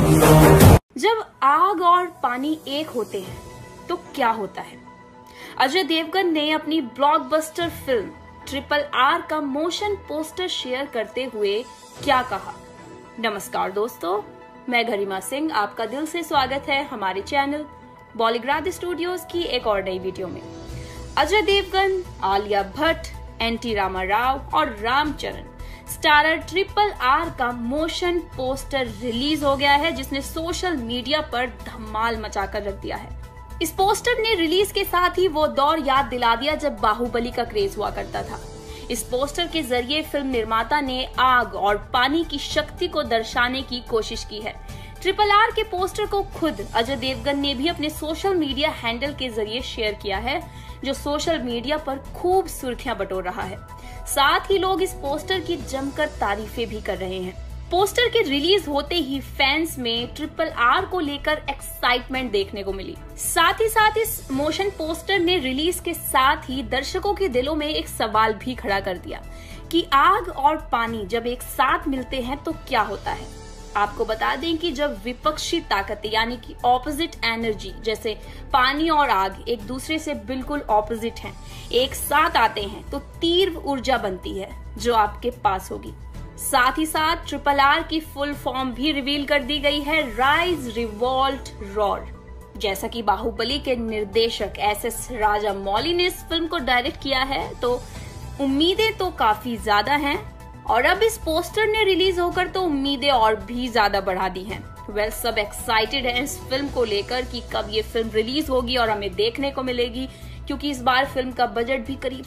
जब आग और पानी एक होते हैं तो क्या होता है? अजय देवगन ने अपनी ब्लॉकबस्टर फिल्म RRR का मोशन पोस्टर शेयर करते हुए क्या कहा? नमस्कार दोस्तों, मैं गरिमा सिंह, आपका दिल से स्वागत है हमारे चैनल बॉलीग्राड स्टूडियोज की एक और नई वीडियो में। अजय देवगन, आलिया भट्ट, NT रामाराव और रामचरण स्टारर RRR का मोशन पोस्टर रिलीज हो गया है, जिसने सोशल मीडिया पर धमाल मचाकर रख दिया है। इस पोस्टर ने रिलीज के साथ ही वो दौर याद दिला दिया जब बाहुबली का क्रेज हुआ करता था। इस पोस्टर के जरिए फिल्म निर्माता ने आग और पानी की शक्ति को दर्शाने की कोशिश की है। RRR के पोस्टर को खुद अजय देवगन ने भी अपने सोशल मीडिया हैंडल के जरिए शेयर किया है, जो सोशल मीडिया पर खूब सुर्खियां बटोर रहा है। साथ ही लोग इस पोस्टर की जमकर तारीफें भी कर रहे हैं। पोस्टर के रिलीज होते ही फैंस में RRR को लेकर एक्साइटमेंट देखने को मिली। साथ ही इस मोशन पोस्टर ने रिलीज के साथ ही दर्शकों के दिलों में एक सवाल भी खड़ा कर दिया कि आग और पानी जब एक साथ मिलते हैं तो क्या होता है। आपको बता दें कि जब विपक्षी ताकतें यानी कि ऑपोजिट एनर्जी जैसे पानी और आग एक दूसरे से बिल्कुल ऑपोजिट हैं, एक साथ आते हैं तो तीव्र ऊर्जा बनती है जो आपके पास होगी। साथ ही साथ RRR की फुल फॉर्म भी रिवील कर दी गई है, राइज रिवॉल्ट रॉर। जैसा कि बाहुबली के निर्देशक SS राजामौली ने इस फिल्म को डायरेक्ट किया है, तो उम्मीदें तो काफी ज्यादा हैं और अब इस पोस्टर ने रिलीज होकर तो उम्मीदें और भी ज्यादा बढ़ा दी हैं। सब एक्साइटेड हैं इस फिल्म को लेकर कि कब ये फिल्म रिलीज होगी और हमें देखने को मिलेगी, क्योंकि इस बार फिल्म का बजट भी करीब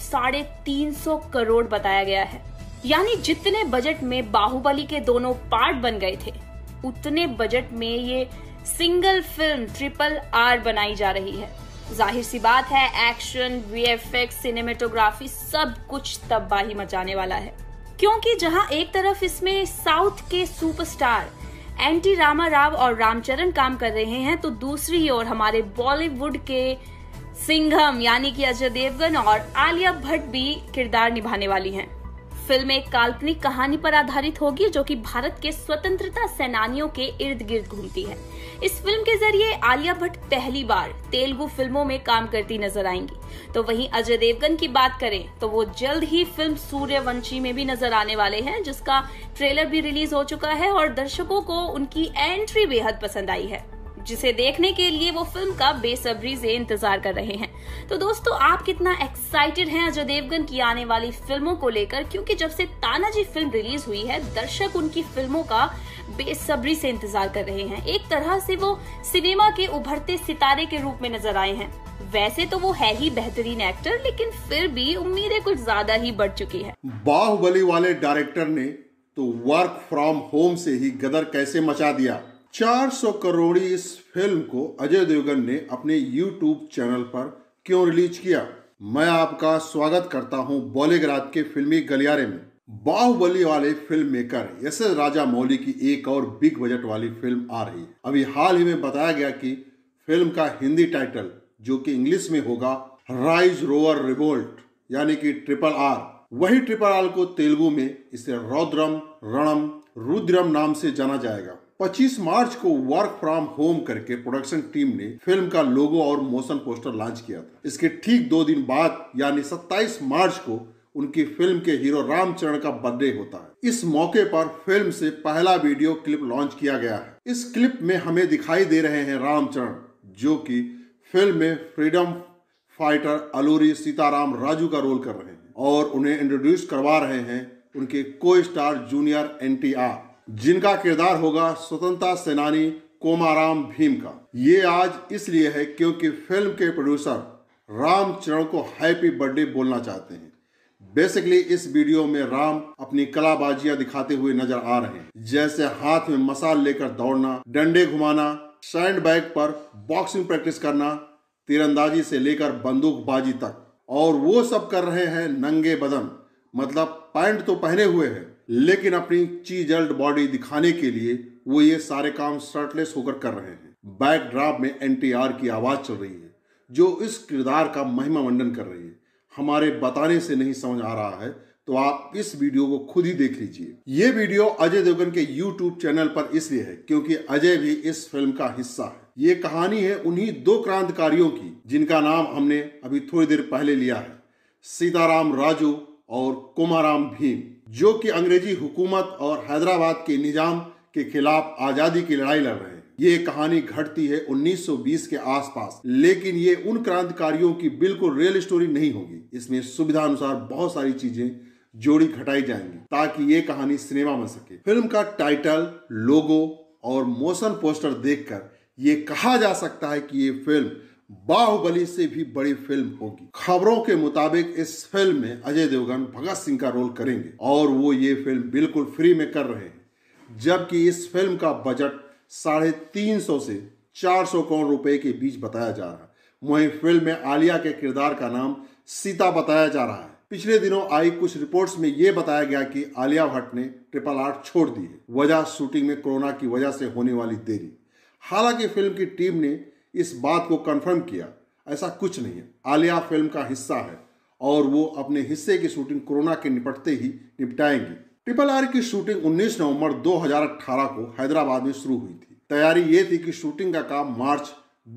350 करोड़ बताया गया है। यानी जितने बजट में बाहुबली के दोनों पार्ट बन गए थे, उतने बजट में ये सिंगल फिल्म RRR बनाई जा रही है। जाहिर सी बात है, एक्शन, VFX, सिनेमेटोग्राफी सब कुछ तबाही मचाने वाला है, क्योंकि जहां एक तरफ इसमें साउथ के सुपरस्टार NT रामाराव और रामचरण काम कर रहे हैं, तो दूसरी ओर हमारे बॉलीवुड के सिंघम यानी कि अजय देवगन और आलिया भट्ट भी किरदार निभाने वाली हैं। फिल्म एक काल्पनिक कहानी पर आधारित होगी जो कि भारत के स्वतंत्रता सेनानियों के इर्द गिर्द घूमती है। इस फिल्म के जरिए आलिया भट्ट पहली बार तेलुगु फिल्मों में काम करती नजर आएंगी। तो वहीं अजय देवगन की बात करें तो वो जल्द ही फिल्म सूर्यवंशी में भी नजर आने वाले हैं, जिसका ट्रेलर भी रिलीज हो चुका है और दर्शकों को उनकी एंट्री बेहद पसंद आई है, जिसे देखने के लिए वो फिल्म का बेसब्री से इंतजार कर रहे हैं। तो दोस्तों, आप कितना एक्साइटेड हैं अजय देवगन की आने वाली फिल्मों को लेकर? क्योंकि जब से तानाजी फिल्म रिलीज हुई है, दर्शक उनकी फिल्मों का बेसब्री से इंतजार कर रहे हैं। एक तरह से वो सिनेमा के उभरते सितारे के रूप में नजर आए हैं। वैसे तो वो है ही बेहतरीन एक्टर, लेकिन फिर भी उम्मीदें कुछ ज्यादा ही बढ़ चुकी है। बाहुबली वाले डायरेक्टर ने तो वर्क फ्रॉम होम से ही गदर कैसे मचा दिया। 400 करोड़ इस फिल्म को अजय देवगन ने अपने YouTube चैनल पर क्यों रिलीज किया? मैं आपका स्वागत करता हूं बॉलीग्राड के फिल्मी गलियारे में। बाहुबली वाले फिल्म मेकर SS राजामौली की एक और बिग बजट वाली फिल्म आ रही है। अभी हाल ही में बताया गया कि फिल्म का हिंदी टाइटल, जो कि इंग्लिश में होगा राइज रोअर रिवोल्ट यानी कि RRR, वही RRR को तेलुगु में इसे रौद्रम रणम रुद्रम नाम से जाना जाएगा। 25 मार्च को वर्क फ्रॉम होम करके प्रोडक्शन टीम ने फिल्म का लोगो और मोशन पोस्टर लॉन्च किया था। इसके ठीक 2 दिन बाद यानी 27 मार्च को उनकी फिल्म के हीरो रामचरण का बर्थडे होता है। इस मौके पर फिल्म से पहला वीडियो क्लिप लॉन्च किया गया है। इस क्लिप में हमें दिखाई दे रहे हैं रामचरण, जो कि फिल्म में फ्रीडम फाइटर अलूरी सीताराम राजू का रोल कर रहे हैं, और उन्हें इंट्रोड्यूस करवा रहे हैं उनके को स्टार जूनियर NTR, जिनका किरदार होगा स्वतंत्रता सेनानी कोमाराम भीम का। ये आज इसलिए है क्योंकि फिल्म के प्रोड्यूसर रामचरण को हैप्पी बर्थडे बोलना चाहते हैं। बेसिकली इस वीडियो में राम अपनी कलाबाजियां दिखाते हुए नजर आ रहे हैं, जैसे हाथ में मसाल लेकर दौड़ना, डंडे घुमाना, सैंड बैग पर बॉक्सिंग प्रैक्टिस करना, तीरंदाजी से लेकर बंदूकबाजी तक, और वो सब कर रहे हैं नंगे बदन। मतलब पैंट तो पहने हुए हैं, लेकिन अपनी चीजल्ड बॉडी दिखाने के लिए वो ये सारे काम शर्टलेस होकर कर रहे हैं। बैकड्रॉप में NTR की आवाज चल रही है, जो इस किरदार का महिमा मंडन कर रही है। हमारे बताने से नहीं समझ आ रहा है तो आप इस वीडियो को खुद ही देख लीजिए। ये वीडियो अजय देवगन के YouTube चैनल पर इसलिए है क्योंकि अजय भी इस फिल्म का हिस्सा है। ये कहानी है उन्हीं दो क्रांतिकारियों की जिनका नाम हमने अभी थोड़ी देर पहले लिया है, सीताराम राजू और कोमाराम भीम, जो कि अंग्रेजी हुकूमत और हैदराबाद के निजाम के खिलाफ आजादी की लड़ाई लड़ रहे हैं। ये कहानी घटती है 1920 के आसपास, लेकिन ये उन क्रांतिकारियों की बिल्कुल रियल स्टोरी नहीं होगी। इसमें सुविधा अनुसार बहुत सारी चीजें जोड़ी घटाई जाएंगी ताकि ये कहानी सिनेमा बन सके। फिल्म का टाइटल, लोगो और मोशन पोस्टर देखकर ये कहा जा सकता है कि ये फिल्म बाहुबली से भी बड़ी फिल्म होगी। खबरों के मुताबिक इस फिल्म में अजय देवगन भगत सिंह का रोल करेंगे और वो ये फिल्म बिल्कुल फ्री में कर रहे हैं, जबकि इस फिल्म का बजट 350 से 400 करोड़ रुपए के बीच बताया जा रहा है। वहीं फिल्म में आलिया के किरदार का नाम सीता बताया जा रहा है। पिछले दिनों आई कुछ रिपोर्ट्स में यह बताया गया कि आलिया भट्ट ने RRR छोड़ दी है, वजह शूटिंग में कोरोना की वजह से होने वाली देरी। हालांकि फिल्म की टीम ने इस बात को कंफर्म किया, ऐसा कुछ नहीं है। आलिया फिल्म का हिस्सा है और वो अपने हिस्से की शूटिंग कोरोना के निपटते ही निपटाएंगी। RRR की शूटिंग 19 नवंबर 2018 को हैदराबाद में शुरू हुई थी। तैयारी ये थी कि शूटिंग का काम मार्च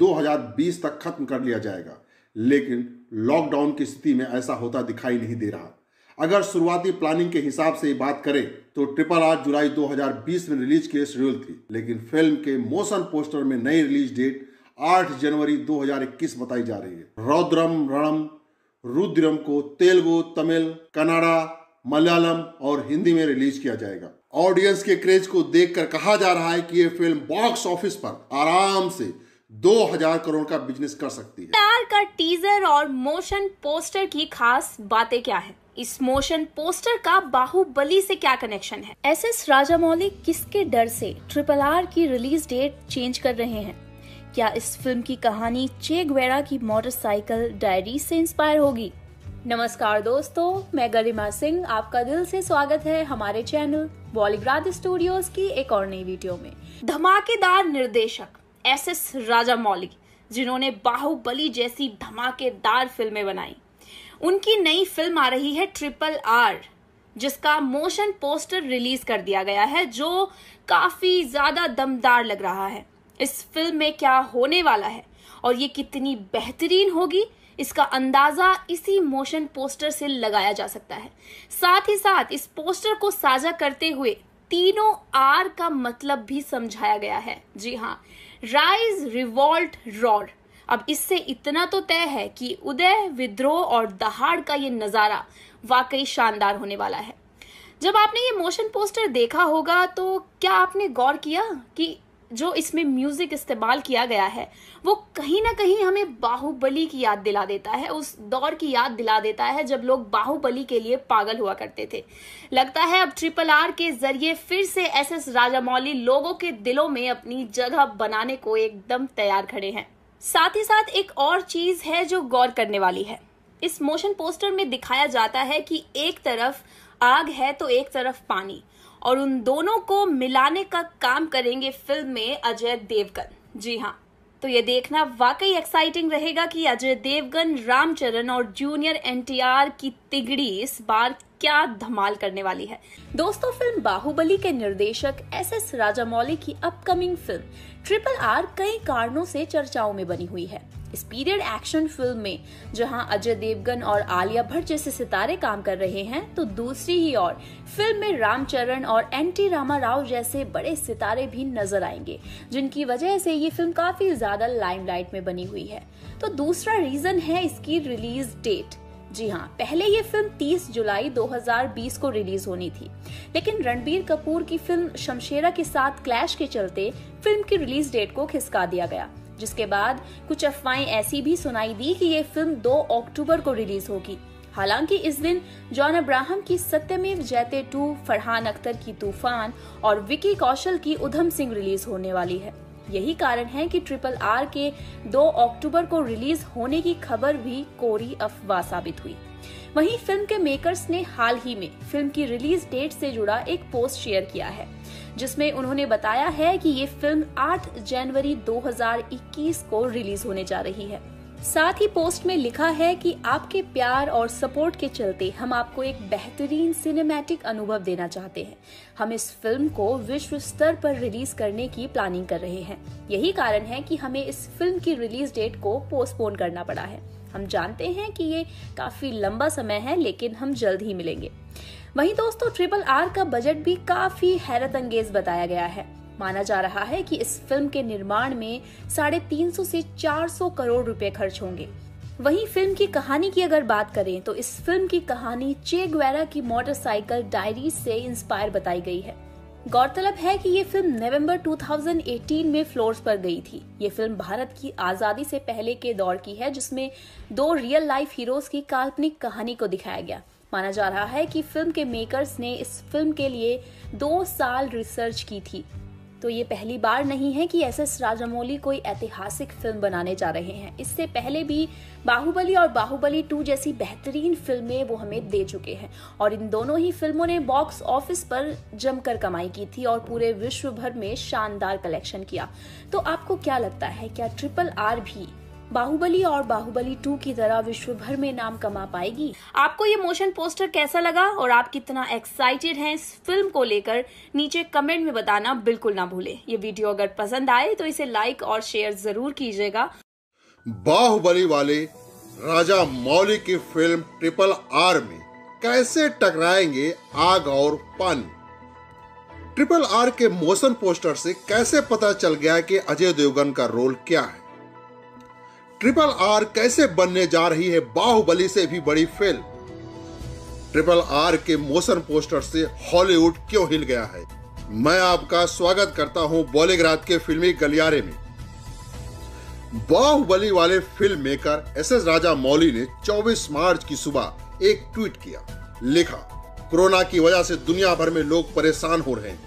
2020 तक खत्म कर लिया जाएगा, लेकिन लॉकडाउन की स्थिति में ऐसा होता दिखाई नहीं दे रहा। अगर शुरुआती प्लानिंग के हिसाब से बात करें तो RRR जुलाई 2020 में रिलीज के लिए शेड्यूल थी, लेकिन फिल्म के मोशन पोस्टर में नई रिलीज डेट 8 जनवरी 2021 बताई जा रही है। रौद्रम रणम रुद्रम को तेलुगु, तमिल, कन्नड़ा, मलयालम और हिंदी में रिलीज किया जाएगा। ऑडियंस के क्रेज को देखकर कहा जा रहा है कि ये फिल्म बॉक्स ऑफिस पर आराम से 2000 करोड़ का बिजनेस कर सकती है। RRR का टीजर और मोशन पोस्टर की खास बातें क्या है? इस मोशन पोस्टर का बाहुबली से क्या कनेक्शन है? SS राजामौली किसके डर से RRR की रिलीज डेट चेंज कर रहे हैं? क्या इस फिल्म की कहानी चे गुवेरा की मोटरसाइकिल डायरी से इंस्पायर होगी? नमस्कार दोस्तों, मैं गरिमा सिंह, आपका दिल से स्वागत है हमारे चैनल बॉलीग्राड स्टूडियोज की एक और नई वीडियो में। धमाकेदार निर्देशक SS राजामौली, जिन्होंने बाहुबली जैसी धमाकेदार फिल्में बनाई, उनकी नई फिल्म आ रही है RRR, जिसका मोशन पोस्टर रिलीज कर दिया गया है, जो काफी ज्यादा दमदार लग रहा है। इस फिल्म में क्या होने वाला है और ये कितनी बेहतरीन होगी, इसका अंदाजा इसी मोशन पोस्टर से लगाया जा सकता है। साथ ही साथ इस पोस्टर को साझा करते हुए तीनों R का मतलब भी समझाया गया है। जी हाँ, राइज, रिवॉल्ट, रॉर। अब इससे इतना तो तय है कि उदय, विद्रोह और दहाड़ का ये नजारा वाकई शानदार होने वाला है। जब आपने ये मोशन पोस्टर देखा होगा तो क्या आपने गौर किया कि जो इसमें म्यूजिक इस्तेमाल किया गया है वो कहीं ना कहीं हमें बाहुबली की याद दिला देता है, उस दौर की याद दिला देता है जब लोग बाहुबली के लिए पागल हुआ करते थे। लगता है अब RRR के जरिए फिर से SS राजामौली लोगों के दिलों में अपनी जगह बनाने को एकदम तैयार खड़े हैं। साथ ही साथ एक और चीज है जो गौर करने वाली है। इस मोशन पोस्टर में दिखाया जाता है कि एक तरफ आग है तो एक तरफ पानी, और उन दोनों को मिलाने का काम करेंगे फिल्म में अजय देवगन। जी हाँ, तो ये देखना वाकई एक्साइटिंग रहेगा कि अजय देवगन, रामचरण और जूनियर NTR की तिगड़ी इस बार क्या धमाल करने वाली है। दोस्तों, फिल्म बाहुबली के निर्देशक SS राजामौली की अपकमिंग फिल्म RRR कई कारणों से चर्चाओं में बनी हुई है। इस पीरियड एक्शन फिल्म में जहां अजय देवगन और आलिया भट्ट जैसे सितारे काम कर रहे हैं, तो दूसरी ही ओर फिल्म में रामचरण और NT रामाराव जैसे बड़े सितारे भी नजर आएंगे, जिनकी वजह से ये फिल्म काफी ज्यादा लाइमलाइट में बनी हुई है। तो दूसरा रीजन है इसकी रिलीज डेट। जी हाँ, पहले ये फिल्म 30 जुलाई 2020 को रिलीज होनी थी, लेकिन रणबीर कपूर की फिल्म शमशेरा के साथ क्लैश के चलते फिल्म की रिलीज डेट को खिसका दिया गया, जिसके बाद कुछ अफवाहें ऐसी भी सुनाई दी कि ये फिल्म 2 अक्टूबर को रिलीज होगी। हालांकि इस दिन जॉन अब्राहम की सत्यमेव जयते 2, फरहान अख्तर की तूफान और विकी कौशल की उधम सिंह रिलीज होने वाली है। यही कारण है कि RRR के 2 अक्टूबर को रिलीज होने की खबर भी कोरी अफवाह साबित हुई। वहीं फिल्म के मेकर्स ने हाल ही में फिल्म की रिलीज डेट से जुड़ा एक पोस्ट शेयर किया है, जिसमें उन्होंने बताया है कि ये फिल्म 8 जनवरी 2021 को रिलीज होने जा रही है। साथ ही पोस्ट में लिखा है कि आपके प्यार और सपोर्ट के चलते हम आपको एक बेहतरीन सिनेमैटिक अनुभव देना चाहते हैं। हम इस फिल्म को विश्व स्तर पर रिलीज करने की प्लानिंग कर रहे हैं। यही कारण है कि हमें इस फिल्म की रिलीज डेट को पोस्टपोन करना पड़ा है। हम जानते हैं कि ये काफी लंबा समय है, लेकिन हम जल्द ही मिलेंगे। वहीं दोस्तों, RRR का बजट भी काफी हैरत अंगेज बताया गया है। माना जा रहा है कि इस फिल्म के निर्माण में 350 से 400 करोड़ रुपए खर्च होंगे। वहीं फिल्म की कहानी की अगर बात करें तो इस फिल्म की कहानी चे गुवेरा की मोटरसाइकिल डायरीज से इंस्पायर बताई गई है। गौरतलब है कि ये फिल्म नवंबर 2018 में फ्लोर्स पर गई थी। ये फिल्म भारत की आजादी से पहले के दौर की है, जिसमें 2 रियल लाइफ हीरोज की काल्पनिक कहानी को दिखाया गया। माना जा रहा है कि फिल्म के मेकर्स ने इस फिल्म के लिए 2 साल रिसर्च की थी। तो ये पहली बार नहीं है कि SS राजामौली कोई ऐतिहासिक फिल्म बनाने जा रहे हैं। इससे पहले भी बाहुबली और बाहुबली 2 जैसी बेहतरीन फिल्में वो हमें दे चुके हैं और इन दोनों ही फिल्मों ने बॉक्स ऑफिस पर जमकर कमाई की थी और पूरे विश्व भर में शानदार कलेक्शन किया। तो आपको क्या लगता है, क्या RRR भी बाहुबली और बाहुबली 2 की तरह विश्व भर में नाम कमा पाएगी? आपको ये मोशन पोस्टर कैसा लगा और आप कितना एक्साइटेड हैं इस फिल्म को लेकर, नीचे कमेंट में बताना बिल्कुल ना भूलें। ये वीडियो अगर पसंद आए तो इसे लाइक और शेयर जरूर कीजिएगा। बाहुबली वाले राजा मौली की फिल्म RRR में कैसे टकराएंगे आग और पानी? RRR के मोशन पोस्टर से कैसे पता चल गया कि अजय देवगन का रोल क्या है? RRR कैसे बनने जा रही है बाहुबली से भी बड़ी फिल्म? RRR के मोशन पोस्टर से हॉलीवुड क्यों हिल गया है? मैं आपका स्वागत करता हूं बॉलीग्राज के फिल्मी गलियारे में। बाहुबली वाले फिल्म मेकर SS राजामौली ने 24 मार्च की सुबह एक ट्वीट किया। लिखा, कोरोना की वजह से दुनिया भर में लोग परेशान हो रहे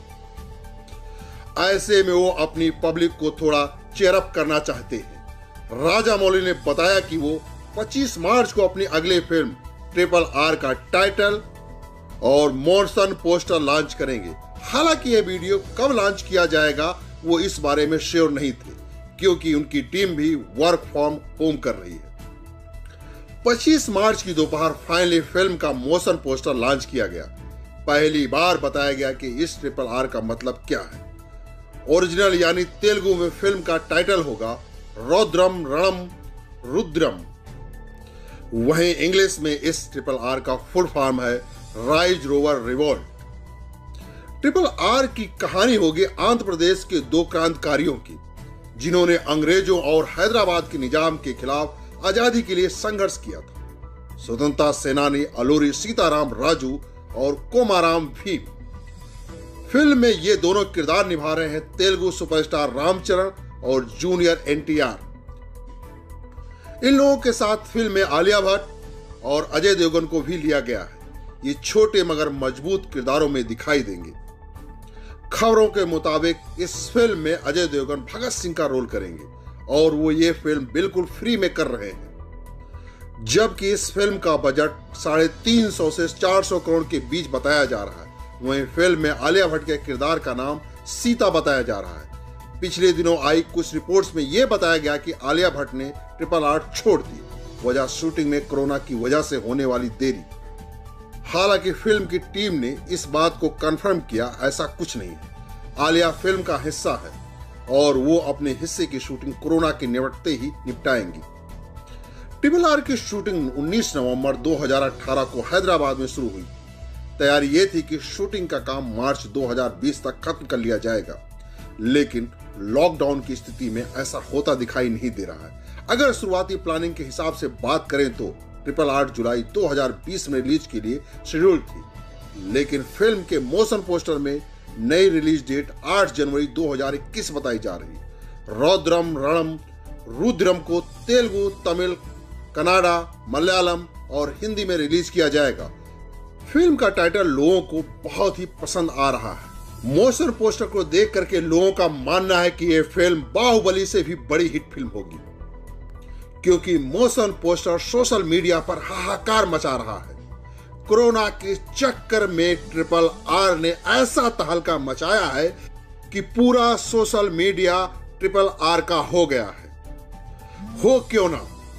हैं। ऐसे में वो अपनी पब्लिक को थोड़ा चेयर अप करना चाहते हैं। राजामौली ने बताया कि वो 25 मार्च को अपनी अगली फिल्म RRR का टाइटल और मोशन पोस्टर लॉन्च करेंगे। हालांकि यह वीडियो कब लॉन्च किया जाएगा वो इस बारे में श्योर नहीं थे, क्योंकि उनकी टीम भी वर्क फ्रॉम होम कर रही है। 25 मार्च की दोपहर फाइनली फिल्म का मोशन पोस्टर लॉन्च किया गया। पहली बार बताया गया कि इस RRR का मतलब क्या है। ओरिजिनल यानी तेलुगु में फिल्म का टाइटल होगा रौद्रम रणम रुद्रम। वहीं इंग्लिश में इस RRR का फुल फॉर्म है राइज रोवर रिवोल्ट। RRR की कहानी होगी आंध्र प्रदेश के 2 क्रांतिकारियों की, जिन्होंने अंग्रेजों और हैदराबाद के निजाम के खिलाफ आजादी के लिए संघर्ष किया था। स्वतंत्रता सेनानी अलूरी सीताराम राजू और कोमाराम भीम। फिल्म में ये दोनों किरदार निभा रहे हैं तेलुगु सुपरस्टार रामचरण और जूनियर NTR। इन लोगों के साथ फिल्म में आलिया भट्ट और अजय देवगन को भी लिया गया है। ये छोटे मगर मजबूत किरदारों में दिखाई देंगे। खबरों के मुताबिक इस फिल्म में अजय देवगन भगत सिंह का रोल करेंगे और वो ये फिल्म बिल्कुल फ्री में कर रहे हैं। जबकि इस फिल्म का बजट 350 से 400 करोड़ के बीच बताया जा रहा है। वहीं फिल्म में आलिया भट्ट के किरदार का नाम सीता बताया जा रहा है। पिछले दिनों आई कुछ रिपोर्ट्स में यह बताया गया कि आलिया भट्ट ने RRR छोड़ दी, वजह शूटिंग में कोरोना की वजह से होने वाली देरी। हालांकि फिल्म की टीम ने इस बात को कंफर्म किया, ऐसा कुछ नहीं है। आलिया फिल्म का हिस्सा है और वो अपने हिस्से की शूटिंग कोरोना के निपटते ही निपटाएंगी। RRR की शूटिंग 19 नवंबर 2018 को हैदराबाद में शुरू हुई। तैयारी ये थी कि शूटिंग का काम मार्च 2020 तक खत्म कर लिया जाएगा, लेकिन लॉकडाउन की स्थिति में ऐसा होता दिखाई नहीं दे रहा है। अगर शुरुआती प्लानिंग के हिसाब से बात करें तो RRR जुलाई 2020 में रिलीज के लिए शेड्यूल थी, लेकिन फिल्म के मोशन पोस्टर में नई रिलीज डेट 8 जनवरी 2021 बताई जा रही। रौद्रम रणम रुद्रम को तेलुगु, तमिल, कन्नड़ा, मलयालम और हिंदी में रिलीज किया जाएगा। फिल्म का टाइटल लोगों को बहुत ही पसंद आ रहा है। मोशन पोस्टर को देख करके लोगों का मानना है कि यह फिल्म बाहुबली से भी बड़ी हिट फिल्म होगी, क्योंकि मोशन पोस्टर सोशल मीडिया पर हाहाकार मचा रहा है। कोरोना के चक्कर में RRR ने ऐसा तहलका मचाया है कि पूरा सोशल मीडिया RRR का हो गया है। हो क्यों ना,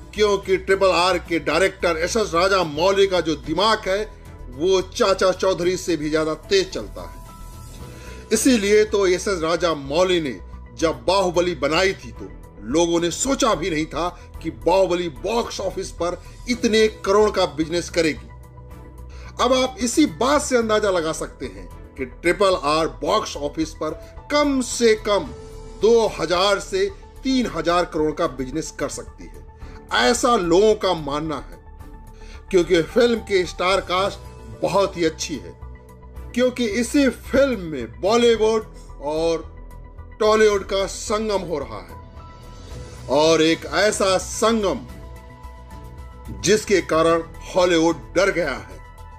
क्योंकि ट्रिपल आर के डायरेक्टर एस.एस. राजामौली का जो दिमाग है वो चाचा चौधरी से भी ज्यादा तेज चलता है। इसीलिए तो एस.एस. राजामौली ने जब बाहुबली बनाई थी तो लोगों ने सोचा भी नहीं था कि बाहुबली बॉक्स ऑफिस पर इतने करोड़ का बिजनेस करेगी। अब आप इसी बात से अंदाजा लगा सकते हैं कि ट्रिपल आर बॉक्स ऑफिस पर कम से कम 2000 से 3000 करोड़ का बिजनेस कर सकती है, ऐसा लोगों का मानना है। क्योंकि फिल्म की स्टार कास्ट बहुत ही अच्छी है, क्योंकि इसी फिल्म में बॉलीवुड और टॉलीवुड का संगम हो रहा है, और एक ऐसा संगम जिसके कारण हॉलीवुड डर गया है।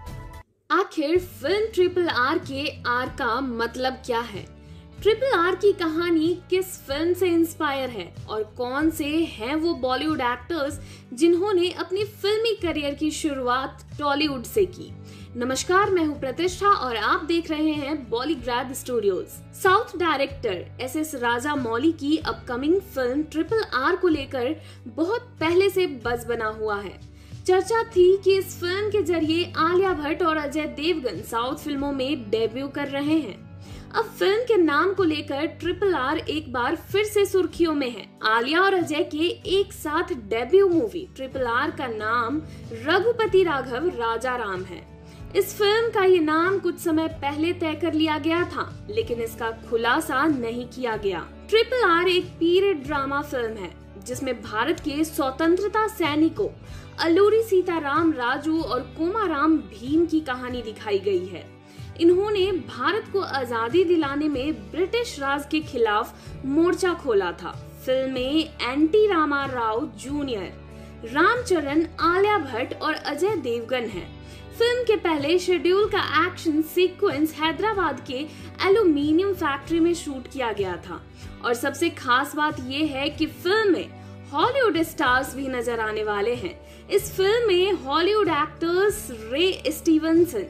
आखिर फिल्म ट्रिपल आर के आर का मतलब क्या है? ट्रिपल आर की कहानी किस फिल्म से इंस्पायर है और कौन से हैं वो बॉलीवुड एक्टर्स जिन्होंने अपनी फिल्मी करियर की शुरुआत टॉलीवुड से की? नमस्कार, मैं हूं प्रतिष्ठा और आप देख रहे हैं Bollygrad studios. South director S S. Rajamouli की अपकमिंग फिल्म ट्रिपल आर को लेकर बहुत पहले से बज़ बना हुआ है। चर्चा थी कि इस फिल्म के जरिए आलिया भट्ट और अजय देवगन साउथ फिल्मों में डेब्यू कर रहे हैं। अब फिल्म के नाम को लेकर ट्रिपल आर एक बार फिर से सुर्खियों में है। आलिया और अजय के एक साथ डेब्यू मूवी ट्रिपल आर का नाम रघुपति राघव राजा राम है। इस फिल्म का ये नाम कुछ समय पहले तय कर लिया गया था, लेकिन इसका खुलासा नहीं किया गया। ट्रिपल आर एक पीरियड ड्रामा फिल्म है जिसमें भारत के स्वतंत्रता सैनिकों अल्लूरी सीताराम राजू और कोमाराम भीम की कहानी दिखाई गई है। इन्होंने भारत को आजादी दिलाने में ब्रिटिश राज के खिलाफ मोर्चा खोला था। फिल्म में एनटी रामा राव जूनियर, रामचरण, आलिया भट्ट और अजय देवगन हैं। फिल्म के पहले शेड्यूल का एक्शन सीक्वेंस हैदराबाद के एल्यूमिनियम फैक्ट्री में शूट किया गया था, और सबसे खास बात यह है कि फिल्म में हॉलीवुड स्टार्स भी नजर आने वाले हैं। इस फिल्म में Hollywood actors Ray Stevenson,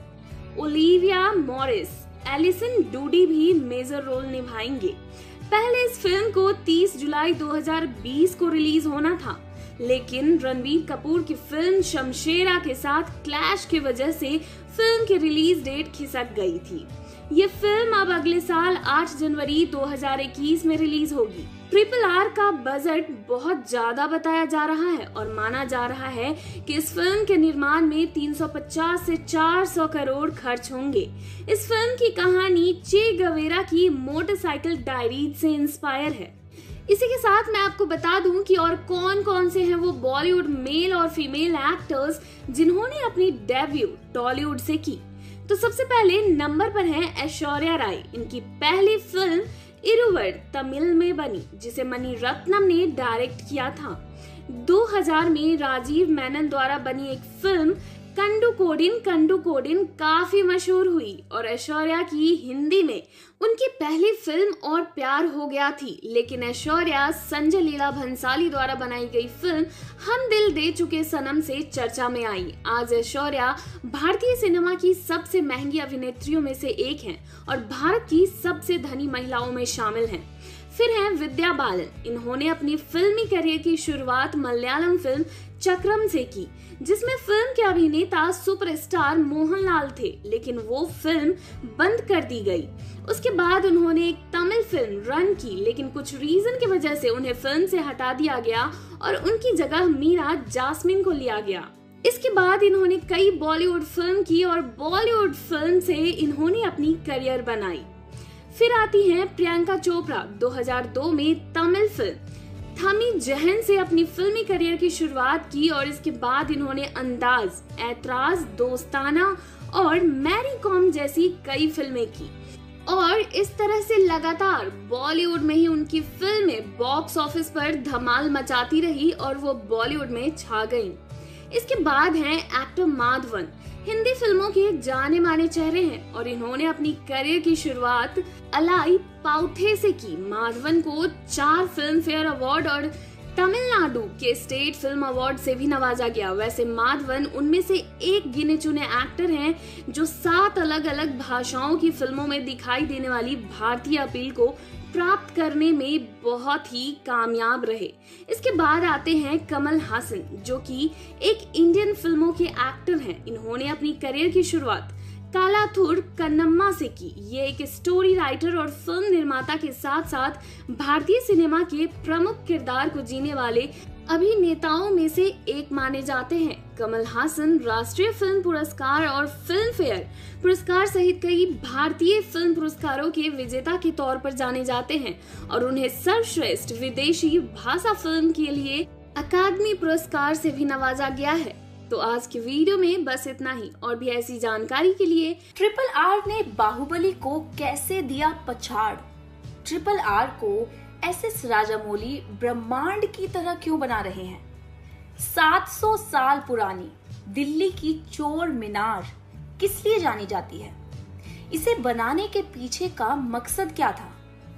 Olivia Morris, Alison Doody भी मेजर रोल निभाएंगे। पहले इस फिल्म को 30 जुलाई 2020 को रिलीज होना था, लेकिन रणबीर कपूर की फिल्म शमशेरा के साथ क्लैश की वजह से फिल्म की रिलीज डेट खिसक गई थी। ये फिल्म अब अगले साल 8 जनवरी 2021 में रिलीज होगी। ट्रिपल आर का बजट बहुत ज्यादा बताया जा रहा है और माना जा रहा है कि इस फिल्म के निर्माण में 350 से 400 करोड़ खर्च होंगे। इस फिल्म की कहानी चे गवेरा की मोटरसाइकिल डायरीज से इंस्पायर है। इसी के साथ मैं आपको बता दूं कि और कौन कौन से हैं वो बॉलीवुड मेल और फीमेल एक्टर्स जिन्होंने अपनी डेब्यू टॉलीवुड से की। तो सबसे पहले नंबर पर है ऐश्वर्या राय। इनकी पहली फिल्म इरुवर तमिल में बनी, जिसे मणि रत्नम ने डायरेक्ट किया था। 2000 में राजीव मेनन द्वारा बनी एक फिल्म कंडू कोडिन काफी मशहूर हुई, और ऐश्वर्या की हिंदी में उनकी पहली फिल्म और प्यार हो गया थी। लेकिन ऐश्वर्या संजय लीला भंसाली द्वारा बनाई गई फिल्म हम दिल दे चुके सनम से चर्चा में आई। आज ऐश्वर्या भारतीय सिनेमा की सबसे महंगी अभिनेत्रियों में से एक हैं और भारत की सबसे धनी महिलाओं में शामिल हैं। फिर हैं विद्या बालन। इन्होंने अपनी फिल्मी करियर की शुरुआत मलयालम फिल्म चक्रम से की, जिसमें फिल्म के अभिनेता सुपरस्टार मोहनलाल थे, लेकिन वो फिल्म बंद कर दी गई। उसके बाद उन्होंने एक तमिल फिल्म रन की, लेकिन कुछ रीजन की वजह से उन्हें फिल्म से हटा दिया गया और उनकी जगह मीरा जास्मिन को लिया गया। इसके बाद इन्होंने कई बॉलीवुड फिल्म की और बॉलीवुड फिल्म से इन्होंने अपनी करियर बनाई। फिर आती हैं प्रियंका चोपड़ा। 2002 में तमिल फिल्म थमी जहन से अपनी फिल्मी करियर की शुरुआत की और इसके बाद इन्होंने अंदाज, ऐतराज, दोस्ताना और मैरी कॉम जैसी कई फिल्में की, और इस तरह से लगातार बॉलीवुड में ही उनकी फिल्में बॉक्स ऑफिस पर धमाल मचाती रही और वो बॉलीवुड में छा गईं। इसके बाद हैं एक्टर माधवन। हिंदी फिल्मों के जाने माने चेहरे हैं और इन्होंने अपनी करियर की शुरुआत अलाई पाउथे से की। माधवन को 4 फिल्म फेयर अवार्ड और तमिलनाडु के स्टेट फिल्म अवार्ड से भी नवाजा गया। वैसे माधवन उनमें से एक गिने चुने एक्टर हैं जो 7 अलग अलग भाषाओं की फिल्मों में दिखाई देने वाली भारतीय अपील को प्राप्त करने में बहुत ही कामयाब रहे। इसके बाद आते हैं कमल हासन, जो कि एक इंडियन फिल्मों के एक्टर हैं। इन्होंने अपनी करियर की शुरुआत कालाथुर कन्नम्मा से की। ये एक स्टोरी राइटर और फिल्म निर्माता के साथ साथ भारतीय सिनेमा के प्रमुख किरदार को जीने वाले अभिनेताओं में से एक माने जाते हैं। कमल हासन राष्ट्रीय फिल्म पुरस्कार और फिल्म फेयर पुरस्कार सहित कई भारतीय फिल्म पुरस्कारों के विजेता के तौर पर जाने जाते हैं और उन्हें सर्वश्रेष्ठ विदेशी भाषा फिल्म के लिए अकादमी पुरस्कार से भी नवाजा गया है। तो आज की वीडियो में बस इतना ही, और भी ऐसी जानकारी के लिए RRR ने बाहुबली को कैसे दिया पछाड़, RRR को SS राजामौली ब्रह्मांड की तरह क्यों बना रहे हैं, 700 साल पुरानी दिल्ली की चोर मीनार किस लिए जानी जाती है, इसे बनाने के पीछे का मकसद क्या था।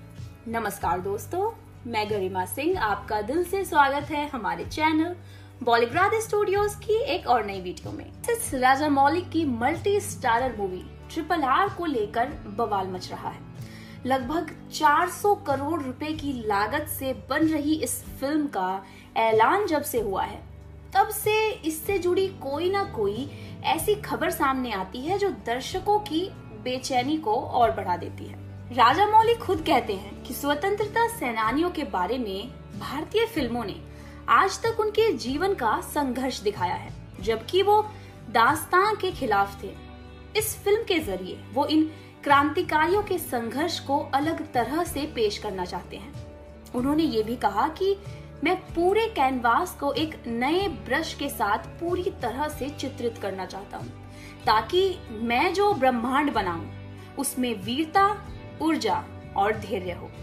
नमस्कार दोस्तों, मैं गरिमा सिंह, आपका दिल से स्वागत है हमारे चैनल बॉलीग्राड स्टूडियोज की एक और नई वीडियो में। SS राजामौली की मल्टी स्टारर मूवी RRR को लेकर बवाल मच रहा है। लगभग 400 करोड़ रुपए की लागत से बन रही इस फिल्म का ऐलान जब से हुआ है, तब से इससे जुड़ी कोई ना कोई ऐसी खबर सामने आती है जो दर्शकों की बेचैनी को और बढ़ा देती है। राजामौली खुद कहते हैं कि स्वतंत्रता सेनानियों के बारे में भारतीय फिल्मों ने आज तक उनके जीवन का संघर्ष दिखाया है, जबकि वो दास्तान के खिलाफ थे। इस फिल्म के जरिए वो इन क्रांतिकारियों के संघर्ष को अलग तरह से पेश करना चाहते हैं। उन्होंने ये भी कहा कि मैं पूरे कैनवास को एक नए ब्रश के साथ पूरी तरह से चित्रित करना चाहता हूँ, ताकि मैं जो ब्रह्मांड बनाऊं उसमें वीरता, ऊर्जा और धैर्य हो।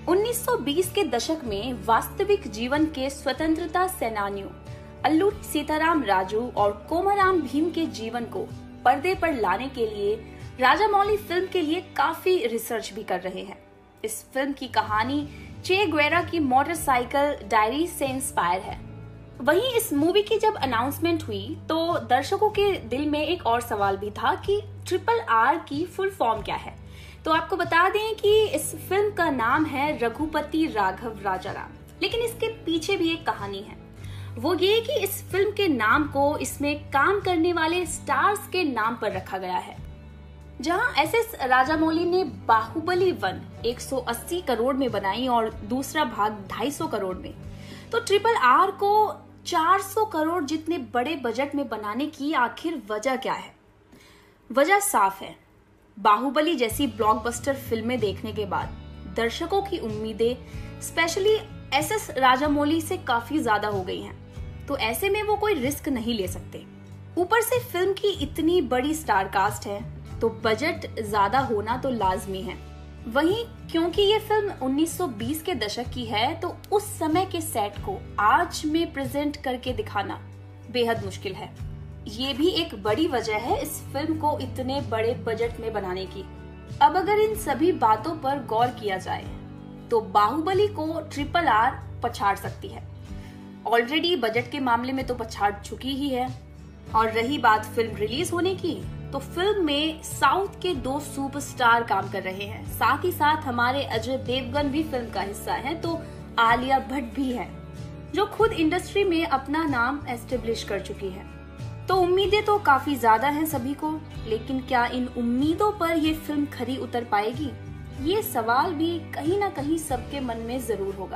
1920 के दशक में वास्तविक जीवन के स्वतंत्रता सेनानियों अल्लूरी सीताराम राजू और कोमाराम भीम के जीवन को पर्दे पर लाने के लिए राजामौली फिल्म के लिए काफी रिसर्च भी कर रहे हैं। इस फिल्म की कहानी चे गुवेरा की मोटरसाइकिल डायरी से इंस्पायर है। वहीं इस मूवी की जब अनाउंसमेंट हुई तो दर्शकों के दिल में एक और सवाल भी था कि RRR की फुल फॉर्म क्या है। तो आपको बता दें कि इस फिल्म का नाम है रघुपति राघव राजाराम, लेकिन इसके पीछे भी एक कहानी है। वो ये कि इस फिल्म के नाम को इसमें काम करने वाले स्टार्स के नाम पर रखा गया है। जहां SS राजामौली ने बाहुबली 1 180 करोड़ में बनाई और दूसरा भाग 250 करोड़ में, तो RRR को 400 करोड़ जितने बड़े बजट में बनाने की आखिर वजह क्या है। वजह साफ है, बाहुबली जैसी ब्लॉकबस्टर फिल्में देखने के बाद दर्शकों की उम्मीदें स्पेशली SS राजामौली से काफी ज्यादा हो गई हैं, तो ऐसे में वो कोई रिस्क नहीं ले सकते। ऊपर से फिल्म की इतनी बड़ी स्टार कास्ट है, तो बजट ज्यादा होना तो लाजमी है। वहीं क्योंकि ये फिल्म 1920 के दशक की है, तो उस समय के सेट को आज में प्रेजेंट करके दिखाना बेहद मुश्किल है। ये भी एक बड़ी वजह है इस फिल्म को इतने बड़े बजट में बनाने की। अब अगर इन सभी बातों पर गौर किया जाए तो बाहुबली को RRR पछाड़ सकती है। ऑलरेडी बजट के मामले में तो पछाड़ चुकी ही है। और रही बात फिल्म रिलीज होने की, तो फिल्म में साउथ के 2 सुपरस्टार काम कर रहे हैं। साथ ही साथ हमारे अजय देवगन भी फिल्म का हिस्सा है, तो आलिया भट्ट भी है, जो खुद इंडस्ट्री में अपना नाम एस्टेब्लिश कर चुकी है। तो उम्मीदें तो काफी ज्यादा हैं सभी को, लेकिन क्या इन उम्मीदों पर ये फिल्म खरी उतर पाएगी, ये सवाल भी कहीं ना कहीं सबके मन में जरूर होगा।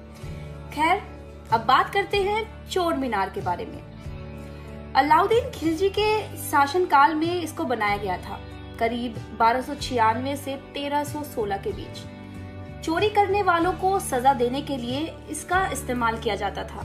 खैर, अब बात करते हैं चोर मीनार के बारे में। अलाउद्दीन खिलजी के शासनकाल में इसको बनाया गया था, करीब 1296 से 1316 के बीच। चोरी करने वालों को सजा देने के लिए इसका इस्तेमाल किया जाता था।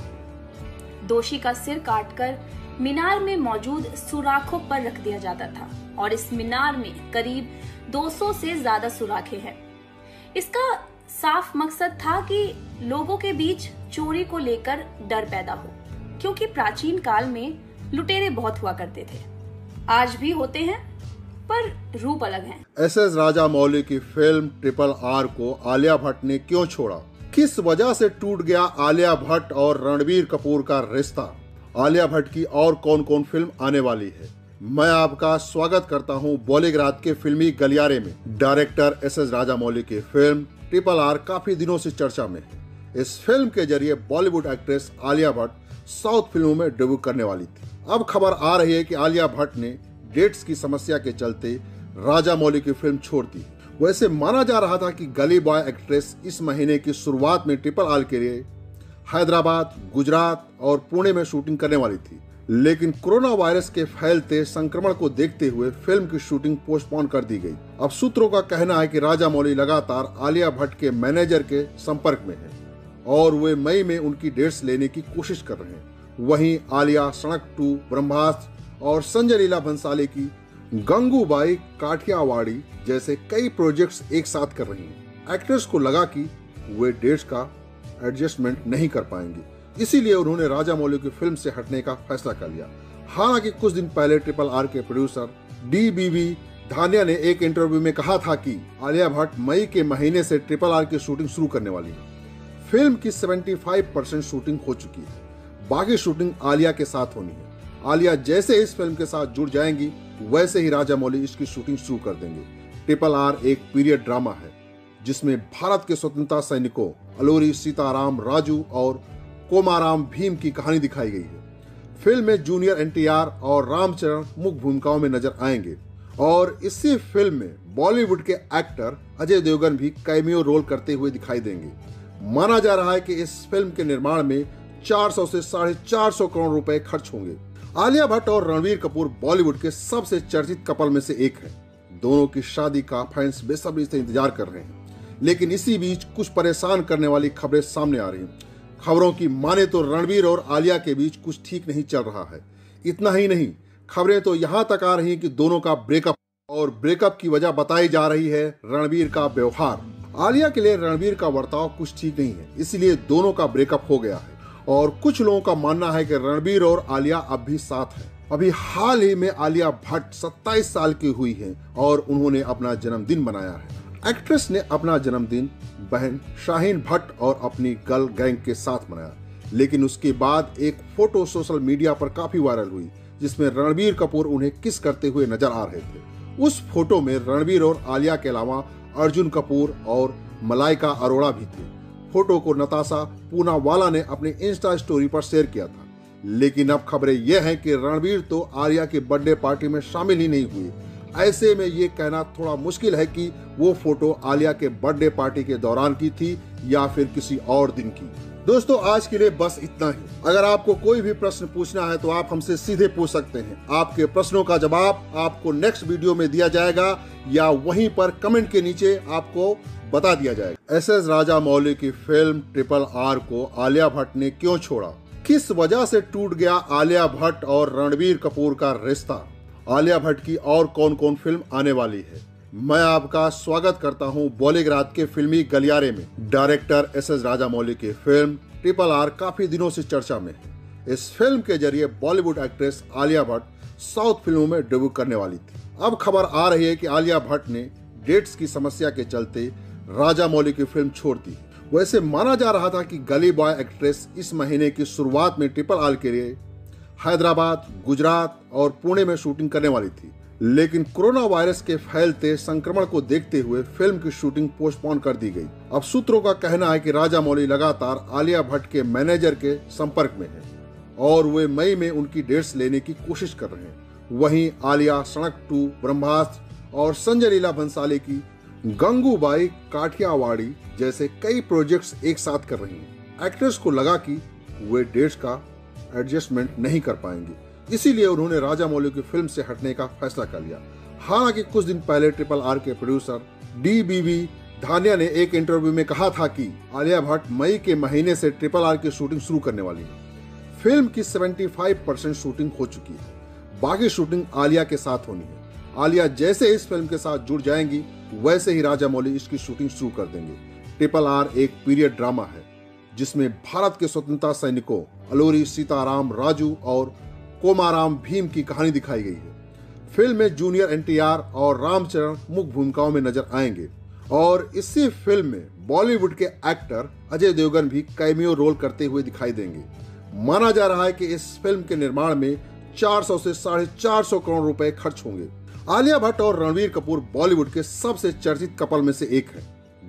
दोषी का सिर काटकर मीनार में मौजूद सुराखों पर रख दिया जाता था, और इस मीनार में करीब 200 से ज्यादा सुराखें हैं। इसका साफ मकसद था कि लोगों के बीच चोरी को लेकर डर पैदा हो, क्योंकि प्राचीन काल में लुटेरे बहुत हुआ करते थे। आज भी होते हैं, पर रूप अलग हैं। SS राजामौली की फिल्म RRR को आलिया भट्ट ने क्यों छोड़ा? किस वजह से टूट गया आलिया भट्ट और रणबीर कपूर का रिश्ता? आलिया भट्ट की और कौन कौन फिल्म आने वाली है? मैं आपका स्वागत करता हूं बॉलीग्राड के फिल्मी गलियारे में। डायरेक्टर SS राजामौली की फिल्म RRR काफी दिनों से चर्चा में है। इस फिल्म के जरिए Bollywood actress Alia Bhatt south फिल्मों में डेब्यू करने वाली थी। अब खबर आ रही है कि आलिया भट्ट ने डेट्स की समस्या के चलते राजामौली की फिल्म छोड़ दी। वैसे माना जा रहा था कि गली बॉय एक्ट्रेस इस महीने की शुरुआत में RRR के लिए हैदराबाद, गुजरात और पुणे में शूटिंग करने वाली थी, लेकिन कोरोना वायरस के फैलते संक्रमण को देखते हुए फिल्म की शूटिंग पोस्टपोन कर दी गई। अब सूत्रों का कहना है कि राजामौली लगातार आलिया भट्ट के मैनेजर के संपर्क में है और वे मई में उनकी डेट्स लेने की कोशिश कर रहे हैं। वहीं आलिया सड़क 2, ब्रह्मास्त्र और संजय लीला भंसाली की गंगूबाई काठियावाड़ी जैसे कई प्रोजेक्ट्स एक साथ कर रही हैं। एक्ट्रेस को लगा कि वे डेट्स का एडजस्टमेंट नहीं कर पाएंगी, इसीलिए उन्होंने राजामौली की फिल्म से हटने का फैसला कर लिया। हालांकि कुछ दिन पहले RRR के प्रोड्यूसर DBV धानिया ने एक इंटरव्यू में कहा था कि आलिया भट्ट मई के महीने से RRR की शूटिंग शुरू करने वाली है। फिल्म की 75% शूटिंग हो चुकी है, बाकी शूटिंग आलिया के साथ होनी है। आलिया जैसे इस फिल्म के साथ जुड़ जाएंगी वैसे ही राजामौली इसकी शूटिंग शुरू कर देंगे। RRR एक पीरियड ड्रामा है जिसमें भारत के स्वतंत्रता सैनिकों अलूरी सीताराम राजू और कोमाराम भीम की कहानी दिखाई गई है। फिल्म में जूनियर NTR और रामचरण मुख्य भूमिकाओं में नजर आएंगे और इसी फिल्म में बॉलीवुड के एक्टर अजय देवगन भी कैमियो रोल करते हुए दिखाई देंगे। माना जा रहा है कि इस फिल्म के निर्माण में 400 से 450 करोड़ रुपए खर्च होंगे। आलिया भट्ट और रणबीर कपूर बॉलीवुड के सबसे चर्चित कपल में से एक है। दोनों की शादी का फैंस बेसब्री से इंतजार कर रहे हैं, लेकिन इसी बीच कुछ परेशान करने वाली खबरें सामने आ रही हैं। खबरों की माने तो रणबीर और आलिया के बीच कुछ ठीक नहीं चल रहा है। इतना ही नहीं, खबरें तो यहाँ तक आ रही हैं कि दोनों का ब्रेकअप, और ब्रेकअप की वजह बताई जा रही है रणबीर का व्यवहार। आलिया के लिए रणबीर का बर्ताव कुछ ठीक नहीं है, इसलिए दोनों का ब्रेकअप हो गया है। और कुछ लोगों का मानना है कि रणबीर और आलिया अब भी साथ हैं। अभी हाल ही में आलिया भट्ट 27 साल की हुई है और उन्होंने अपना जन्मदिन मनाया है। एक्ट्रेस ने अपना जन्मदिन बहन शाहीन भट्ट और अपनी गर्ल गैंग के साथ मनाया, लेकिन उसके बाद एक फोटो सोशल मीडिया पर काफी वायरल हुई जिसमें रणबीर कपूर उन्हें किस करते हुए नजर आ रहे थे। उस फोटो में रणबीर और आलिया के अलावा अर्जुन कपूर और मलाइका अरोड़ा भी थे। फोटो को नताशा पूनावाला ने अपने इंस्टा स्टोरी पर शेयर किया था, लेकिन अब खबरें यह हैं कि रणबीर तो आलिया के बर्थडे पार्टी में शामिल ही नहीं हुए। ऐसे में ये कहना थोड़ा मुश्किल है कि वो फोटो आलिया के बर्थडे पार्टी के दौरान की थी या फिर किसी और दिन की। दोस्तों, आज के लिए बस इतना ही। अगर आपको कोई भी प्रश्न पूछना है तो आप हमसे सीधे पूछ सकते हैं। आपके प्रश्नों का जवाब आपको नेक्स्ट वीडियो में दिया जाएगा या वहीं पर कमेंट के नीचे आपको बता दिया जाएगा। SS राजामौली की फिल्म RRR को आलिया भट्ट ने क्यों छोड़ा? किस वजह से टूट गया आलिया भट्ट और रणबीर कपूर का रिश्ता? आलिया भट्ट की और कौन कौन फिल्म आने वाली है? मैं आपका स्वागत करता हूं बॉलीवुड के फिल्मी गलियारे में। डायरेक्टर SS राजामौली की फिल्म RRR काफी दिनों से चर्चा में है। इस फिल्म के जरिए Bollywood actress Alia Bhatt south फिल्मों में डेब्यू करने वाली थी। अब खबर आ रही है कि आलिया भट्ट ने डेट्स की समस्या के चलते राजामौली की फिल्म छोड़ दी। वैसे माना जा रहा था कि गली बॉय एक्ट्रेस इस महीने की शुरुआत में RRR के लिए हैदराबाद, गुजरात और पुणे में शूटिंग करने वाली थी, लेकिन कोरोना वायरस के फैलते संक्रमण को देखते हुए फिल्म की शूटिंग पोस्टपोन कर दी गई। अब सूत्रों का कहना है कि राजामौली लगातार आलिया भट्ट के मैनेजर के संपर्क में है और वे मई में उनकी डेट्स लेने की कोशिश कर रहे हैं। वहीं आलिया सड़क 2, ब्रह्मास्त्र और संजय लीला भंसाली की गंगूबाई काठियावाड़ी जैसे कई प्रोजेक्ट्स एक साथ कर रही हैं। एक्ट्रेस को लगा कि वे डेट्स का एडजस्टमेंट नहीं कर पाएंगे, इसीलिए उन्होंने राजामौली की फिल्म से हटने का फैसला कर लिया। हालांकि कुछ दिन पहले RRR के प्रोड्यूसर DBV धानिया ने एक इंटरव्यू में कहा था कि आलिया भट्ट मई के महीने से RRR की शूटिंग शुरू करने वाली है। फिल्म की 75% शूटिंग हो चुकी है, बाकी शूटिंग आलिया के साथ होनी है। आलिया जैसे इस फिल्म के साथ जुड़ जाएंगी वैसे ही राजामौली इसकी शूटिंग शुरू कर देंगे। RRR एक पीरियड ड्रामा है जिसमें भारत के स्वतंत्रता सैनिकों अलूरी सीताराम राजू और कोमाराम भीम की कहानी दिखाई गई है। फिल्म में जूनियर NTR और रामचरण मुख्य भूमिकाओं में नजर आएंगे और इसी फिल्म में बॉलीवुड के एक्टर अजय देवगन भी कैमियो रोल करते हुए दिखाई देंगे। माना जा रहा है कि इस फिल्म के निर्माण में 400 से 450 करोड़ रुपए खर्च होंगे। आलिया भट्ट और रणबीर कपूर बॉलीवुड के सबसे चर्चित कपल में से एक है।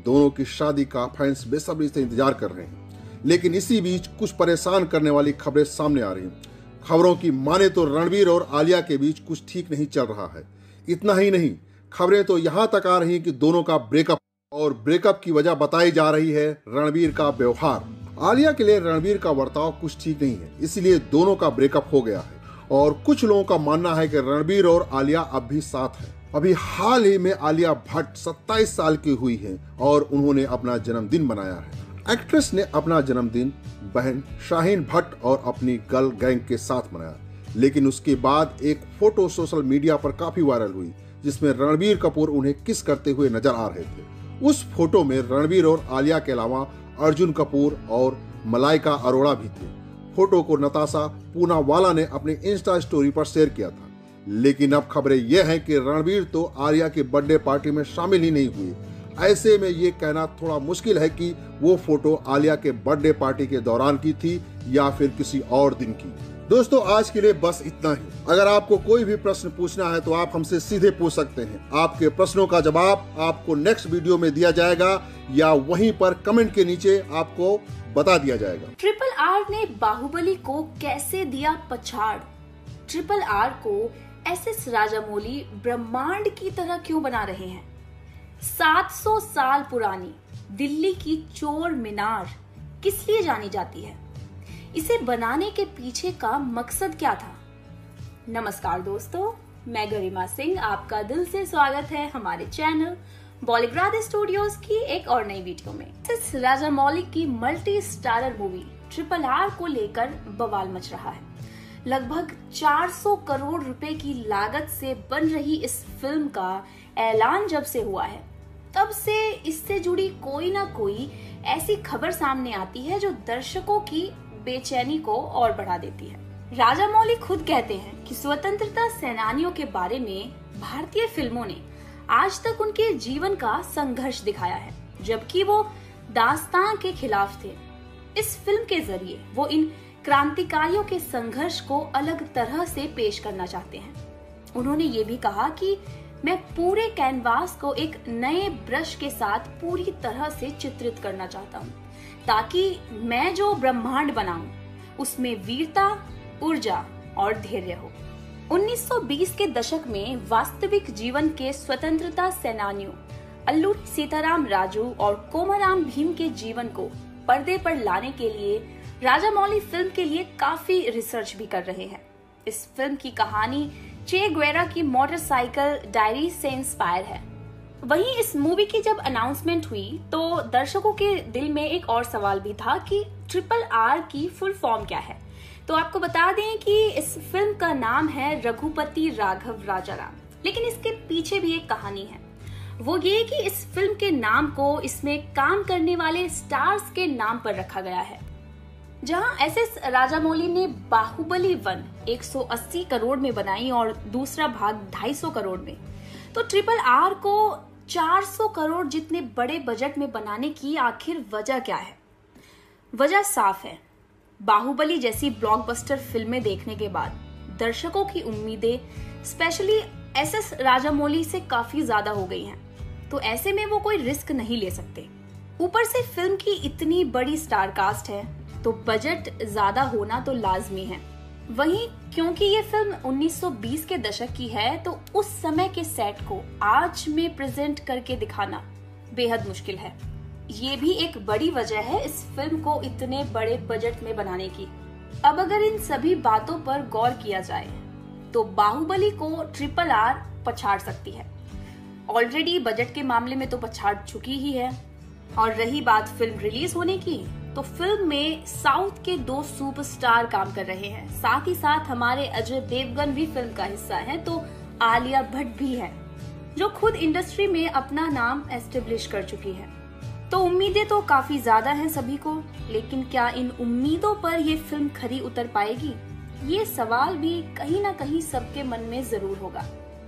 दोनों की शादी का फैंस बेसब्री से इंतजार कर रहे हैं। लेकिन इसी बीच कुछ परेशान करने वाली खबरें सामने आ रही हैं। खबरों की माने तो रणबीर और आलिया के बीच कुछ ठीक नहीं चल रहा है। इतना ही नहीं, खबरें तो यहाँ तक आ रही हैं कि दोनों का ब्रेकअप, और ब्रेकअप की वजह बताई जा रही है रणबीर का व्यवहार। आलिया के लिए रणबीर का बर्ताव कुछ ठीक नहीं है, इसलिए दोनों का ब्रेकअप हो गया है। और कुछ लोगों का मानना है कि रणबीर और आलिया अब भी साथ हैं। अभी हाल ही में आलिया भट्ट 27 साल की हुई है और उन्होंने अपना जन्मदिन मनाया है। एक्ट्रेस ने अपना जन्मदिन बहन शाहीन भट्ट और अपनी गर्ल गैंग के साथ मनाया, लेकिन उसके बाद एक फोटो सोशल मीडिया पर काफी वायरल हुई जिसमें रणबीर कपूर उन्हें किस करते हुए नजर आ रहे थे। उस फोटो में रणबीर और आलिया के अलावा अर्जुन कपूर और मलाइका अरोड़ा भी थे। फोटो को नताशा पूनावाला ने अपने इंस्टा स्टोरी पर शेयर किया था। लेकिन अब खबरें यह हैं कि रणबीर तो आलिया की बर्थडे पार्टी में शामिल ही नहीं हुए। ऐसे में ये कहना थोड़ा मुश्किल है कि वो फोटो आलिया के बर्थडे पार्टी के दौरान की थी या फिर किसी और दिन की। दोस्तों, आज के लिए बस इतना ही। अगर आपको कोई भी प्रश्न पूछना है तो आप हमसे सीधे पूछ सकते हैं। आपके प्रश्नों का जवाब आपको नेक्स्ट वीडियो में दिया जाएगा या वहीं पर कमेंट के नीचे आपको बता दिया जाएगा। RRR ने बाहुबली को कैसे दिया पछाड़? RRR को SS राजामौली ब्रह्मांड की तरह क्यों बना रहे हैं? 700 साल पुरानी दिल्ली की चोर मीनार किस लिए जानी जाती है? इसे बनाने के पीछे का मकसद क्या था? नमस्कार दोस्तों, मैं गरिमा सिंह, आपका दिल से स्वागत है हमारे चैनल बॉलीग्राड स्टूडियोज की एक और नई वीडियो में। SS राजामौली की मल्टी स्टारर मूवी RRR को लेकर बवाल मच रहा है। लगभग 400 करोड़ रुपए की लागत से बन रही इस फिल्म का ऐलान जब से हुआ है, तब से इससे जुड़ी कोई ना कोई ऐसी खबर सामने आती है जो दर्शकों की बेचैनी को और बढ़ा देती है। राजामौली खुद कहते हैं कि स्वतंत्रता सेनानियों के बारे में भारतीय फिल्मों ने आज तक उनके जीवन का संघर्ष दिखाया है, जबकि वो दास्तान के खिलाफ थे। इस फिल्म के जरिए वो इन क्रांतिकारियों के संघर्ष को अलग तरह से पेश करना चाहते हैं। उन्होंने ये भी कहा कि मैं पूरे कैनवास को एक नए ब्रश के साथ पूरी तरह से चित्रित करना चाहता हूँ, ताकि मैं जो ब्रह्मांड बनाऊं उसमें वीरता, ऊर्जा और धैर्य हो। 1920 के दशक में वास्तविक जीवन के स्वतंत्रता सेनानियों अल्लूरी सीताराम राजू और कोमाराम भीम के जीवन को पर्दे पर लाने के लिए राजामौली फिल्म के लिए काफी रिसर्च भी कर रहे हैं। इस फिल्म की कहानी चे ग्वेरा की मोटरसाइकिल डायरी से इंस्पायर है। वहीं इस मूवी की जब अनाउंसमेंट हुई तो दर्शकों के दिल में एक और सवाल भी था कि RRR की फुल फॉर्म क्या है। तो आपको बता दें कि इस फिल्म का नाम है रघुपति राघव राजाराम, लेकिन इसके पीछे भी एक कहानी है। वो ये कि इस फिल्म के नाम को इसमें काम करने वाले स्टार्स के नाम पर रखा गया है। जहां SS राजामौली ने बाहुबली 1 180 करोड़ में बनाई और दूसरा भाग 250 करोड़ में, तो RRR को 400 करोड़ जितने बड़े बजट में बनाने की आखिर वजह क्या है? वजह साफ है। बाहुबली जैसी ब्लॉकबस्टर फिल्में देखने के बाद दर्शकों की उम्मीदें स्पेशली SS राजामौली से काफी ज्यादा हो गई हैं, तो ऐसे में वो कोई रिस्क नहीं ले सकते। ऊपर से फिल्म की इतनी बड़ी स्टार कास्ट है तो बजट ज्यादा होना तो लाजमी है। वहीं क्योंकि ये फिल्म 1920 के दशक की है तो उस समय के सेट को आज में प्रेजेंट करके दिखाना बेहद मुश्किल है। ये भी एक बड़ी वजह है इस फिल्म को इतने बड़े बजट में बनाने की। अब अगर इन सभी बातों पर गौर किया जाए तो बाहुबली को RRR पछाड़ सकती है। ऑलरेडी बजट के मामले में तो पछाड़ चुकी ही है। और रही बात फिल्म रिलीज होने की, तो फिल्म में साउथ के 2 सुपरस्टार काम कर रहे हैं। साथ ही साथ हमारे अजय देवगन भी फिल्म का हिस्सा है, तो आलिया भट्ट भी है जो खुद इंडस्ट्री में अपना नाम एस्टेब्लिश कर चुकी है। तो उम्मीदें तो काफी ज्यादा हैं सभी को, लेकिन क्या इन उम्मीदों पर ये फिल्म खरी उतर पाएगी? ये सवाल भी कहीं ना कहीं सबके मन में जरूर होगा।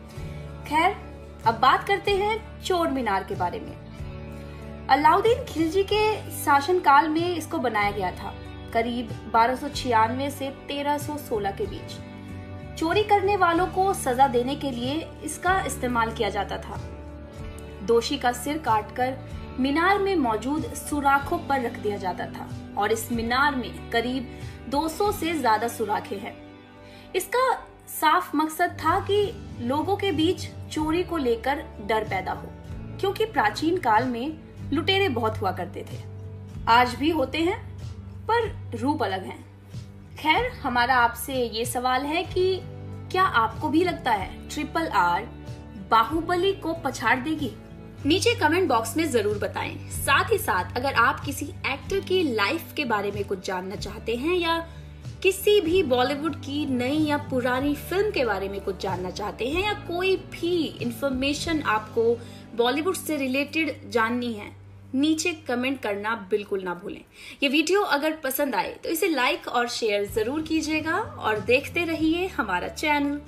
खैर, अब बात करते हैं चोर मीनार के बारे में। अलाउद्दीन खिलजी के शासनकाल में इसको बनाया गया था, करीब 1296 से 1316 के बीच। चोरी करने वालों को सजा देने के लिए इसका इस्तेमाल किया जाता था। दोषी का सिर काटकर मीनार में मौजूद सुराखों पर रख दिया जाता था और इस मीनार में करीब 200 से ज्यादा सुराखें हैं। इसका साफ मकसद था कि लोगों के बीच चोरी को लेकर डर पैदा हो, क्योंकि प्राचीन काल में लुटेरे बहुत हुआ करते थे। आज भी होते हैं, पर रूप अलग है। खैर, हमारा आपसे ये सवाल है कि क्या आपको भी लगता है RRR बाहुबली को पछाड़ देगी? नीचे कमेंट बॉक्स में जरूर बताएं। साथ ही साथ अगर आप किसी एक्टर की लाइफ के बारे में कुछ जानना चाहते हैं या किसी भी बॉलीवुड की नई या पुरानी फिल्म के बारे में कुछ जानना चाहते हैं या कोई भी इंफॉर्मेशन आपको बॉलीवुड से रिलेटेड जाननी है, नीचे कमेंट करना बिल्कुल ना भूलें। ये वीडियो अगर पसंद आए तो इसे लाइक और शेयर जरूर कीजिएगा और देखते रहिए हमारा चैनल।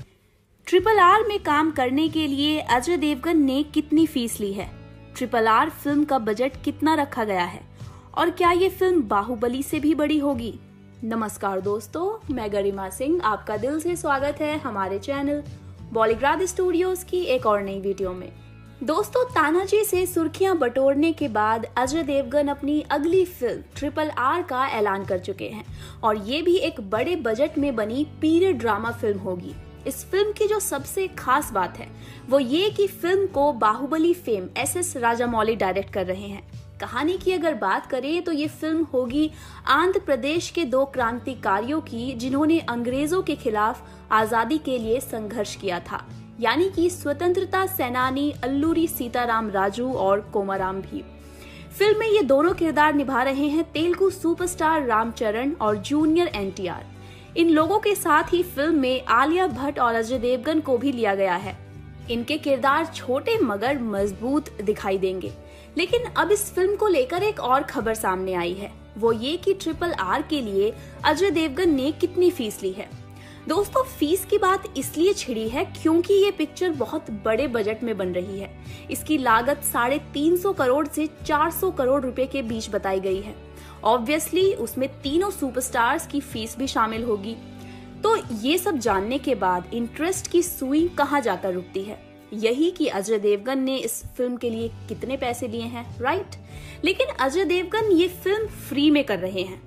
RRR में काम करने के लिए अजय देवगन ने कितनी फीस ली है? RRR फिल्म का बजट कितना रखा गया है और क्या ये फिल्म बाहुबली से भी बड़ी होगी? नमस्कार दोस्तों, मैं गरिमा सिंह, आपका दिल से स्वागत है हमारे चैनल बॉलीग्राड स्टूडियोज की एक और नई वीडियो में। दोस्तों, तानाजी से सुर्खियां बटोरने के बाद अजय देवगन अपनी अगली फिल्म RRR का ऐलान कर चुके हैं और ये भी एक बड़े बजट में बनी पीरियड ड्रामा फिल्म होगी। इस फिल्म की जो सबसे खास बात है वो ये कि फिल्म को Baahubali fame SS Rajamouli direct कर रहे हैं। कहानी की अगर बात करें तो ये फिल्म होगी आंध्र प्रदेश के 2 क्रांतिकारियों की जिन्होंने अंग्रेजों के खिलाफ आजादी के लिए संघर्ष किया था, यानी कि स्वतंत्रता सेनानी अल्लूरी सीताराम राजू और कोमाराम भी। फिल्म में ये दोनों किरदार निभा रहे हैं तेलुगु सुपरस्टार रामचरण और जूनियर NTR। इन लोगों के साथ ही फिल्म में आलिया भट्ट और अजय देवगन को भी लिया गया है। इनके किरदार छोटे मगर मजबूत दिखाई देंगे। लेकिन अब इस फिल्म को लेकर एक और खबर सामने आई है, वो ये कि RRR के लिए अजय देवगन ने कितनी फीस ली है। दोस्तों, फीस की बात इसलिए छिड़ी है क्योंकि ये पिक्चर बहुत बड़े बजट में बन रही है। इसकी लागत 350 करोड़ से 400 करोड़ रुपए के बीच बताई गई है। ऑब्वियसली उसमें तीनों सुपरस्टार्स की फीस भी शामिल होगी। तो ये सब जानने के बाद इंटरेस्ट की सुई कहाँ जाकर रुकती है? यही कि अजय देवगन ने इस फिल्म के लिए कितने पैसे लिए हैं, राइट? लेकिन अजय देवगन ये फिल्म फ्री में कर रहे हैं।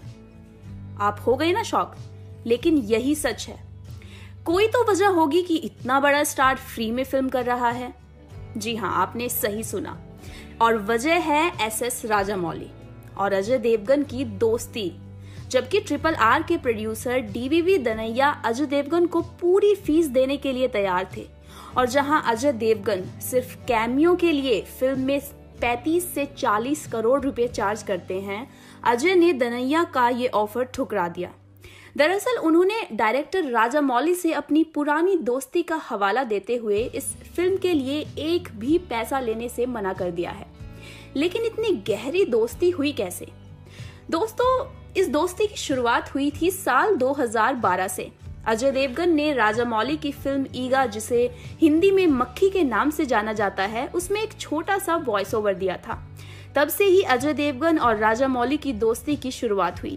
आप हो गए ना शॉक? लेकिन यही सच है। कोई तो वजह होगी कि इतना बड़ा स्टार फ्री में फिल्म कर रहा है। जी हाँ, आपने सही सुना, और वजह है SS राजामौली और अजय देवगन की दोस्ती। जबकि RRR के प्रोड्यूसर DVV दनैया अजय देवगन को पूरी फीस देने के लिए तैयार थे, और जहां अजय देवगन सिर्फ कैमियो के लिए फिल्म में 35 से 40 करोड़ रुपए चार्ज करते हैं, अजय ने दनैया का ये ऑफर ठुकरा दिया। दरअसल उन्होंने डायरेक्टर राजामौली से अपनी पुरानी दोस्ती का हवाला देते हुए इस फिल्म के लिए एक भी पैसा लेने से मना कर दिया है। लेकिन इतनी गहरी दोस्ती हुई कैसे? दोस्तों, इस दोस्ती की शुरुआत हुई थी साल 2012 से। अजय देवगन ने राजामौली की फिल्म ईगा, जिसे हिंदी में मक्खी के नाम से जाना जाता है, उसमें एक छोटा सा वॉइस ओवर दिया था। तब से ही अजय देवगन और राजामौली की दोस्ती की शुरुआत हुई।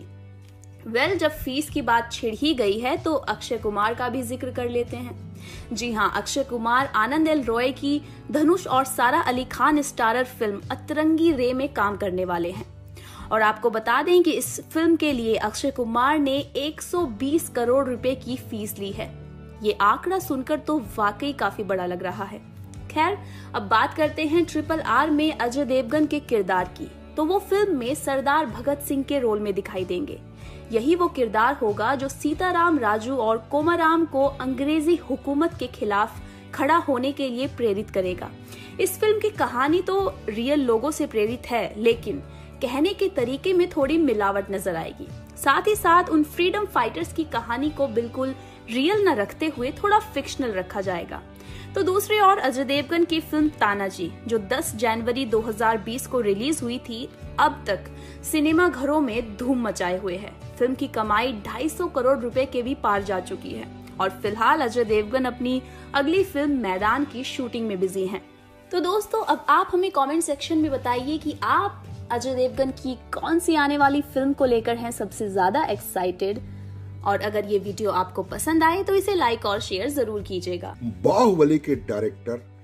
जब फीस की बात छिड़ ही गई है तो अक्षय कुमार का भी जिक्र कर लेते हैं। जी हाँ, अक्षय कुमार आनंद एल रॉय की धनुष और सारा अली खान स्टारर फिल्म अतरंगी रे में काम करने वाले हैं। और आपको बता दें कि इस फिल्म के लिए अक्षय कुमार ने 120 करोड़ रुपए की फीस ली है। ये आंकड़ा सुनकर तो वाकई काफी बड़ा लग रहा है। खैर, अब बात करते हैं RRR में अजय देवगन के किरदार की। तो वो फिल्म में सरदार भगत सिंह के रोल में दिखाई देंगे। यही वो किरदार होगा जो सीताराम राजू और कोमाराम को अंग्रेजी हुकूमत के खिलाफ खड़ा होने के लिए प्रेरित करेगा। इस फिल्म की कहानी तो रियल लोगों से प्रेरित है, लेकिन कहने के तरीके में थोड़ी मिलावट नजर आएगी। साथ ही साथ उन फ्रीडम फाइटर्स की कहानी को बिल्कुल रियल न रखते हुए थोड़ा फिक्शनल रखा जाएगा। तो दूसरी ओर अजय देवगन की फिल्म तानाजी, जो 10 जनवरी 2020 को रिलीज हुई थी, अब तक सिनेमा घरों में धूम मचाए हुए है। फिल्म की कमाई 250 करोड़ रुपए के भी पार जा चुकी है और फिलहाल अजय देवगन अपनी अगली फिल्म मैदान की शूटिंग में बिजी हैं। तो दोस्तों, अब आप हमें कमेंट सेक्शन में बताइए कि आप अजय देवगन की कौन सी आने वाली फिल्म को लेकर हैं सबसे ज्यादा एक्साइटेड, और अगर ये वीडियो आपको पसंद आए तो इसे लाइक और शेयर जरूर कीजिएगा। बाहुबली के डायरेक्टर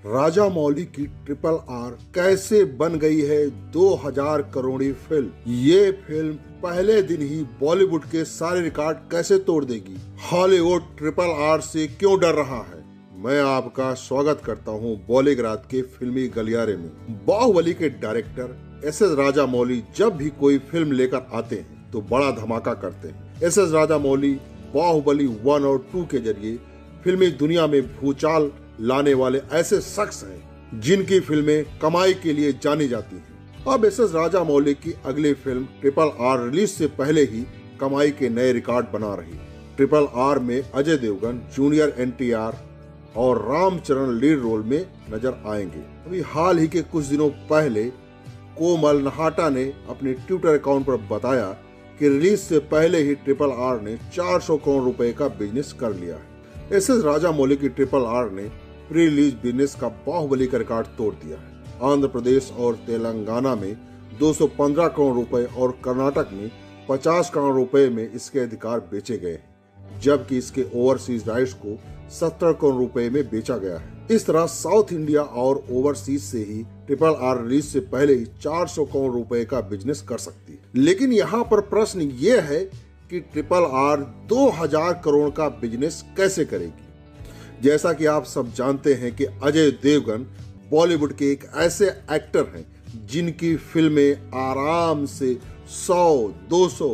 राजा मौली की ट्रिपल आर कैसे बन गई है 2000 करोड़ी फिल्म। ये फिल्म पहले दिन ही बॉलीवुड के सारे रिकॉर्ड कैसे तोड़ देगी। हॉलीवुड ट्रिपल आर से क्यों डर रहा है। मैं आपका स्वागत करता हूं बॉलीग्राद के फिल्मी गलियारे में। बाहुबली के डायरेक्टर एस.एस. राजामौली जब भी कोई फिल्म लेकर आते हैं तो बड़ा धमाका करते हैं। एस.एस. राजामौली बाहुबली 1 और 2 के जरिए फिल्मी दुनिया में भूचाल लाने वाले ऐसे शख्स हैं जिनकी फिल्में कमाई के लिए जानी जाती हैं। अब एस.एस. राजामौली की अगली फिल्म ट्रिपल आर रिलीज से पहले ही कमाई के नए रिकॉर्ड बना रही। ट्रिपल आर में अजय देवगन, जूनियर एनटीआर और रामचरण लीड रोल में नजर आएंगे। अभी हाल ही के कुछ दिनों पहले कोमल नहाटा ने अपने ट्विटर अकाउंट पर बताया कि रिलीज से पहले ही ट्रिपल आर ने 400 करोड़ रुपए का बिजनेस कर लिया है। एस.एस. राजामौली की ट्रिपल आर ने प्री रिलीज बिजनेस का बाहुबली का रिकॉर्ड तोड़ दिया है। आंध्र प्रदेश और तेलंगाना में 215 करोड़ रुपए और कर्नाटक में 50 करोड़ रुपए में इसके अधिकार बेचे गए हैं, जबकि इसके ओवरसीज राइट्स को 70 करोड़ रुपए में बेचा गया है। इस तरह साउथ इंडिया और ओवरसीज से ही ट्रिपल आर रिलीज से पहले ही 400 करोड़ रुपए का बिजनेस कर सकती है। लेकिन यहाँ पर प्रश्न ये है कि ट्रिपल आर 2000 करोड़ का बिजनेस कैसे करेगी। जैसा कि आप सब जानते हैं कि अजय देवगन बॉलीवुड के एक ऐसे एक्टर हैं जिनकी फिल्में आराम से 100, 200,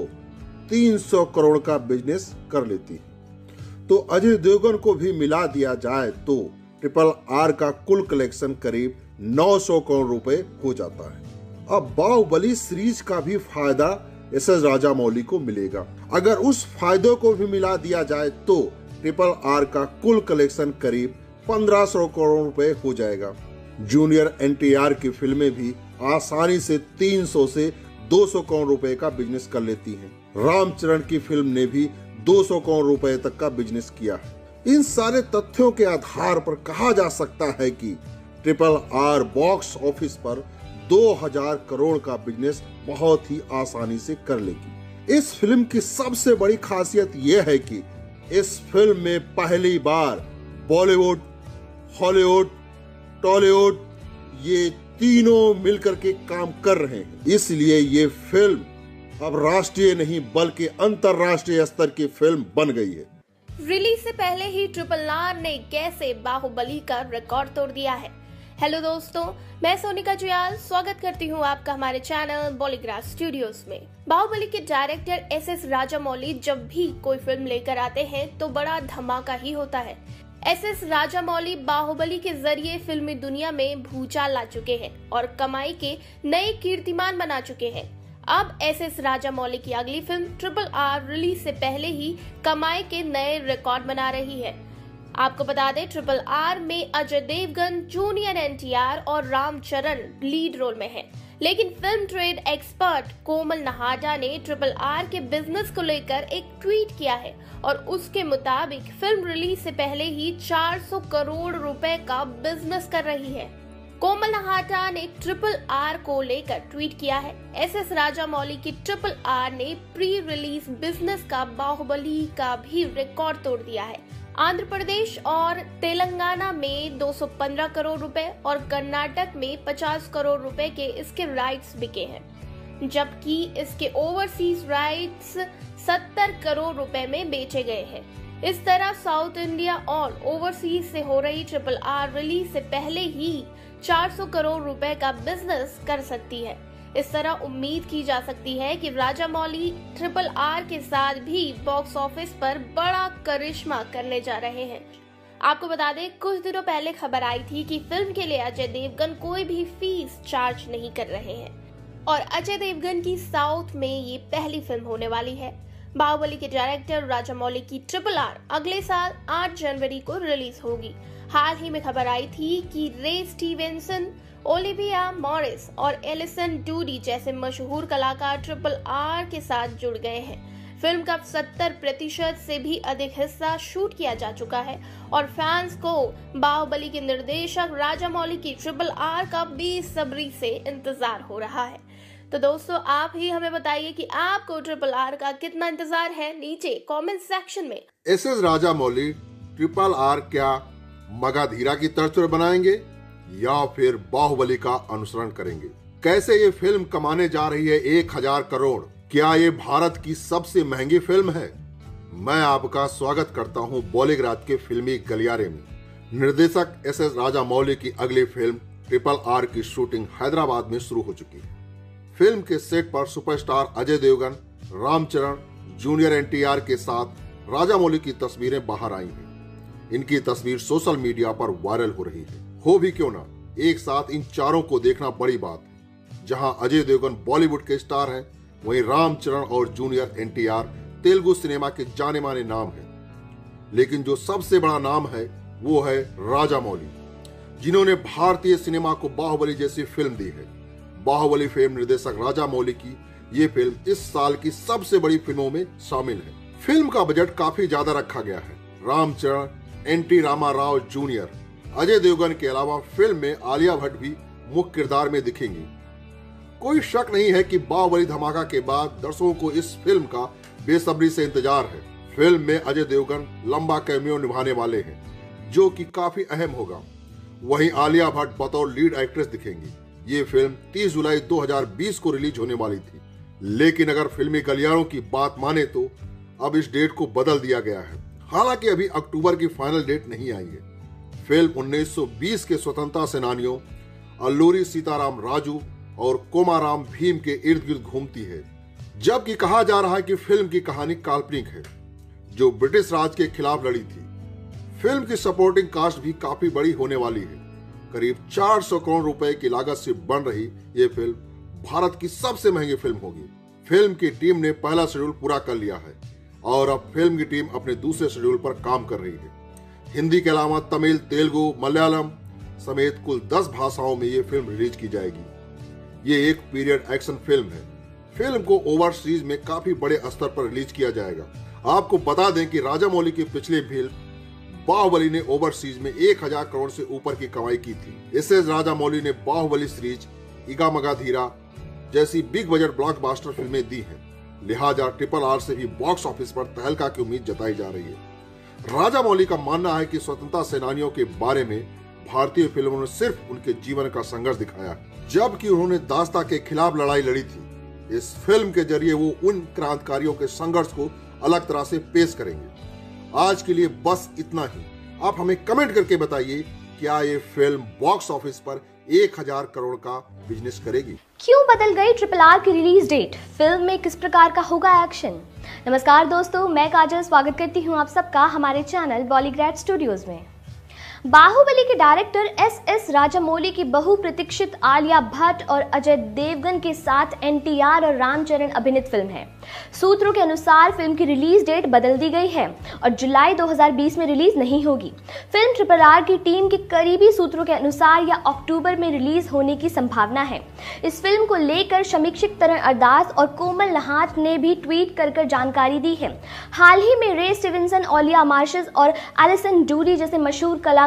300 करोड़ का बिजनेस कर लेती हैं। तो अजय देवगन को भी मिला दिया जाए तो ट्रिपल आर का कुल कलेक्शन करीब 900 करोड़ रुपए हो जाता है। अब बाहुबली सीरीज का भी फायदा एस.एस. राजामौली को मिलेगा। अगर उस फायदे को भी मिला दिया जाए तो ट्रिपल आर का कुल कलेक्शन करीब 1500 करोड़ रुपए हो जाएगा। जूनियर एनटीआर की फिल्में भी आसानी से 300 से 200 करोड़ रुपए का बिजनेस कर लेती हैं। रामचरण की फिल्म ने भी 200 करोड़ रुपए तक का बिजनेस किया है। इन सारे तथ्यों के आधार पर कहा जा सकता है कि ट्रिपल आर बॉक्स ऑफिस पर 2000 करोड़ का बिजनेस बहुत ही आसानी से कर लेगी। इस फिल्म की सबसे बड़ी खासियत यह है कि इस फिल्म में पहली बार बॉलीवुड, हॉलीवुड, टॉलीवुड ये तीनों मिलकर के काम कर रहे हैं। इसलिए ये फिल्म अब राष्ट्रीय नहीं बल्कि अंतरराष्ट्रीय स्तर की फिल्म बन गई है। रिलीज से पहले ही ट्रिपल आर ने कैसे बाहुबली का रिकॉर्ड तोड़ दिया है। हेलो दोस्तों, मैं सोनिका जुयाल स्वागत करती हूँ आपका हमारे चैनल बॉलीग्राद स्टूडियोज में। बाहुबली के डायरेक्टर एस.एस. राजामौली जब भी कोई फिल्म लेकर आते हैं तो बड़ा धमाका ही होता है। एस.एस. राजामौली बाहुबली के जरिए फिल्मी दुनिया में भूचाल ला चुके हैं और कमाई के नए कीर्तिमान बना चुके हैं। अब एस.एस. राजामौली की अगली फिल्म ट्रिपल आर रिलीज से पहले ही कमाई के नए रिकॉर्ड बना रही है। आपको बता दें, ट्रिपल आर में अजय देवगन, जूनियर एनटीआर और रामचरण लीड रोल में हैं। लेकिन film trade expert Komal Nahata ने ट्रिपल आर के बिजनेस को लेकर एक ट्वीट किया है और उसके मुताबिक फिल्म रिलीज से पहले ही 400 करोड़ रुपए का बिजनेस कर रही है। कोमल नहाटा ने ट्रिपल आर को लेकर ट्वीट किया है। एस.एस. राजामौली की ट्रिपल आर ने प्री रिलीज बिजनेस का बाहुबली का भी रिकॉर्ड तोड़ दिया है। आंध्र प्रदेश और तेलंगाना में 215 करोड़ रुपए और कर्नाटक में 50 करोड़ रुपए के इसके राइट्स बिके हैं, जबकि इसके ओवरसीज राइट्स 70 करोड़ रुपए में बेचे गए हैं। इस तरह साउथ इंडिया और ओवरसीज से हो रही ट्रिपल आर रिलीज से पहले ही 400 करोड़ रुपए का बिजनेस कर सकती है। इस तरह उम्मीद की जा सकती है कि राजामौली ट्रिपल आर के साथ भी बॉक्स ऑफिस पर बड़ा करिश्मा करने जा रहे हैं। आपको बता दें, कुछ दिनों पहले खबर आई थी कि फिल्म के लिए अजय देवगन कोई भी फीस चार्ज नहीं कर रहे हैं और अजय देवगन की साउथ में ये पहली फिल्म होने वाली है। बाहुबली के डायरेक्टर राजामौली की ट्रिपल आर अगले साल 8 जनवरी को रिलीज होगी। हाल ही में खबर आई थी कि रे स्टीवेंसन, ओलिविया मॉरिस और एलिसन डूडी जैसे मशहूर कलाकार ट्रिपल आर के साथ जुड़ गए हैं। फिल्म का 70% से भी अधिक हिस्सा शूट किया जा चुका है और फैंस को बाहुबली के निर्देशक राजामौली की ट्रिपल आर का बेसब्री से इंतजार हो रहा है। तो दोस्तों, आप ही हमें बताइए कि आपको ट्रिपल आर का कितना इंतजार है नीचे कमेंट सेक्शन में। एस.एस. राजामौली ट्रिपल आर क्या मगधीरा की तर्ज पर बनाएंगे या फिर बाहुबली का अनुसरण करेंगे? कैसे ये फिल्म कमाने जा रही है 1000 करोड़? क्या ये भारत की सबसे महंगी फिल्म है? मैं आपका स्वागत करता हूं बॉलीवुड के फिल्मी गलियारे में। निर्देशक एस.एस. राजामौली की अगली फिल्म RRR की शूटिंग हैदराबाद में शुरू हो चुकी है। फिल्म के सेट पर superstar Ajay Devgan, Ramcharan, junior NTR के साथ राजामौली की तस्वीरें बाहर आई हैं। इनकी तस्वीर सोशल मीडिया पर वायरल हो रही है। हो भी क्यों ना, एक साथ इन चारों को देखना बड़ी बात है। जहां अजय देवगन बॉलीवुड के स्टार हैं, वहीं रामचरण और जूनियर NTR तेलुगु सिनेमा के जाने माने नाम हैं। लेकिन जो सबसे बड़ा नाम है वो है राजामौली, जिन्होंने भारतीय सिनेमा को बाहुबली जैसी फिल्म दी है। बाहुबली फिल्म निर्देशक राजामौली की ये फिल्म इस साल की सबसे बड़ी फिल्मों में शामिल है। फिल्म का बजट काफी ज्यादा रखा गया है। रामचरण, NT रामाराव जूनियर, अजय देवगन के अलावा फिल्म में आलिया भट्ट भी मुख्य किरदार में दिखेंगी। कोई शक नहीं है कि बाहुबली धमाका के बाद दर्शकों को इस फिल्म का बेसब्री से इंतजार है। फिल्म में अजय देवगन लंबा कैमियो निभाने वाले हैं, जो कि काफी अहम होगा। वहीं आलिया भट्ट बतौर लीड एक्ट्रेस दिखेंगी। ये फिल्म 30 जुलाई 2020 को रिलीज होने वाली थी, लेकिन अगर फिल्मी गलियारों की बात माने तो अब इस डेट को बदल दिया गया है। हालांकि अभी अक्टूबर की फाइनल डेट नहीं आई है। फिल्म 1920 के स्वतंत्रता सेनानियों अल्लूरी सीताराम राजू और कोमाराम भीम के इर्द गिर्द घूमती है, जबकि कहा जा रहा है कि फिल्म की कहानी काल्पनिक है, जो ब्रिटिश राज के खिलाफ लड़ी थी। फिल्म की सपोर्टिंग कास्ट भी काफी बड़ी होने वाली है। करीब 400 करोड़ रुपए की लागत से बन रही ये फिल्म भारत की सबसे महंगी फिल्म होगी। फिल्म की टीम ने पहला शेड्यूल पूरा कर लिया है और अब फिल्म की टीम अपने दूसरे शेड्यूल पर काम कर रही है। हिंदी के अलावा तमिल, तेलुगु, मलयालम समेत कुल 10 भाषाओं में ये फिल्म रिलीज की जाएगी। ये एक पीरियड एक्शन फिल्म है। फिल्म को ओवरसीज में काफी बड़े स्तर पर रिलीज किया जाएगा। आपको बता दें कि राजामौली की पिछली फिल्म बाहुबली ने ओवरसीज में 1000 करोड़ से ऊपर की कमाई की थी। इससे राजामौली ने बाहुबली सीरीज, ईगा मगा धीरा जैसी बिग बजट ब्लॉकबस्टर फिल्में दी हैं। लिहाजा RRR से भी बॉक्स ऑफिस पर तहलका की उम्मीद जताई जा रही है। राजामौली का मानना है कि स्वतंत्रता सेनानियों के बारे में भारतीय फिल्मों ने सिर्फ उनके जीवन का संघर्ष दिखाया, जबकि उन्होंने दास्ता के खिलाफ लड़ाई लड़ी थी। इस फिल्म के जरिए वो उन क्रांतिकारियों के संघर्ष को अलग तरह से पेश करेंगे। आज के लिए बस इतना ही। आप हमें कमेंट करके बताइए, क्या ये फिल्म बॉक्स ऑफिस पर 1000 करोड़ का बिजनेस करेगी? क्यों बदल गई RRR की रिलीज डेट? फिल्म में किस प्रकार का होगा एक्शन? नमस्कार दोस्तों, मैं काजल स्वागत करती हूं आप सबका हमारे चैनल बॉलीवुड स्टूडियोज में। बाहुबली के डायरेक्टर एस.एस. राजामौली की बहुप्रतीक्षित आलिया भट्ट और अजय देवगन के साथ NTR और रामचरण अभिनीत फिल्म है। सूत्रों के अनुसार फिल्म की रिलीज डेट बदल दी गई है और जुलाई 2020 में रिलीज नहीं होगी। फिल्म RRR की टीम के करीबी सूत्रों के अनुसार यह अक्टूबर में रिलीज होने की संभावना है। इस फिल्म को लेकर समीक्षक तरन अरदास और कोमल नहात ने भी ट्वीट कर जानकारी दी है। हाल ही में रे स्टीवेंसन, ओलिया मार्शस और एलिसन डूरी जैसे मशहूर कलाकार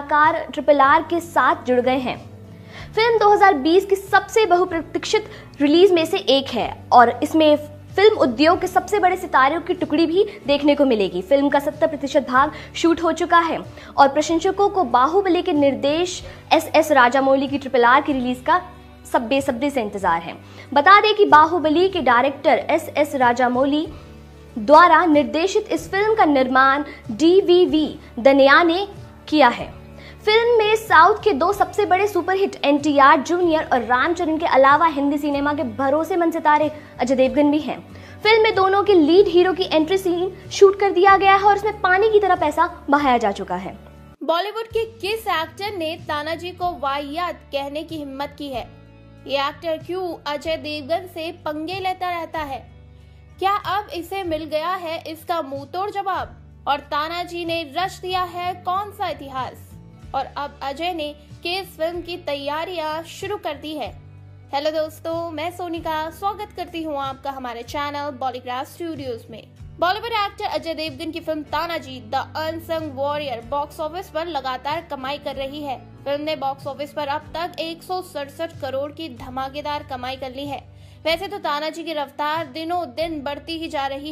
RRR के साथ जुड़ गए हैं। फिल्म 2020 की सबसे बहुप्रतीक्षित रिलीज में से एक है और इसमें फिल्म उद्योग के सबसे बड़े सितारों की टुकड़ी भी देखने को मिलेगी। फिल्म का 70% भाग शूट हो चुका है और प्रशंसकों को बाहुबली के निर्देश एस.एस. राजामौली की RRR की रिलीज का सब बेसब्री से इंतजार है। बता दें कि बाहुबली के डायरेक्टर एस.एस. राजामौली द्वारा निर्देशित इस फिल्म का निर्माण DVV दनिया ने किया है। फिल्म में साउथ के 2 सबसे बड़े सुपरहिट NTR जूनियर और रामचरण के अलावा हिंदी सिनेमा के भरोसेमंद सितारे अजय देवगन भी हैं। फिल्म में दोनों के लीड हीरो की एंट्री सीन शूट कर दिया गया है और उसमें पानी की तरह पैसा बहाया जा चुका है। बॉलीवुड के किस एक्टर ने तानाजी को वाहियात कहने की हिम्मत की है? ये एक्टर क्यों अजय देवगन से पंगे लेता रहता है? क्या अब इसे मिल गया है इसका मुंह तोड़ जवाब? और तानाजी ने रच दिया है कौन सा इतिहास? और अब अजय ने किस फिल्म की तैयारियां शुरू कर दी है? हेलो दोस्तों, मैं सोनिका स्वागत करती हूं आपका हमारे चैनल बॉलीवुड स्टूडियोज में। बॉलीवुड एक्टर अजय देवगन की film Tanhaji the unsung warrior box office पर लगातार कमाई कर रही है। फिल्म ने बॉक्स ऑफिस पर अब तक 167 करोड़ की धमाकेदार कमाई कर ली है। वैसे तो तानाजी की रफ्तार दिनों दिन बढ़ती ही जा रही है,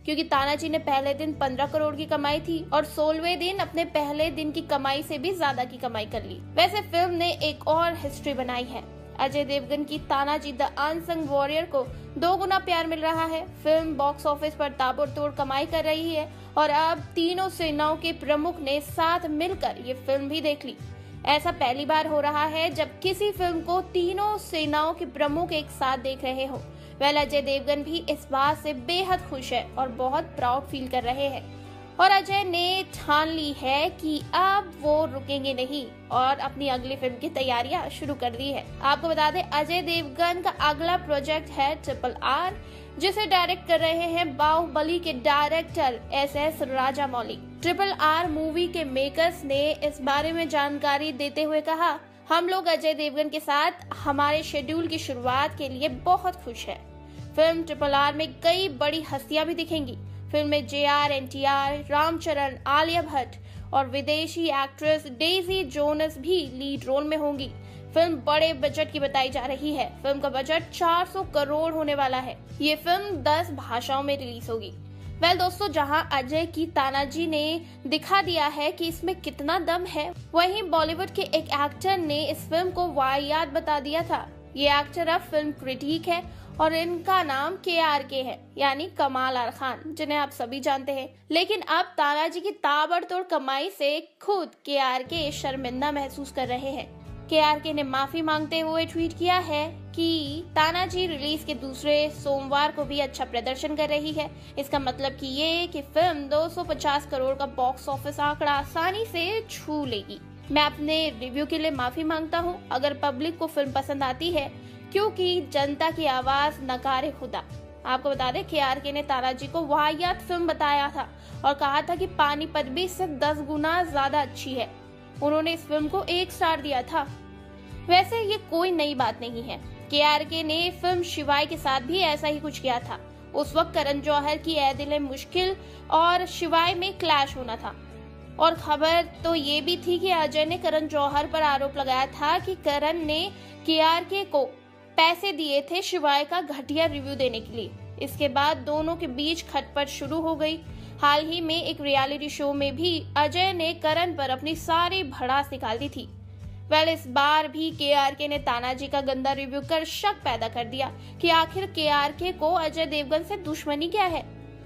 क्योंकि तानाजी ने पहले दिन 15 करोड़ की कमाई थी और 16वें दिन अपने पहले दिन की कमाई से भी ज्यादा की कमाई कर ली। वैसे फिल्म ने एक और हिस्ट्री बनाई है। अजय देवगन की तानाजी द अनसंग वॉरियर को 2 गुना प्यार मिल रहा है। फिल्म बॉक्स ऑफिस पर ताबड़तोड़ कमाई कर रही है और अब तीनों सेनाओं के प्रमुख ने साथ मिलकर ये फिल्म भी देख ली। ऐसा पहली बार हो रहा है जब किसी फिल्म को तीनों सेनाओं के प्रमुख एक साथ देख रहे हो। अजय देवगन भी इस बात से बेहद खुश है और बहुत प्राउड फील कर रहे हैं और अजय ने ठान ली है कि अब वो रुकेंगे नहीं और अपनी अगली फिल्म की तैयारियां शुरू कर दी है। आपको बता दें अजय देवगन का अगला प्रोजेक्ट है RRR, जिसे डायरेक्ट कर रहे हैं बाहुबली के director SS Rajamouli. RRR movie के मेकर्स ने इस बारे में जानकारी देते हुए कहा, हम लोग अजय देवगन के साथ हमारे शेड्यूल की शुरुआत के लिए बहुत खुश हैं। फिल्म RRR में कई बड़ी हस्तियां भी दिखेंगी। फिल्म में JR, NTR, रामचरण, आलिया भट्ट और विदेशी एक्ट्रेस डेजी जोनस भी लीड रोल में होंगी। फिल्म बड़े बजट की बताई जा रही है। फिल्म का बजट 400 करोड़ होने वाला है। ये फिल्म 10 भाषाओं में रिलीज होगी। दोस्तों, जहां अजय की तानाजी ने दिखा दिया है कि इसमें कितना दम है, वहीं बॉलीवुड के एक एक्टर ने इस फिल्म को वाहियात बता दिया था। ये एक्टर अब फिल्म क्रिटिक है और इनका नाम KRK है, यानी कमाल आर खान, जिन्हें आप सभी जानते हैं। लेकिन अब तानाजी की ताबड़तोड़ कमाई से खुद KRK शर्मिंदा महसूस कर रहे हैं। KRK ने माफी मांगते हुए ट्वीट किया है कि तानाजी रिलीज के दूसरे सोमवार को भी अच्छा प्रदर्शन कर रही है। इसका मतलब कि ये कि फिल्म 250 करोड़ का बॉक्स ऑफिस आंकड़ा आसानी से छू लेगी। मैं अपने रिव्यू के लिए माफी मांगता हूँ अगर पब्लिक को फिल्म पसंद आती है, क्योंकि जनता की आवाज नकारे खुदा। आपको बता दें KRK ने तानाजी को वाहियात फिल्म बताया था और कहा था कि पानीपत भी इससे 10 गुना ज्यादा अच्छी है। उन्होंने इस फिल्म को 1 स्टार दिया था। वैसे ये कोई नई बात नहीं है। KRK ने फिल्म शिवाय के साथ भी ऐसा ही कुछ किया था। उस वक्त करण जौहर की ऐ दिल है मुश्किल और शिवाय में क्लैश होना था और खबर तो ये भी थी कि अजय ने करण जौहर पर आरोप लगाया था कि करण ने KRK को पैसे दिए थे शिवाय का घटिया रिव्यू देने के लिए। इसके बाद दोनों के बीच खटपट शुरू हो गई। हाल ही में एक रियलिटी शो में भी अजय ने करण पर अपनी सारी भड़ास निकाल दी थी। इस बार भी KRK ने तानाजी का गंदा रिव्यू कर शक पैदा कर दिया कि आखिर KRK को अजय देवगन से दुश्मनी क्या है।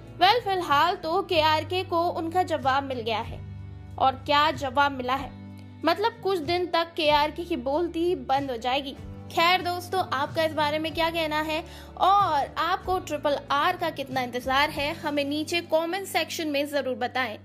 फिलहाल तो KRK को उनका जवाब मिल गया है। और क्या जवाब मिला है, मतलब कुछ दिन तक KRK की बोलती बंद हो जाएगी। खैर दोस्तों, आपका इस बारे में क्या कहना है और आपको RRR का कितना इंतजार है, हमें नीचे कमेंट सेक्शन में जरूर बताएं।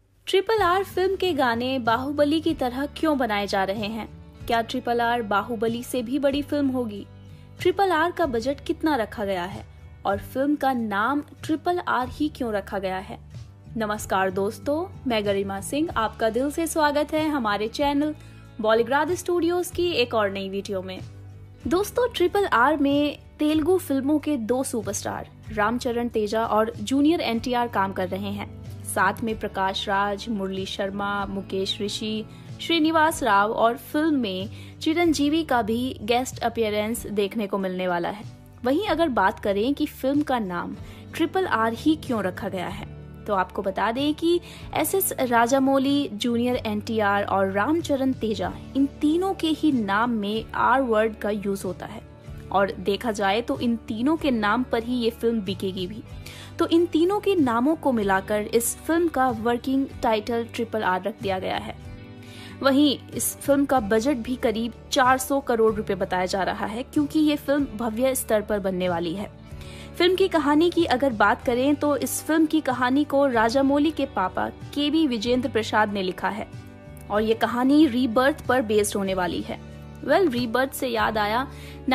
RRR फिल्म के गाने बाहुबली की तरह क्यों बनाए जा रहे हैं? क्या RRR बाहुबली से भी बड़ी फिल्म होगी? RRR का बजट कितना रखा गया है और फिल्म का नाम RRR ही क्यों रखा गया है? नमस्कार दोस्तों, मैं गरिमा सिंह, आपका दिल से स्वागत है हमारे चैनल बॉलीग्राड स्टूडियोज की एक और नई वीडियो में। दोस्तों, RRR में तेलुगु फिल्मों के 2 सुपरस्टार रामचरण तेजा और जूनियर NTR काम कर रहे हैं। साथ में प्रकाश राज, मुरली शर्मा, मुकेश ऋषि, श्रीनिवास राव और फिल्म में चिरंजीवी का भी गेस्ट अपीयरेंस देखने को मिलने वाला है। वहीं अगर बात करें कि फिल्म का नाम RRR ही क्यों रखा गया है, तो आपको बता दें कि SS राजामौली, जूनियर NTR और रामचरण तेजा, इन तीनों के ही नाम में R वर्ड का यूज होता है और देखा जाए तो इन तीनों के नाम पर ही ये फिल्म बिकेगी भी। तो इन तीनों के नामों को मिलाकर इस फिल्म का वर्किंग टाइटल RRR रख दिया गया है। वहीं इस फिल्म का बजट भी करीब 400 करोड़ रुपए बताया जा रहा है, क्योंकि ये फिल्म भव्य स्तर पर बनने वाली है। फिल्म की कहानी की अगर बात करें तो इस फिल्म की कहानी को राजामौली के पापा KB विजेंद्र प्रसाद ने लिखा है और ये कहानी रीबर्थ पर बेस्ड होने वाली है। रीबर्थ से याद आया,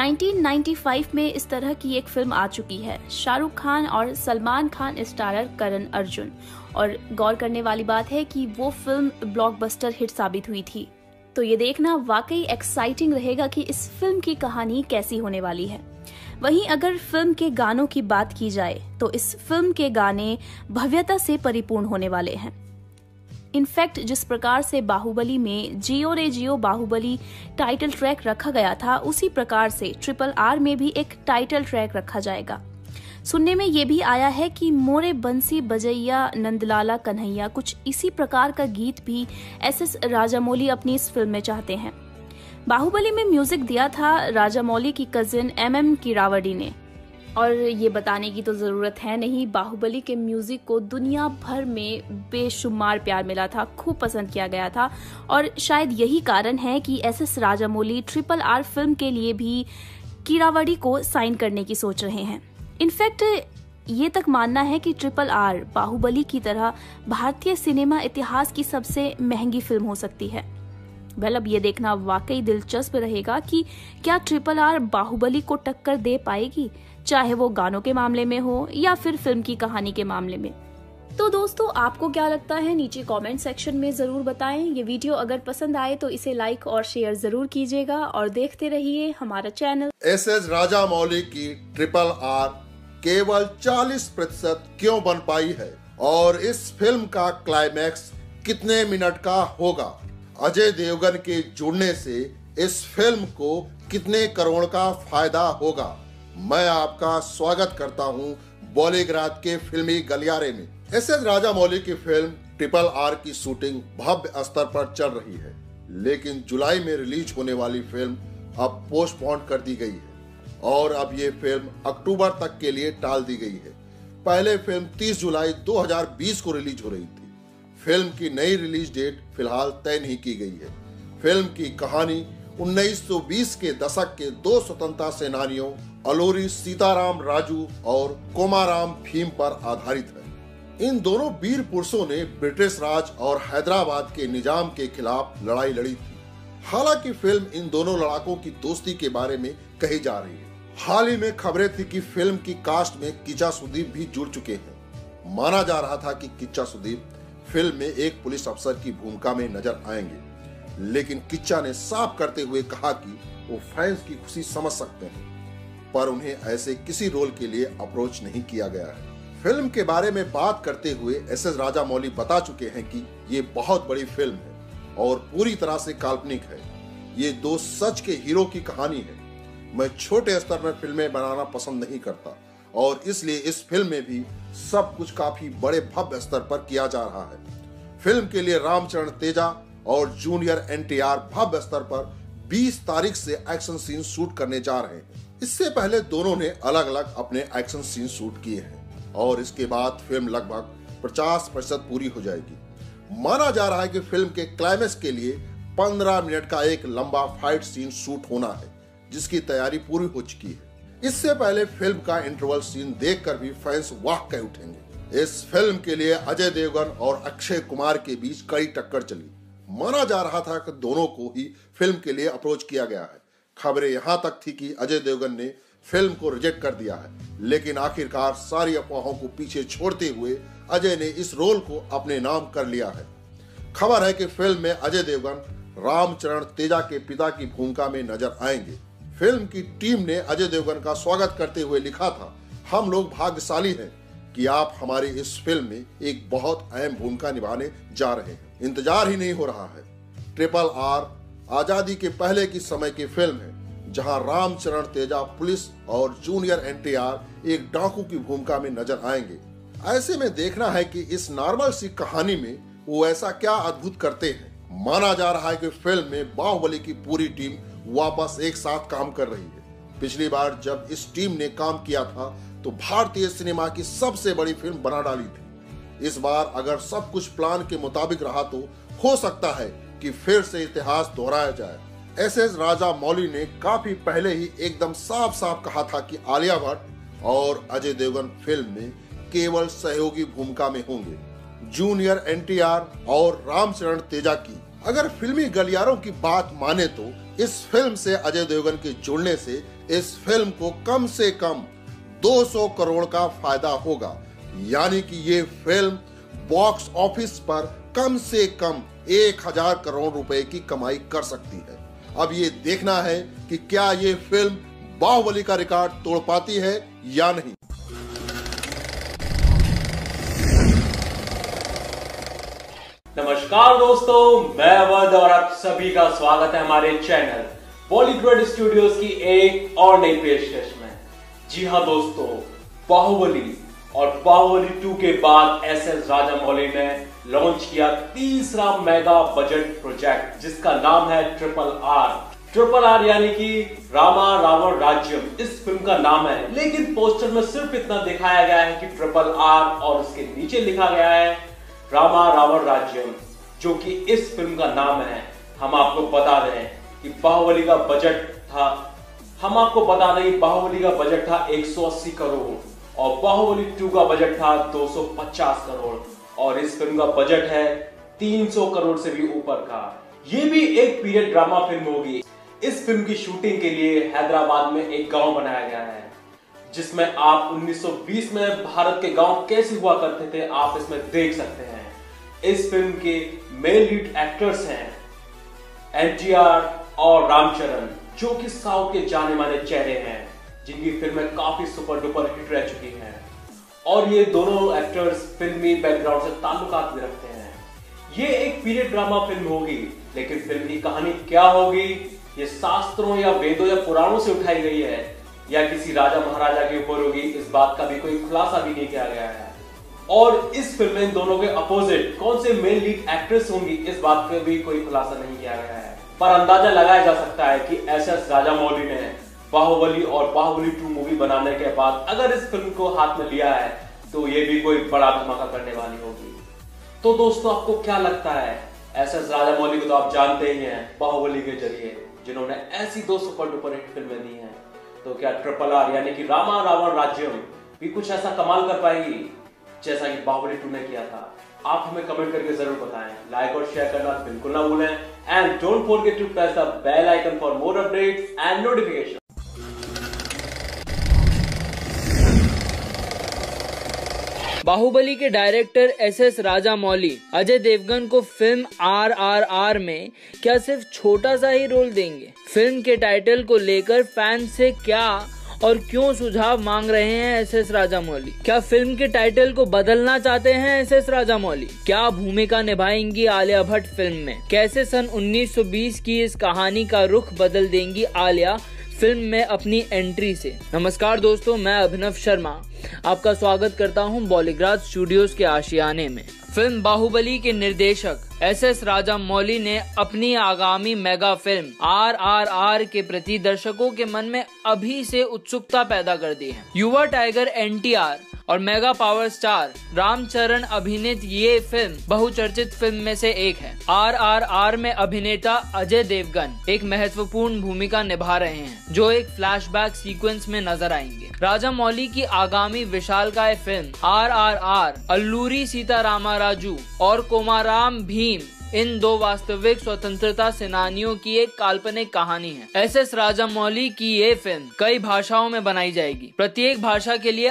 1995 में इस तरह की एक फिल्म आ चुकी है। शाहरुख खान और सलमान खान स्टारर करण अर्जुन, और गौर करने वाली बात है कि वो फिल्म ब्लॉकबस्टर हिट साबित हुई थी। तो ये देखना वाकई एक्साइटिंग रहेगा कि इस फिल्म की कहानी कैसी होने वाली है। वहीं अगर फिल्म के गानों की बात की जाए तो इस फिल्म के गाने भव्यता से परिपूर्ण होने वाले हैं। इनफैक्ट जिस प्रकार से बाहुबली में जियो रे जियो बाहुबली टाइटल ट्रैक रखा गया था, उसी प्रकार से RRR में भी एक टाइटल ट्रैक रखा जाएगा। सुनने में ये भी आया है कि मोरे बंसी बजैया नंदलाला कन्हैया, कुछ इसी प्रकार का गीत भी एस राजामौली अपनी इस फिल्म में चाहते हैं। बाहुबली में म्यूजिक दिया था राजामौली की कजिन MM कीरावड़ी ने, और ये बताने की तो जरूरत है नहीं, बाहुबली के म्यूजिक को दुनिया भर में बेशुमार प्यार मिला था, खूब पसंद किया गया था। और शायद यही कारण है कि SS राजामौली RRR फिल्म के लिए भी कीरावड़ी को साइन करने की सोच रहे हैं। इनफैक्ट ये तक मानना है कि RRR बाहुबली की तरह भारतीय सिनेमा इतिहास की सबसे महंगी फिल्म हो सकती है। अब ये देखना वाकई दिलचस्प रहेगा कि क्या RRR बाहुबली को टक्कर दे पाएगी, चाहे वो गानों के मामले में हो या फिर फिल्म की कहानी के मामले में। तो दोस्तों, आपको क्या लगता है नीचे कमेंट सेक्शन में जरूर बताएं। ये वीडियो अगर पसंद आए तो इसे लाइक और शेयर जरूर कीजिएगा और देखते रहिए हमारा चैनल। SS राजामौली की RRR केवल 40% क्यों बन पाई है और इस फिल्म का क्लाइमैक्स कितने मिनट का होगा? अजय देवगन के जुड़ने से इस फिल्म को कितने करोड़ का फायदा होगा? मैं आपका स्वागत करता हूं बॉलीग्राड के फिल्मी गलियारे में। SS राजामौली की फिल्म RRR की शूटिंग भव्य स्तर पर चल रही है, लेकिन जुलाई में रिलीज होने वाली फिल्म अब पोस्टपोन कर दी गई है और अब ये फिल्म अक्टूबर तक के लिए टाल दी गई है। पहले फिल्म 30 जुलाई 2020 को रिलीज हो रही थी। फिल्म की नई रिलीज डेट फिलहाल तय नहीं की गई है। फिल्म की कहानी 1920 के दशक के दो स्वतंत्रता सेनानियों अलूरी सीताराम राजू और कोमाराम भीम पर आधारित है। इन दोनों वीर पुरुषों ने ब्रिटिश राज और हैदराबाद के निजाम के खिलाफ लड़ाई लड़ी थी। हालांकि फिल्म इन दोनों लड़ाकों की दोस्ती के बारे में कही जा रही है। हाल ही में खबरें थी कि फिल्म की कास्ट में किच्चा सुदीप भी जुड़ चुके हैं। माना जा रहा था कि किच्चा सुदीप फिल्म में एक पुलिस अफसर की भूमिका में नजर आएंगे, लेकिन किच्चा ने साफ करते हुए कहा कि वो फैंस की खुशी समझ सकते हैं, पर उन्हें ऐसे किसी रोल के लिए अप्रोच नहीं किया गया है। फिल्म के बारे में बात करते हुए SS राजामौली बता चुके हैं कि ये बहुत बड़ी फिल्म है और पूरी तरह से काल्पनिक है। ये दो सच के हीरो की कहानी है। मैं छोटे स्तर में फिल्में बनाना पसंद नहीं करता और इसलिए इस फिल्म में भी सब कुछ काफी बड़े भव्य स्तर पर किया जा रहा है। फिल्म के लिए रामचरण तेजा और जूनियर NTR भव्य स्तर पर 20 तारीख से एक्शन सीन शूट करने जा रहे हैं। इससे पहले दोनों ने अलग अलग अपने एक्शन सीन शूट किए हैं और इसके बाद फिल्म लगभग 50% पूरी हो जाएगी। माना जा रहा है कि फिल्म के क्लाइमैक्स के लिए 15 मिनट का एक लंबा फाइट सीन शूट होना है, जिसकी तैयारी पूरी हो चुकी है। इससे पहले फिल्म का इंटरवल सीन देखकर भी फैंस वाह कह उठेंगे। इस फिल्म के लिए अजय देवगन और अक्षय कुमार के बीच कड़ी टक्कर चली। माना जा रहा था कि दोनों को ही फिल्म के लिए अप्रोच किया गया है। खबरें यहां तक थी कि अजय देवगन ने फिल्म को रिजेक्ट कर दिया है, लेकिन आखिरकार सारी अफवाहों को पीछे छोड़ते हुए अजय ने इस रोल को अपने नाम कर लिया है। खबर है कि फिल्म में अजय देवगन रामचरण तेजा के पिता की भूमिका में नजर आएंगे। फिल्म की टीम ने अजय देवगन का स्वागत करते हुए लिखा था, हम लोग भाग्यशाली हैं कि आप हमारी इस फिल्म में एक बहुत अहम भूमिका निभाने जा रहे हैं। इंतजार ही नहीं हो रहा है। RRR आजादी के पहले की समय की फिल्म है, जहां रामचरण तेजा पुलिस और जूनियर NTR एक डाकू की भूमिका में नजर आएंगे। ऐसे में देखना है कि इस नॉर्मल सी कहानी में वो ऐसा क्या अद्भुत करते हैं। माना जा रहा है कि फिल्म में बाहुबली की पूरी टीम वापस एक साथ काम कर रही है। पिछली बार जब इस टीम ने काम किया था तो भारतीय सिनेमा की सबसे बड़ी फिल्म बना डाली थी। इस बार अगर सब कुछ प्लान के मुताबिक रहा तो हो सकता है कि फिर से इतिहास दोहराया जाए। SS राजामौली ने काफी पहले ही एकदम साफ साफ कहा था कि आलिया भट्ट और अजय देवगन फिल्म में केवल सहयोगी भूमिका में होंगे। जूनियर NTR और रामचरण तेजा की अगर फिल्मी गलियारों की बात माने तो इस फिल्म से अजय देवगन के जुड़ने से इस फिल्म को कम से कम 200 करोड़ का फायदा होगा, यानी कि ये फिल्म बॉक्स ऑफिस पर कम से कम 1000 करोड़ रुपए की कमाई कर सकती है। अब ये देखना है कि क्या ये फिल्म बाहुबली का रिकॉर्ड तोड़ पाती है या नहीं। नमस्कार दोस्तों, मैं अवध और आप सभी का स्वागत है हमारे चैनल बॉलीग्रेड स्टूडियोज की एक और नई पेशकश में। जी हाँ दोस्तों, बाहुबली और बाहुबली 2 के बाद एसएस राजामौली ने लॉन्च किया तीसरा मेगा बजट प्रोजेक्ट जिसका नाम है ट्रिपल आर यानी कि रामा रावण राज्यम इस फिल्म का नाम है। लेकिन पोस्टर में सिर्फ इतना दिखाया गया है कि ट्रिपल आर और उसके नीचे लिखा गया है रामा रावण राज्यम, जो कि इस फिल्म का नाम है। हम आपको बता दें कि बाहुबली का बजट था 180 करोड़ और बाहुबली 2 का बजट था 250 करोड़ और इस फिल्म का बजट है 300 करोड़ से भी ऊपर का। ये भी एक पीरियड ड्रामा फिल्म होगी। इस फिल्म की शूटिंग के लिए हैदराबाद में एक गांव बनाया गया है जिसमें आप 1920 में भारत के गांव कैसे हुआ करते थे आप इसमें देख सकते हैं। इस फिल्म के मेल लीड एक्टर्स हैं एनटीआर और रामचरण, जो कि साउथ के जाने माने चेहरे हैं जिनकी फिल्में काफी सुपर डुपर हिट रह चुकी हैं और ये दोनों एक्टर्स फिल्मी बैकग्राउंड से ताल्लुकात भी रखते हैं। ये एक पीरियड ड्रामा फिल्म होगी, लेकिन फिल्म की कहानी क्या होगी ये शास्त्रों या वेदों या पुराणों से उठाई गई है या किसी राजा महाराजा के ऊपर होगी, इस बात का भी कोई खुलासा भी नहीं किया गया है। और इस फिल्म में दोनों के अपोजिट कौन से मेन लीड एक्ट्रेस होंगी इस बात का भी कोई खुलासा नहीं किया गया है, पर अंदाजा लगाया जा सकता है कि एसएस राजामौली ने बाहुबली और बाहुबली 2 मूवी बनाने के बाद अगर इस फिल्म को हाथ में लिया है तो ये भी कोई बड़ा धमाका करने वाली होगी। तो दोस्तों आपको क्या लगता है? एसएस राजामौली को तो आप जानते ही हैं बाहुबली के जरिए, जिन्होंने ऐसी 2 सुपर डुपर हिट फिल्में दी हैं। तो क्या ट्रिपल आर यानी कि रामा रावण राज्यम भी कुछ ऐसा कमाल कर पाएगी जैसा कि बाहुबली 2 ने किया था? आप हमें कमेंट करके जरूर बताएं। लाइक और शेयर करना बिल्कुल ना भूलें and don't forget to press the bell icon for more updates and notification. Baahubali के डायरेक्टर एसएस राजामौली अजय देवगन को फिल्म RRR में क्या सिर्फ छोटा सा ही रोल देंगे? फिल्म के टाइटल को लेकर फैंस से क्या और क्यों सुझाव मांग रहे हैं एसएस राजामौली? क्या फिल्म के टाइटल को बदलना चाहते हैं एसएस राजामौली? क्या भूमिका निभाएंगी आलिया भट्ट फिल्म में? कैसे सन 1920 की इस कहानी का रुख बदल देंगी आलिया फिल्म में अपनी एंट्री से? नमस्कार दोस्तों, मैं अभिनव शर्मा आपका स्वागत करता हूं बॉलीग्राज स्टूडियोज के आशियाने में। फिल्म बाहुबली के निर्देशक एसएस राजामौली ने अपनी आगामी मेगा फिल्म RRR के प्रति दर्शकों के मन में अभी से उत्सुकता पैदा कर दी है। युवा टाइगर एनटीआर और मेगा पावर स्टार रामचरण अभिनीत ये फिल्म बहुचर्चित फिल्म में से एक है। RRR में अभिनेता अजय देवगन एक महत्वपूर्ण भूमिका निभा रहे हैं, जो एक फ्लैशबैक सीक्वेंस में नजर आएंगे। राजामौली की आगामी विशालकाय फिल्म RRR अल्लूरी सीतारामा राजू और कोमाराम भीम इन 2 वास्तविक स्वतंत्रता सेनानियों की एक काल्पनिक कहानी है। एसएस राजामौली की ये फिल्म कई भाषाओं में बनाई जाएगी। प्रत्येक भाषा के लिए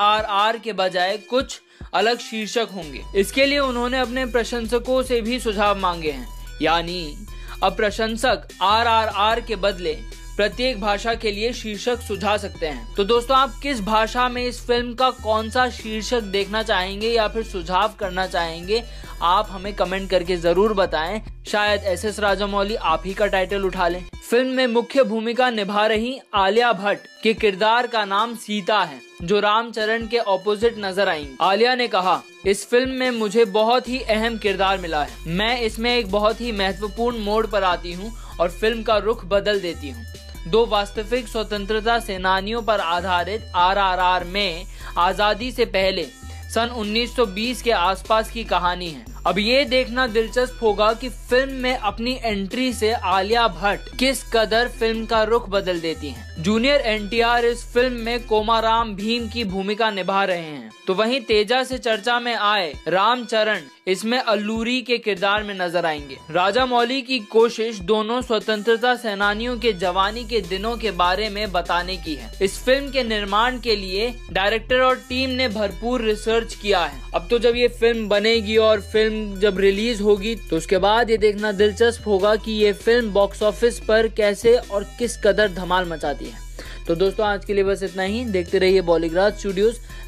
RRR के बजाय कुछ अलग शीर्षक होंगे। इसके लिए उन्होंने अपने प्रशंसकों से भी सुझाव मांगे हैं, यानी अब प्रशंसक RRR के बदले प्रत्येक भाषा के लिए शीर्षक सुझा सकते हैं। तो दोस्तों, आप किस भाषा में इस फिल्म का कौन सा शीर्षक देखना चाहेंगे या फिर सुझाव करना चाहेंगे, आप हमें कमेंट करके जरूर बताएं। शायद एसएस राजामौली आप ही का टाइटल उठा लें। फिल्म में मुख्य भूमिका निभा रही आलिया भट्ट के किरदार का नाम सीता है, जो रामचरण के ऑपोजिट नजर आएंगी। आलिया ने कहा, इस फिल्म में मुझे बहुत ही अहम किरदार मिला है। मैं इसमें एक बहुत ही महत्वपूर्ण मोड़ पर आती हूँ और फिल्म का रुख बदल देती हूँ। 2 वास्तविक स्वतंत्रता सेनानियों पर आधारित RRR में आजादी से पहले सन 1920 के आसपास की कहानी है। अब ये देखना दिलचस्प होगा कि फिल्म में अपनी एंट्री से आलिया भट्ट किस कदर फिल्म का रुख बदल देती हैं। जूनियर एनटीआर इस फिल्म में कोमाराम भीम की भूमिका निभा रहे हैं, तो वहीं तेजा से चर्चा में आए रामचरण इसमें अल्लूरी के किरदार में नजर आएंगे। राजामौली की कोशिश दोनों स्वतंत्रता सेनानियों के जवानी के दिनों के बारे में बताने की है। इस फिल्म के निर्माण के लिए डायरेक्टर और टीम ने भरपूर रिसर्च किया है। अब तो जब ये फिल्म बनेगी और फिल्म जब रिलीज होगी तो उसके बाद ये देखना दिलचस्प होगा कि ये फिल्म बॉक्स ऑफिस पर कैसे और किस कदर धमाल मचाती है। तो दोस्तों, आज के लिए बस इतना ही। देखते रहिए बॉलीग्राज स्टूडियोज।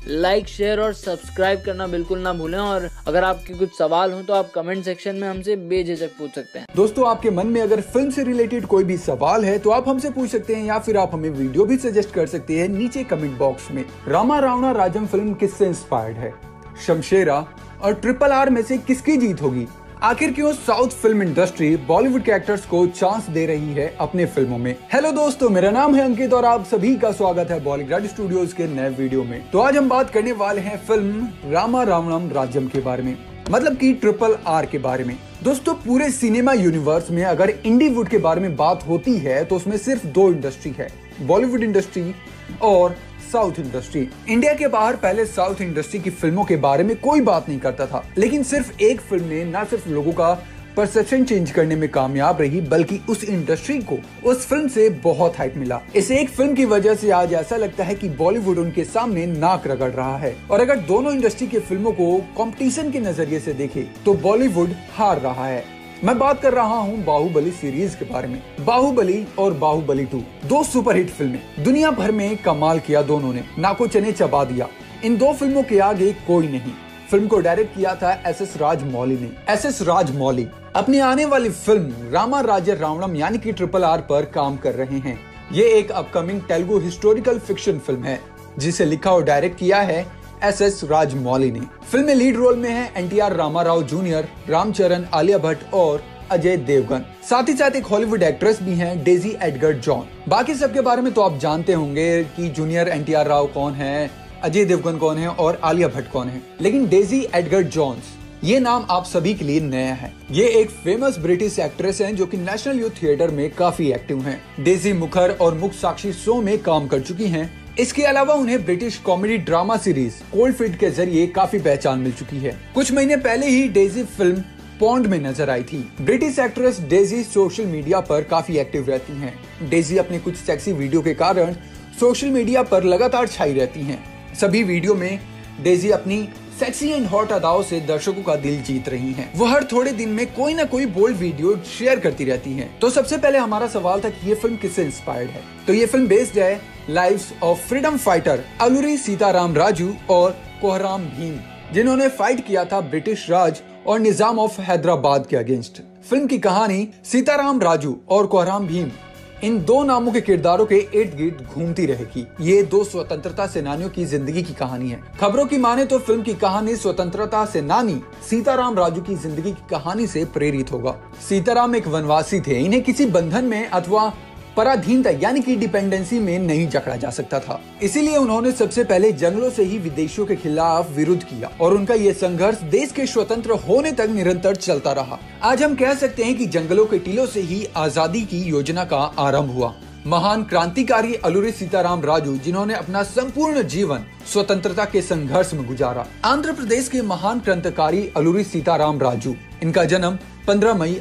लाइक, शेयर और सब्सक्राइब करना बिल्कुल ना भूलें। और अगर आपके कुछ सवाल हो तो आप कमेंट सेक्शन में हमसे बेझिझक पूछ सकते हैं। दोस्तों, आपके मन में अगर फिल्म से रिलेटेड कोई भी सवाल है तो आप हमसे पूछ सकते हैं, या फिर आप हमें वीडियो भी सजेस्ट कर सकते हैं नीचे कमेंट बॉक्स में। रामा रावणा राजम फिल्म किससे इंस्पायर्ड है? शमशेरा और RRR में से किसकी जीत होगी? आखिर क्यों साउथ फिल्म इंडस्ट्री बॉलीवुड के एक्टर्स को चांस दे रही है अपने फिल्मों में? हेलो दोस्तों, मेरा नाम है अंकित और आप सभी का स्वागत है बॉलीग्राड स्टूडियोज के नए वीडियो में। तो आज हम बात करने वाले हैं फिल्म रामा रावणम राज्यम के बारे में, मतलब कि RRR के बारे में। दोस्तों, पूरे सिनेमा यूनिवर्स में अगर इंडीवुड के बारे में बात होती है तो उसमें सिर्फ दो इंडस्ट्री है, बॉलीवुड इंडस्ट्री और साउथ इंडस्ट्री। इंडिया के बाहर पहले साउथ इंडस्ट्री की फिल्मों के बारे में कोई बात नहीं करता था, लेकिन सिर्फ एक फिल्म ने न सिर्फ लोगों का परसेप्शन चेंज करने में कामयाब रही, बल्कि उस इंडस्ट्री को उस फिल्म से बहुत हाइप मिला। इस एक फिल्म की वजह से आज ऐसा लगता है कि बॉलीवुड उनके सामने नाक रगड़ रहा है। और अगर दोनों इंडस्ट्री की फिल्मों को कंपटीशन के नजरिए से देखे तो बॉलीवुड हार रहा है। मैं बात कर रहा हूँ बाहुबली सीरीज के बारे में। बाहुबली और बाहुबली 2 दो सुपरहिट फिल्में, दुनिया भर में कमाल किया दोनों ने, नाको चने चबा दिया। इन दो फिल्मों के आगे कोई नहीं। फिल्म को डायरेक्ट किया था SS राजमौली ने। SS राजमौली अपनी आने वाली फिल्म रामा राज्य रावणम यानी कि RRR पर काम कर रहे हैं। ये एक upcoming Telugu historical fiction film है जिसे लिखा और डायरेक्ट किया है SS राजमौली ने। फिल्म में लीड रोल में है NTR रामाराव जूनियर, रामचरण, आलिया भट्ट और अजय देवगन। साथ ही साथ एक हॉलीवुड एक्ट्रेस भी हैं, डेजी एडगर जॉन। बाकी सबके बारे में तो आप जानते होंगे कि जूनियर NTR राव कौन है, अजय देवगन कौन है और आलिया भट्ट कौन है, लेकिन डेजी एडगर जॉन्स ये नाम आप सभी के लिए नया है। ये एक फेमस ब्रिटिश एक्ट्रेस हैं जो कि नेशनल यूथ थिएटर में काफी एक्टिव हैं। डेजी मुखर और मुख साक्षी शो में काम कर चुकी हैं। इसके अलावा उन्हें British comedy drama series Cold Feet के जरिए काफी पहचान मिल चुकी है। कुछ महीने पहले ही डेजी फिल्म पॉन्ड में नजर आई थी। British actress Daisy social media पर काफी एक्टिव रहती हैं। डेजी अपने कुछ सेक्सी वीडियो के कारण सोशल मीडिया पर लगातार छाई रहती हैं। सभी वीडियो में डेजी अपनी सेक्सी एंड हॉट अदाओं से दर्शकों का दिल जीत रही हैं। वो हर थोड़े दिन में कोई ना कोई बोल्ड वीडियो शेयर करती रहती हैं। तो सबसे पहले हमारा सवाल था कि ये फिल्म किससे इंस्पायर्ड है? तो ये फिल्म बेस्ड है lives of freedom fighter Alluri Sitaram Raju और कोहराम भीम, जिन्होंने फाइट किया था ब्रिटिश राज और निजाम ऑफ हैदराबाद के अगेंस्ट। फिल्म की कहानी सीताराम राजू और कोहराम भीम इन दो नामों के किरदारों के इर्द गिर्द घूमती रहेगी। ये दो स्वतंत्रता सेनानियों की जिंदगी की कहानी है। खबरों की माने तो फिल्म की कहानी स्वतंत्रता सेनानी सीताराम राजू की जिंदगी की कहानी से प्रेरित होगा। सीताराम एक वनवासी थे। इन्हें किसी बंधन में अथवा पराधीनता यानी कि डिपेंडेंसी में नहीं जकड़ा जा सकता था। इसीलिए उन्होंने सबसे पहले जंगलों से ही विदेशियों के खिलाफ विरोध किया और उनका ये संघर्ष देश के स्वतंत्र होने तक निरंतर चलता रहा। आज हम कह सकते हैं कि जंगलों के टीलों से ही आजादी की योजना का आरंभ हुआ। महान क्रांतिकारी अलूरी सीताराम राजू, जिन्होंने अपना संपूर्ण जीवन स्वतंत्रता के संघर्ष में गुजारा। आंध्र प्रदेश के महान क्रांतिकारी अलूरी सीताराम राजू, इनका जन्म 15 मई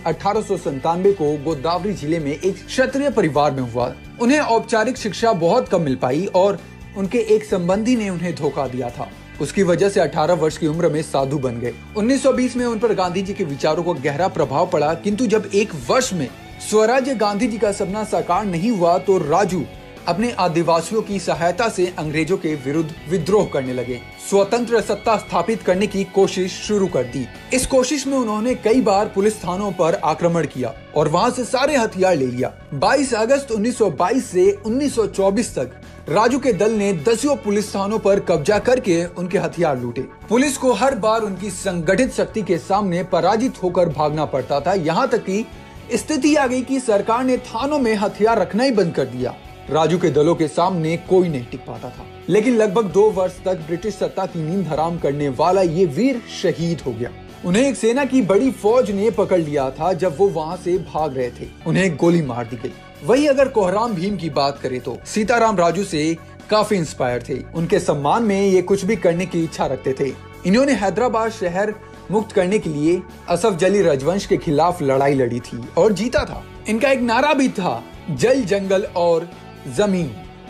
1897 को गोदावरी जिले में एक क्षत्रिय परिवार में हुआ। उन्हें औपचारिक शिक्षा बहुत कम मिल पाई और उनके एक संबंधी ने उन्हें धोखा दिया था। उसकी वजह से 18 वर्ष की उम्र में साधु बन गए। 1920 में उन पर गांधी जी के विचारों को गहरा प्रभाव पड़ा, किंतु जब एक वर्ष में स्वराज्य गांधी जी का सपना साकार नहीं हुआ तो राजू अपने आदिवासियों की सहायता से अंग्रेजों के विरुद्ध विद्रोह करने लगे। स्वतंत्र सत्ता स्थापित करने की कोशिश शुरू कर दी। इस कोशिश में उन्होंने कई बार पुलिस थानों पर आक्रमण किया और वहां से सारे हथियार ले लिया। 22 अगस्त 1922 से 1924 तक राजू के दल ने 10 पुलिस थानों पर कब्जा करके उनके हथियार लूटे। पुलिस को हर बार उनकी संगठित शक्ति के सामने पराजित होकर भागना पड़ता था। यहाँ तक कि स्थिति आ गई कि सरकार ने थानों में हथियार रखना ही बंद कर दिया। राजू के दलों के सामने कोई नहीं टिक पाता था। लेकिन लगभग 2 वर्ष तक ब्रिटिश सत्ता की नींद हराम करने वाला ये वीर शहीद हो गया। उन्हें एक सेना की बड़ी फौज ने पकड़ लिया था जब वो वहां से भाग रहे थे। उन्हें गोली मार दी गई। वही अगर कोहराम भीम की बात करें तो सीताराम राजू से काफी इंस्पायर थे। उनके सम्मान में ये कुछ भी करने की इच्छा रखते थे। इन्होंने हैदराबाद शहर मुक्त करने के लिए असफ जली राजवंश के खिलाफ लड़ाई लड़ी थी और जीता था। इनका एक नारा भी था, जल, जंगल और जमीन।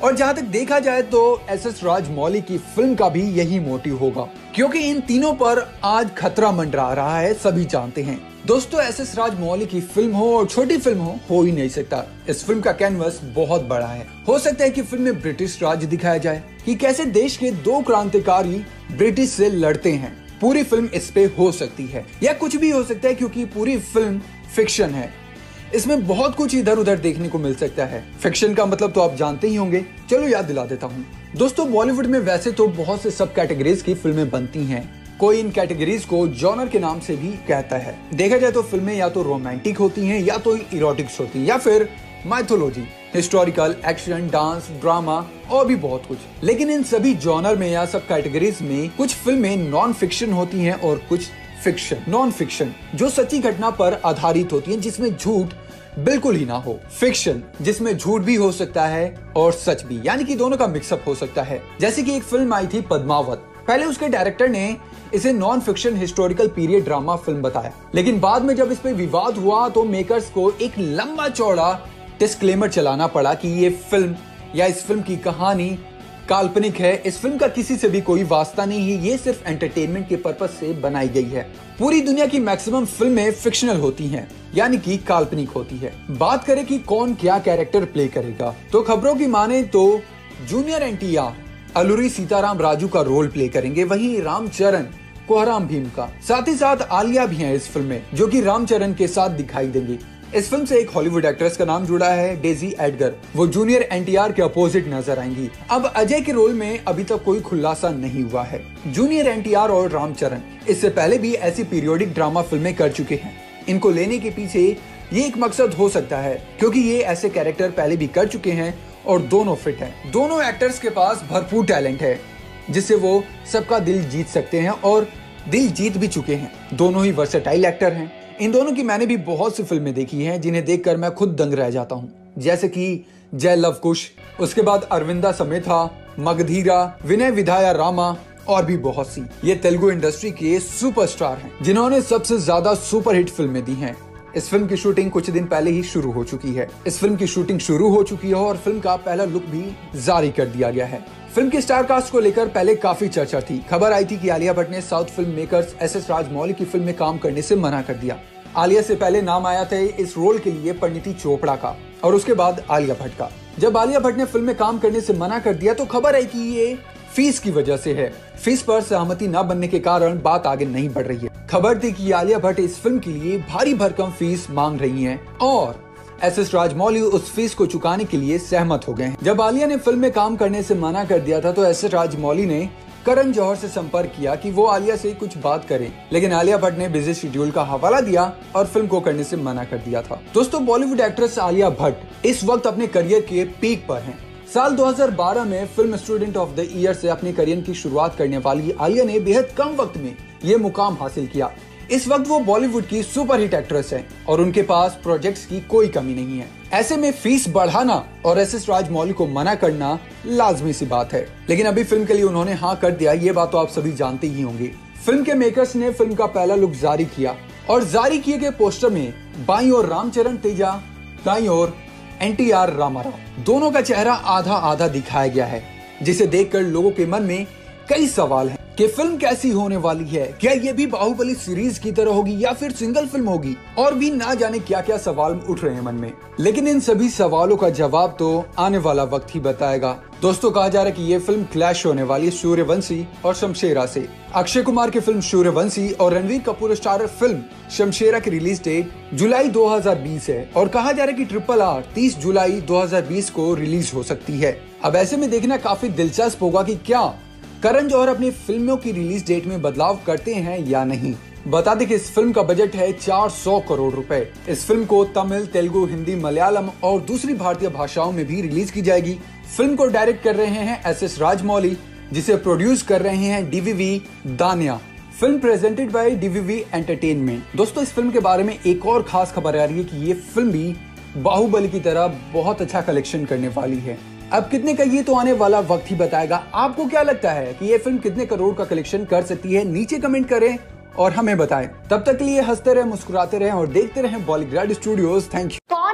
और जहाँ तक देखा जाए तो एसएस राजमौली की फिल्म का भी यही मोटिव होगा, क्योंकि इन तीनों पर आज खतरा मंडरा रहा है, सभी जानते हैं। दोस्तों, एसएस राजमौली की फिल्म हो और छोटी फिल्म हो ही नहीं सकता। इस फिल्म का कैनवस बहुत बड़ा है। हो सकता है कि फिल्म में ब्रिटिश राज दिखाया जाए कि कैसे देश के 2 क्रांतिकारी ब्रिटिश से लड़ते हैं। पूरी फिल्म इस पे हो सकती है या कुछ भी हो सकता है, क्योंकि पूरी फिल्म फिक्शन है। इसमें बहुत कुछ इधर उधर देखने को मिल सकता है। फिक्शन का मतलब तो आप जानते ही होंगे, चलो याद दिला देता हूँ। दोस्तों, बॉलीवुड में वैसे तो बहुत से सब कैटेगरीज की फिल्में बनती हैं। कोई इन कैटेगरीज को जॉनर के नाम से भी कहता है। देखा जाए तो फिल्में या तो रोमांटिक होती हैं, या तो इरोटिक्स होती हैं, या फिर mythology, historical, action, dance, drama और भी बहुत कुछ। लेकिन इन सभी जॉनर में या सब कैटेगरीज में कुछ फिल्में नॉन फिक्शन होती हैं और कुछ फिक्शन। नॉन फिक्शन जो सच्ची घटना पर आधारित होती है, जिसमें झूठ बिल्कुल ही ना हो। फिक्शन जिसमें झूठ भी हो सकता है और सच भी, यानी कि दोनों का मिक्सअप हो सकता है। जैसे कि एक फिल्म आई थी पद्मावत। पहले उसके डायरेक्टर ने इसे non fiction historical period drama film बताया, लेकिन बाद में जब इस पे विवाद हुआ तो मेकर्स को एक लंबा चौड़ा डिस्क्लेमर चलाना पड़ा कि ये फिल्म या इस फिल्म की कहानी काल्पनिक है, इस फिल्म का किसी से भी कोई वास्ता नहीं है, ये सिर्फ एंटरटेनमेंट के पर्पस से बनाई गई है। पूरी दुनिया की मैक्सिमम फिल्में फिक्शनल होती हैं, यानी कि काल्पनिक होती है। बात करें कि कौन क्या कैरेक्टर प्ले करेगा, तो खबरों की माने तो जूनियर एनटीआर अलूरी सीताराम राजू का रोल प्ले करेंगे, वहीं रामचरण कोहराम भीम का। साथ ही साथ आलिया भी है इस फिल्म में, जो कि रामचरण के साथ दिखाई देंगी। इस फिल्म से एक हॉलीवुड एक्ट्रेस का नाम जुड़ा है, डेजी एडगर। वो जूनियर एनटीआर के अपोजिट नजर आएंगी। अब अजय के रोल में अभी तक कोई खुलासा नहीं हुआ है। जूनियर एनटीआर और रामचरण इससे पहले भी ऐसी पीरियोडिक ड्रामा फिल्में कर चुके हैं। इनको लेने के पीछे ये एक मकसद हो सकता है, क्योंकि ये ऐसे कैरेक्टर पहले भी कर चुके हैं और दोनों फिट हैं। दोनों एक्टर्स के पास भरपूर टैलेंट है, जिससे वो सबका दिल जीत सकते हैं और दिल जीत भी चुके हैं। दोनों ही वर्सेटाइल एक्टर हैं। इन दोनों की मैंने भी बहुत सी फिल्में देखी हैं, जिन्हें देखकर मैं खुद दंग रह जाता हूँ। जैसे कि जय लव कुश, उसके बाद अरविंदा समेथा, मगधीरा, विनय विधाया रामा और भी बहुत सी। ये तेलुगु इंडस्ट्री के सुपरस्टार हैं, जिन्होंने सबसे ज्यादा सुपरहिट फिल्में दी हैं। इस फिल्म की शूटिंग कुछ दिन पहले ही शुरू हो चुकी है। इस फिल्म की शूटिंग शुरू हो चुकी है और फिल्म का पहला लुक भी जारी कर दिया गया है। फिल्म की स्टार कास्ट को लेकर पहले काफी चर्चा थी। खबर आई थी कि आलिया भट्ट ने south film makers S S Rajamouli की फिल्म में काम करने से मना कर दिया। आलिया से पहले नाम आया था इस रोल के लिए परिणीति चोपड़ा का और उसके बाद आलिया भट्ट का। जब आलिया भट्ट ने फिल्म में काम करने से मना कर दिया तो खबर आई कि ये फीस की वजह से है। फीस पर सहमति न बनने के कारण बात आगे नहीं बढ़ रही है। खबर थी कि आलिया भट्ट इस फिल्म के लिए भारी भरकम फीस मांग रही हैं और एसएस राजमौली उस फीस को चुकाने के लिए सहमत हो गए हैं। जब आलिया ने फिल्म में काम करने से मना कर दिया था तो एसएस राजमौली ने करण जौहर से संपर्क किया कि वो आलिया से कुछ बात करें, लेकिन आलिया भट्ट ने बिजी शेड्यूल का हवाला दिया और फिल्म को करने से मना कर दिया था। दोस्तों, बॉलीवुड एक्ट्रेस आलिया भट्ट इस वक्त अपने करियर के पीक पर हैं। साल 2012 में film Student of the Year से अपने करियर की शुरुआत करने वाली आलिया ने बेहद कम वक्त में ये मुकाम हासिल किया। इस वक्त वो बॉलीवुड की सुपरहिट एक्ट्रेस हैं और उनके पास प्रोजेक्ट्स की कोई कमी नहीं है। ऐसे में फीस बढ़ाना और एसएस राजमौली को मना करना लाजमी सी बात है, लेकिन अभी फिल्म के लिए उन्होंने हाँ कर दिया, ये बात तो आप सभी जानते ही होंगे। फिल्म के मेकर्स ने फिल्म का पहला लुक जारी किया और जारी किए गए पोस्टर में बाईं ओर रामचरण तेजा, दाईं ओर एनटीआर रामाराव, दोनों का चेहरा आधा आधा दिखाया गया है, जिसे देखकर लोगों के मन में कई सवाल हैं कि फिल्म कैसी होने वाली है, क्या ये भी बाहुबली सीरीज की तरह होगी या फिर सिंगल फिल्म होगी, और भी ना जाने क्या क्या सवाल उठ रहे हैं मन में। लेकिन इन सभी सवालों का जवाब तो आने वाला वक्त ही बताएगा। दोस्तों, कहा जा रहा है कि ये फिल्म क्लैश होने वाली है सूर्यवंशी और शमशेरा से। अक्षय कुमार की फिल्म सूर्यवंशी और रणवीर कपूर स्टारर फिल्म शमशेरा की रिलीज डेट जुलाई 2020 है और कहा जा रहा है कि RRR 30 जुलाई 2020 को रिलीज हो सकती है। अब ऐसे में देखना काफी दिलचस्प होगा कि क्या करण जौहर अपनी फिल्मों की रिलीज डेट में बदलाव करते हैं या नहीं। बता दें कि इस फिल्म का बजट है 400 करोड़ रुपए। इस फिल्म को तमिल, तेलुगु, हिंदी, मलयालम और दूसरी भारतीय भाषाओं में भी रिलीज की जाएगी। फिल्म को डायरेक्ट कर रहे हैं एसएस राजमौली, जिसे प्रोड्यूस कर रहे हैं D V V Danayya. Film presented by D V V entertainment. दोस्तों, इस फिल्म के बारे में एक और खास खबर आ रही है कि ये फिल्म भी बाहुबली की तरह बहुत अच्छा कलेक्शन करने वाली है। अब कितने का ये तो आने वाला वक्त ही बताएगा। आपको क्या लगता है कि ये फिल्म कितने करोड़ का कलेक्शन कर सकती है? नीचे कमेंट करें और हमें बताएं। तब तक के लिए हंसते रहे, मुस्कुराते रहे और देखते रहे बॉलीग्रेड स्टूडियोज। Thank you. कौन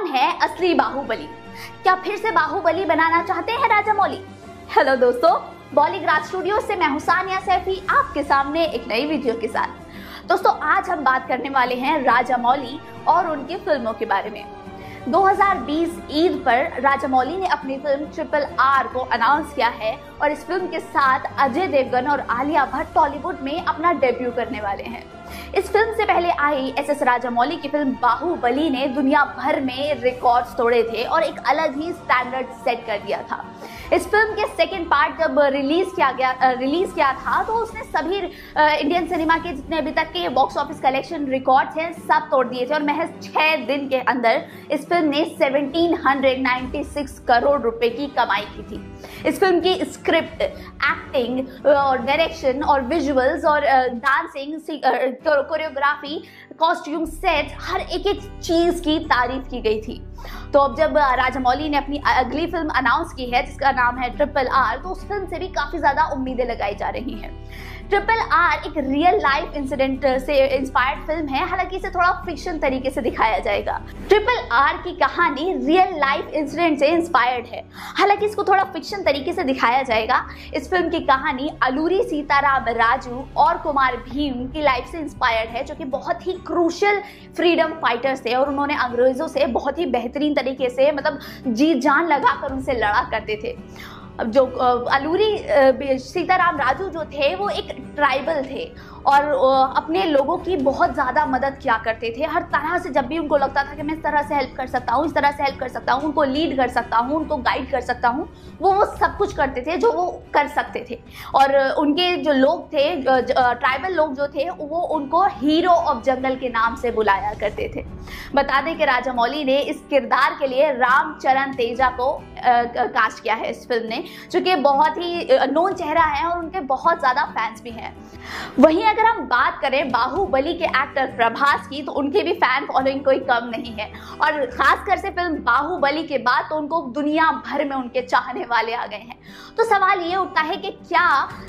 है असली बाहुबली? क्या फिर से बाहुबली बनाना चाहते हैं राजामौली? हेलो दोस्तों, बॉलीग्राज स्टूडियो से मैं हूं सानिया सैफी आपके सामने एक नई वीडियो के साथ। दोस्तों, आज हम बात करने वाले हैं राजामौली और उनकी फिल्मों के बारे में। 2020 ईद पर राजामौली ने अपनी फिल्म RRR को अनाउंस किया है और इस फिल्म के साथ अजय देवगन और आलिया भट्ट टॉलीवुड में अपना डेब्यू करने वाले हैं। इस फिल्म से पहले आई SS राजामौली की फिल्म बाहुबली ने दुनिया भर में रिकॉर्ड्स तोड़े थे और एक अलग ही स्टैंडर्ड सेट कर दिया था। इस फिल्म के सेकंड पार्ट जब रिलीज किया था तो उसने सभी इंडियन सिनेमा के जितने अभी तक के बॉक्स ऑफिस कलेक्शन रिकॉर्ड्स हैं सब तोड़ दिए थे और महज 6 दिन के अंदर इस फिल्म ने 1796 करोड़ रुपए की कमाई की थी। इस फिल्म की स्क्रिप्ट, एक्टिंग और डायरेक्शन और विजुअल्स और डांसिंग, कोरियोग्राफी, कॉस्ट्यूम, सेट, हर एक चीज की तारीफ की गई थी। तो अब जब राजामौली ने अपनी अगली फिल्म अनाउंस की है जिसका नाम है RRR, तो उस फिल्म से भी काफी ज्यादा उम्मीदें लगाई जा रही हैं। RRR एक रियल लाइफ इंसिडेंट से इंस्पायर्ड फिल्म है, हालांकि इसे थोड़ा फिक्शन तरीके से दिखाया जाएगा। RRR की कहानी रियल लाइफ इंसिडेंट से इंस्पायर्ड है, हालांकि इसको थोड़ा फिक्शन तरीके से दिखाया जाएगा। इस फिल्म की कहानी अलूरी सीताराम राजू और कुमार भीम की लाइफ से इंस्पायर्ड है, जो कि बहुत ही क्रूशियल फ्रीडम फाइटर्स थे और उन्होंने अंग्रेजों से बहुत ही बेहतरीन तरीके से जी जान लगाकर उनसे लड़ा करते थे। जो अलूरी सीताराम राजू जो थे वो एक ट्राइबल थे और अपने लोगों की बहुत ज़्यादा मदद किया करते थे। हर तरह से जब भी उनको लगता था कि मैं इस तरह से हेल्प कर सकता हूँ, इस तरह से हेल्प कर सकता हूँ, उनको लीड कर सकता हूँ, उनको गाइड कर सकता हूँ, वो सब कुछ करते थे जो वो कर सकते थे। और उनके जो लोग थे, ट्राइबल लोग जो थे, वो उनको हीरो ऑफ जंगल के नाम से बुलाया करते थे। बता दें कि राजामौली ने इस किरदार के लिए रामचरण तेजा को कास्ट किया है इस फिल्म ने, जो कि बहुत ही नोन चेहरा है और उनके बहुत ज़्यादा फैंस भी हैं। वहीं अगर हम बात करें बाहुबली के एक्टर प्रभास की, तो उनके भी फैन फॉलोइंग कोई कम नहीं है और खासकर से फिल्म बाहुबली के बाद तो उनको दुनिया भर में उनके चाहने वाले आ गए हैं। तो सवाल ये उठता है कि क्या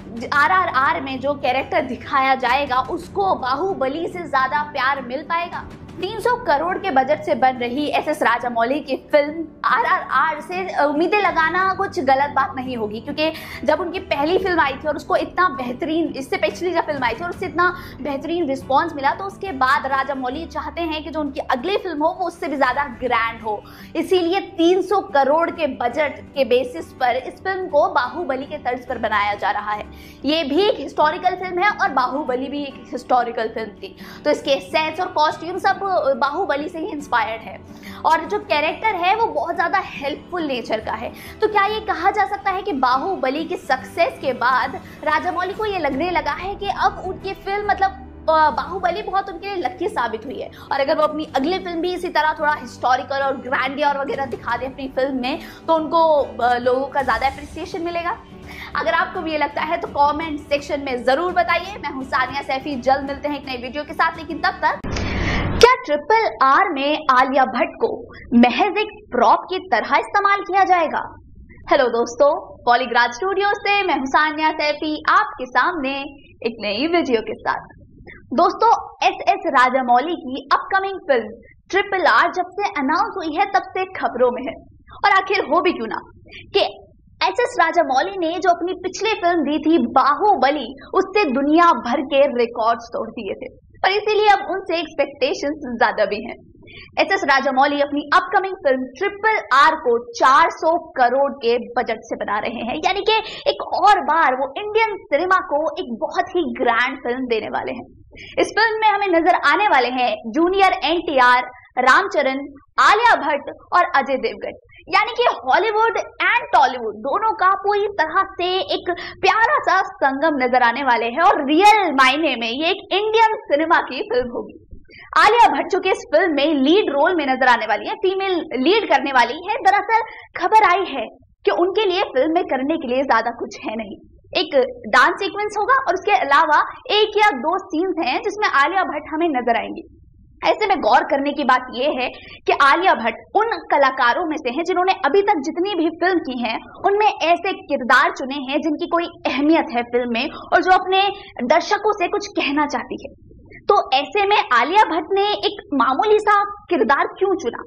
RRR में जो कैरेक्टर दिखाया जाएगा उसको बाहुबली से ज़्यादा प्यार मिल पाएगा? 300 करोड़ के बजट से बन रही SS राजामौली की फिल्म RRR से उम्मीदें लगाना कुछ गलत बात नहीं होगी, क्योंकि जब उनकी पहली फिल्म आई थी और उसको इतना बेहतरीन, इससे पिछली जब फिल्म आई थी और उससे इतना बेहतरीन रिस्पांस मिला, तो उसके बाद राजामौली चाहते हैं कि जो उनकी अगली फिल्म हो वो उससे भी ज़्यादा ग्रैंड हो। इसीलिए 300 करोड़ के बजट के बेसिस पर इस फिल्म को बाहुबली के तर्ज पर बनाया जा रहा है। ये भी एक हिस्टोरिकल फिल्म है और बाहुबली भी एक हिस्टोरिकल फिल्म थी, तो इसके सेट्स और कॉस्ट्यूम सब बाहुबली से ही इंस्पायर्ड है और जो कैरेक्टर है वो बहुत ज्यादा हेल्पफुल नेचर का है। तो क्या ये कहा जा सकता है कि बाहुबली की सक्सेस के बाद राजामौली को ये लगने लगा है कि अब उनकी फिल्म बाहुबली बहुत उनके लिए लकी साबित हुई है और अगर वो अपनी अगली फिल्म भी इसी तरह थोड़ा हिस्टोरिकल और ग्रैंडियर वगैरह दिखा दे अपनी फिल्म में, तो उनको लोगों का ज्यादा अप्रिसिएशन मिलेगा? अगर आपको भी ये लगता है तो कमेंट सेक्शन में जरूर बताइए। मैं हूं सानिया सैफी, जल्द मिलते हैं एक नई वीडियो के साथ, लेकिन तब तक क्या RRR में आलिया भट्ट को महज एक प्रॉप की तरह इस्तेमाल किया जाएगा? हेलो दोस्तों, बॉलीग्राज स्टूडियो से मैं हूं सानिया सैफी आपके सामने एक नई वीडियो के साथ। दोस्तों, SS राजामौली की अपकमिंग फिल्म RRR जब से अनाउंस हुई है तब से खबरों में है और आखिर हो भी क्यों ना कि SS राजामौली ने जो अपनी पिछली फिल्म दी थी बाहुबली, उससे दुनिया भर के रिकॉर्ड्स तोड़ दिए थे और इसीलिए अब उनसे एक्सपेक्टेशंस ज्यादा भी हैं। SS राजामौली अपनी अपकमिंग फिल्म RRR को 400 करोड़ के बजट से बना रहे हैं, यानी कि एक और बार वो इंडियन सिनेमा को एक बहुत ही ग्रैंड फिल्म देने वाले हैं। इस फिल्म में हमें नजर आने वाले हैं जूनियर NTR, रामचरण, आलिया भट्ट और अजय देवगन, यानी कि हॉलीवुड एंड टॉलीवुड दोनों का पूरी तरह से एक प्यारा सा संगम नजर आने वाले हैं और रियल मायने में ये एक इंडियन सिनेमा की फिल्म होगी। आलिया भट्ट जो कि इस फिल्म में लीड रोल में नजर आने वाली है, फीमेल लीड करने वाली है। दरअसल खबर आई है कि उनके लिए फिल्म में करने के लिए ज्यादा कुछ है नहीं, एक डांस सीक्वेंस होगा और उसके अलावा 1 या 2 सीन्स हैं जिसमें आलिया भट्ट हमें नजर आएंगी। ऐसे में गौर करने की बात यह है कि आलिया भट्ट उन कलाकारों में से हैं जिन्होंने अभी तक जितनी भी फिल्म की हैं उनमें ऐसे किरदार चुने हैं जिनकी कोई अहमियत है फिल्म में और जो अपने दर्शकों से कुछ कहना चाहती है। तो ऐसे में आलिया भट्ट ने एक मामूली सा किरदार क्यों चुना?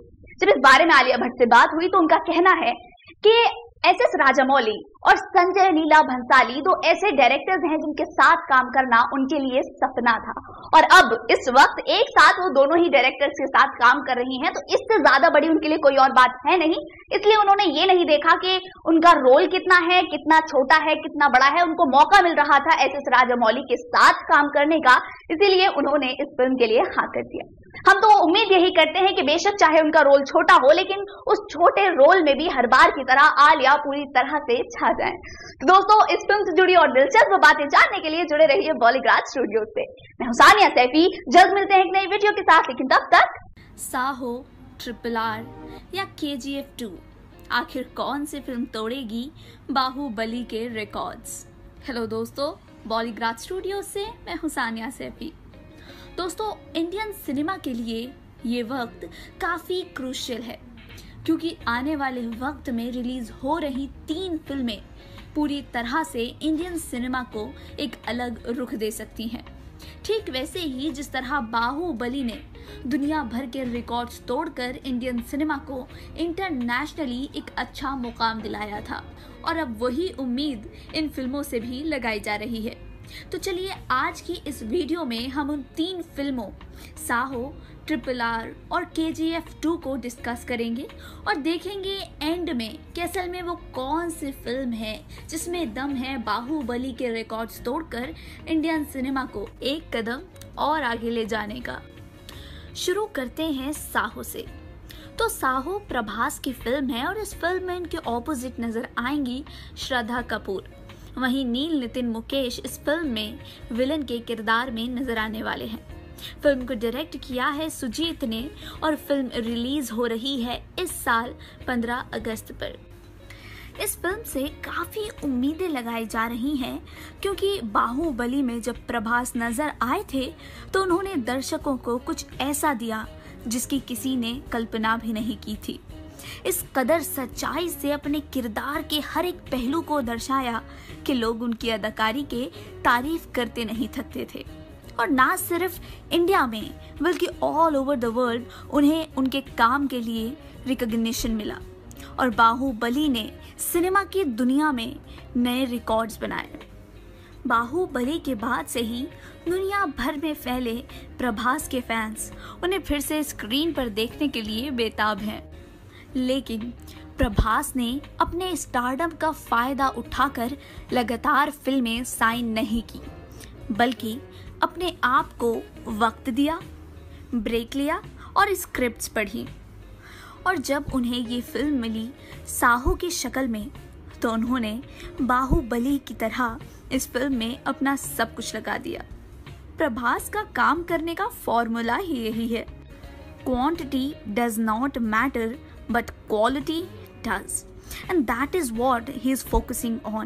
जब इस बारे में आलिया भट्ट से बात हुई तो उनका कहना है कि एस.एस. राजामौली और संजय लीला भंसाली दो ऐसे डायरेक्टर्स हैं जिनके साथ काम करना उनके लिए सपना था, और अब इस वक्त एक साथ वो दोनों ही डायरेक्टर्स के साथ काम कर रही हैं, तो इससे ज्यादा बड़ी उनके लिए कोई और बात है नहीं। इसलिए उन्होंने ये नहीं देखा कि उनका रोल कितना है, कितना छोटा है, कितना बड़ा है। उनको मौका मिल रहा था एस.एस. राजामौली के साथ काम करने का, इसीलिए उन्होंने इस फिल्म के लिए हाँ कर दिया। हम तो उम्मीद यही करते हैं कि बेशक चाहे उनका रोल छोटा हो, लेकिन उस छोटे रोल में भी हर बार की तरह आलिया पूरी तरह से छा जाएं। तो दोस्तों, इस फिल्म से जुड़ी और दिलचस्प बातें जानने के लिए जुड़े रहिए बॉलीग्राज स्टूडियो से। मैं हूं सानिया सैफी, जल्द मिलते हैं एक नई वीडियो के साथ, लेकिन तब तक साहो, RRR या KGF 2 आखिर कौन सी फिल्म तोड़ेगी बाहुबली के रिकॉर्ड्स? हेलो दोस्तों, बॉलीग्राज स्टूडियो से मैं हूं सानिया सैफी। दोस्तों, इंडियन सिनेमा के लिए ये वक्त काफी क्रूशियल है, क्योंकि आने वाले वक्त में रिलीज हो रही 3 फिल्में पूरी तरह से इंडियन सिनेमा को एक अलग रुख दे सकती हैं। ठीक वैसे ही जिस तरह बाहुबली ने दुनिया भर के रिकॉर्ड्स तोड़कर इंडियन सिनेमा को इंटरनेशनली एक अच्छा मुकाम दिलाया था, और अब वही उम्मीद इन फिल्मों से भी लगाई जा रही है। तो चलिए आज की इस वीडियो में हम उन 3 फिल्मों साहो, RRR और KGF 2 को डिस्कस करेंगे और देखेंगे एंड में कि असल में वो कौन सी फिल्म है जिसमें दम है बाहुबली के रिकॉर्ड्स तोड़कर इंडियन सिनेमा को एक कदम और आगे ले जाने का। शुरू करते हैं साहो से। तो साहो प्रभास की फिल्म है और इस फिल्म में इनके ऑपोजिट नजर आएंगी श्रद्धा कपूर। वहीं नील नितिन मुकेश इस फिल्म में विलन के किरदार में नजर आने वाले हैं। फिल्म को डायरेक्ट किया है सुजीत ने और फिल्म रिलीज हो रही है इस साल 15 अगस्त पर। इस फिल्म से काफी उम्मीदें लगाई जा रही हैं, क्योंकि बाहुबली में जब प्रभास नजर आए थे तो उन्होंने दर्शकों को कुछ ऐसा दिया जिसकी किसी ने कल्पना भी नहीं की थी। इस कदर सच्चाई से अपने किरदार के हर एक पहलू को दर्शाया कि लोग उनकी अदाकारी के तारीफ करते नहीं थकते थे, और ना सिर्फ इंडिया में बल्कि ऑल ओवर द वर्ल्ड उन्हें उनके काम के लिए रिकॉग्निशन मिला, और बाहुबली ने सिनेमा की दुनिया में नए रिकॉर्ड्स बनाए। बाहुबली के बाद से ही दुनिया भर में फैले प्रभास के फैंस उन्हें फिर से स्क्रीन पर देखने के लिए बेताब हैं। लेकिन प्रभास ने अपने स्टारडम का फायदा उठाकर लगातार फिल्में साइन नहीं की, बल्कि अपने आप को वक्त दिया, ब्रेक लिया और स्क्रिप्ट्स पढ़ी। और जब उन्हें ये फिल्म मिली साहो की शक्ल में, तो उन्होंने बाहुबली की तरह इस फिल्म में अपना सब कुछ लगा दिया। प्रभास का काम करने का फॉर्मूला ही यही है, quantity does not matter but quality does, and that is what he is focusing on.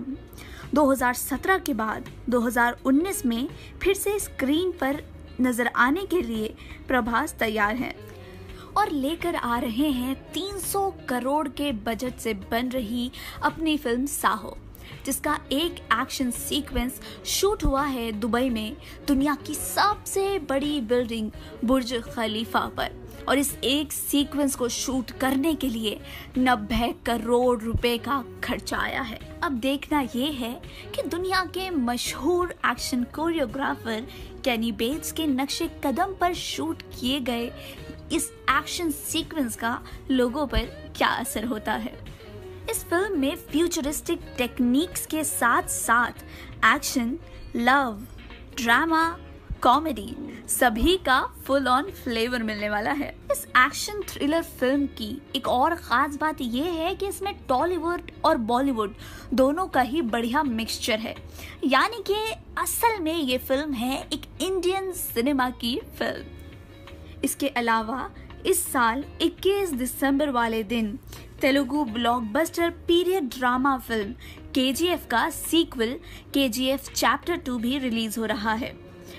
2017 के बाद 2019 में फिर से स्क्रीन पर नजर आने के लिए प्रभास तैयार हैं और लेकर आ रहे हैं 300 करोड़ के बजट से बन रही अपनी फिल्म साहो, जिसका एक एक्शन सीक्वेंस शूट हुआ है दुबई में दुनिया की सबसे बड़ी बिल्डिंग बुर्ज खलीफा पर, और इस एक सीक्वेंस को शूट करने के लिए 90 करोड़ रुपए का खर्चा आया है। अब देखना ये है कि दुनिया के मशहूर एक्शन कोरियोग्राफर केनी बेट्स के नक्शे कदम पर शूट किए गए इस एक्शन सीक्वेंस का लोगों पर क्या असर होता है। इस फिल्म में फ्यूचरिस्टिक टेक्निक्स के साथ साथ एक्शन, लव, ड्रामा, कॉमेडी सभी का फुल ऑन फ्लेवर मिलने वाला है। इस एक्शन थ्रिलर फिल्म की एक और खास बात यह है कि इसमें टॉलीवुड और बॉलीवुड दोनों का ही बढ़िया मिक्सचर है, यानी कि असल में ये फिल्म है एक इंडियन सिनेमा की फिल्म। इसके अलावा इस साल 21 दिसंबर वाले दिन Telugu blockbuster period drama film KGF का सीक्वल KGF चैप्टर 2 भी रिलीज हो रहा है।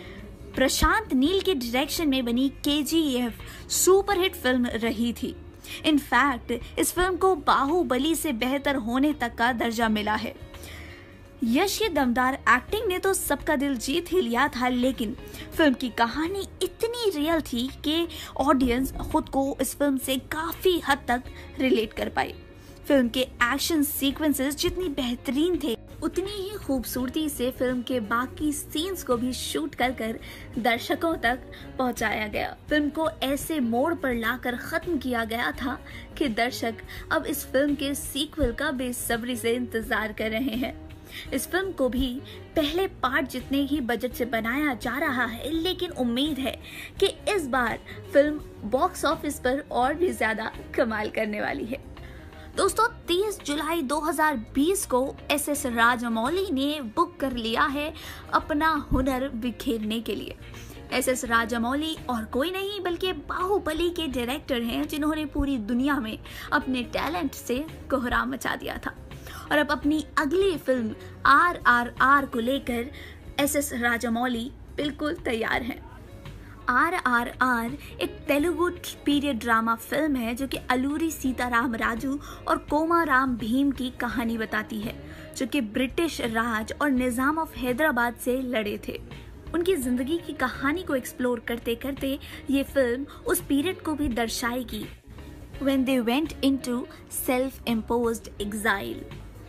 प्रशांत नील के डायरेक्शन में बनी KGF सुपरहिट फिल्म रही थी। इनफैक्ट इस फिल्म को बाहुबली से बेहतर होने तक का दर्जा मिला है। यश की दमदार एक्टिंग ने तो सबका दिल जीत ही लिया था, लेकिन फिल्म की कहानी इतनी इतनी रियल थी कि ऑडियंस खुद को इस फिल्म से काफी हद तक रिलेट कर पाई। फिल्म के एक्शन सीक्वेंसेस जितनी बेहतरीन थे, उतनी ही खूबसूरती से फिल्म के बाकी सीन्स को भी शूट कर दर्शकों तक पहुंचाया गया। फिल्म को ऐसे मोड़ पर लाकर खत्म किया गया था कि दर्शक अब इस फिल्म के सीक्वल का बेसब्री से इंतजार कर रहे हैं। इस फिल्म को भी पहले पार्ट जितने ही बजट से बनाया जा रहा है, लेकिन उम्मीद है कि इस बार फिल्म बॉक्स ऑफिस पर और भी ज्यादा कमाल करने वाली है। दोस्तों, 30 जुलाई 2020 को एसएस राजामौली ने बुक कर लिया है अपना हुनर बिखेरने के लिए। एसएस राजामौली और कोई नहीं बल्कि बाहुबली के डायरेक्टर हैं, जिन्होंने पूरी दुनिया में अपने टैलेंट से कोहराम मचा दिया था। और अब अपनी अगली फिल्म RRR को लेकर एसएस राजामौली बिल्कुल तैयार हैं। RRR एक तेलुगु पीरियड ड्रामा फिल्म है जो कि अलूरी सीताराम राजू और कोमाराम भीम की कहानी बताती है, जो कि ब्रिटिश राज और निजाम ऑफ हैदराबाद से लड़े थे। उनकी जिंदगी की कहानी को एक्सप्लोर करते करते ये फिल्म उस पीरियड को भी दर्शाएगी when they went into self-imposed exile।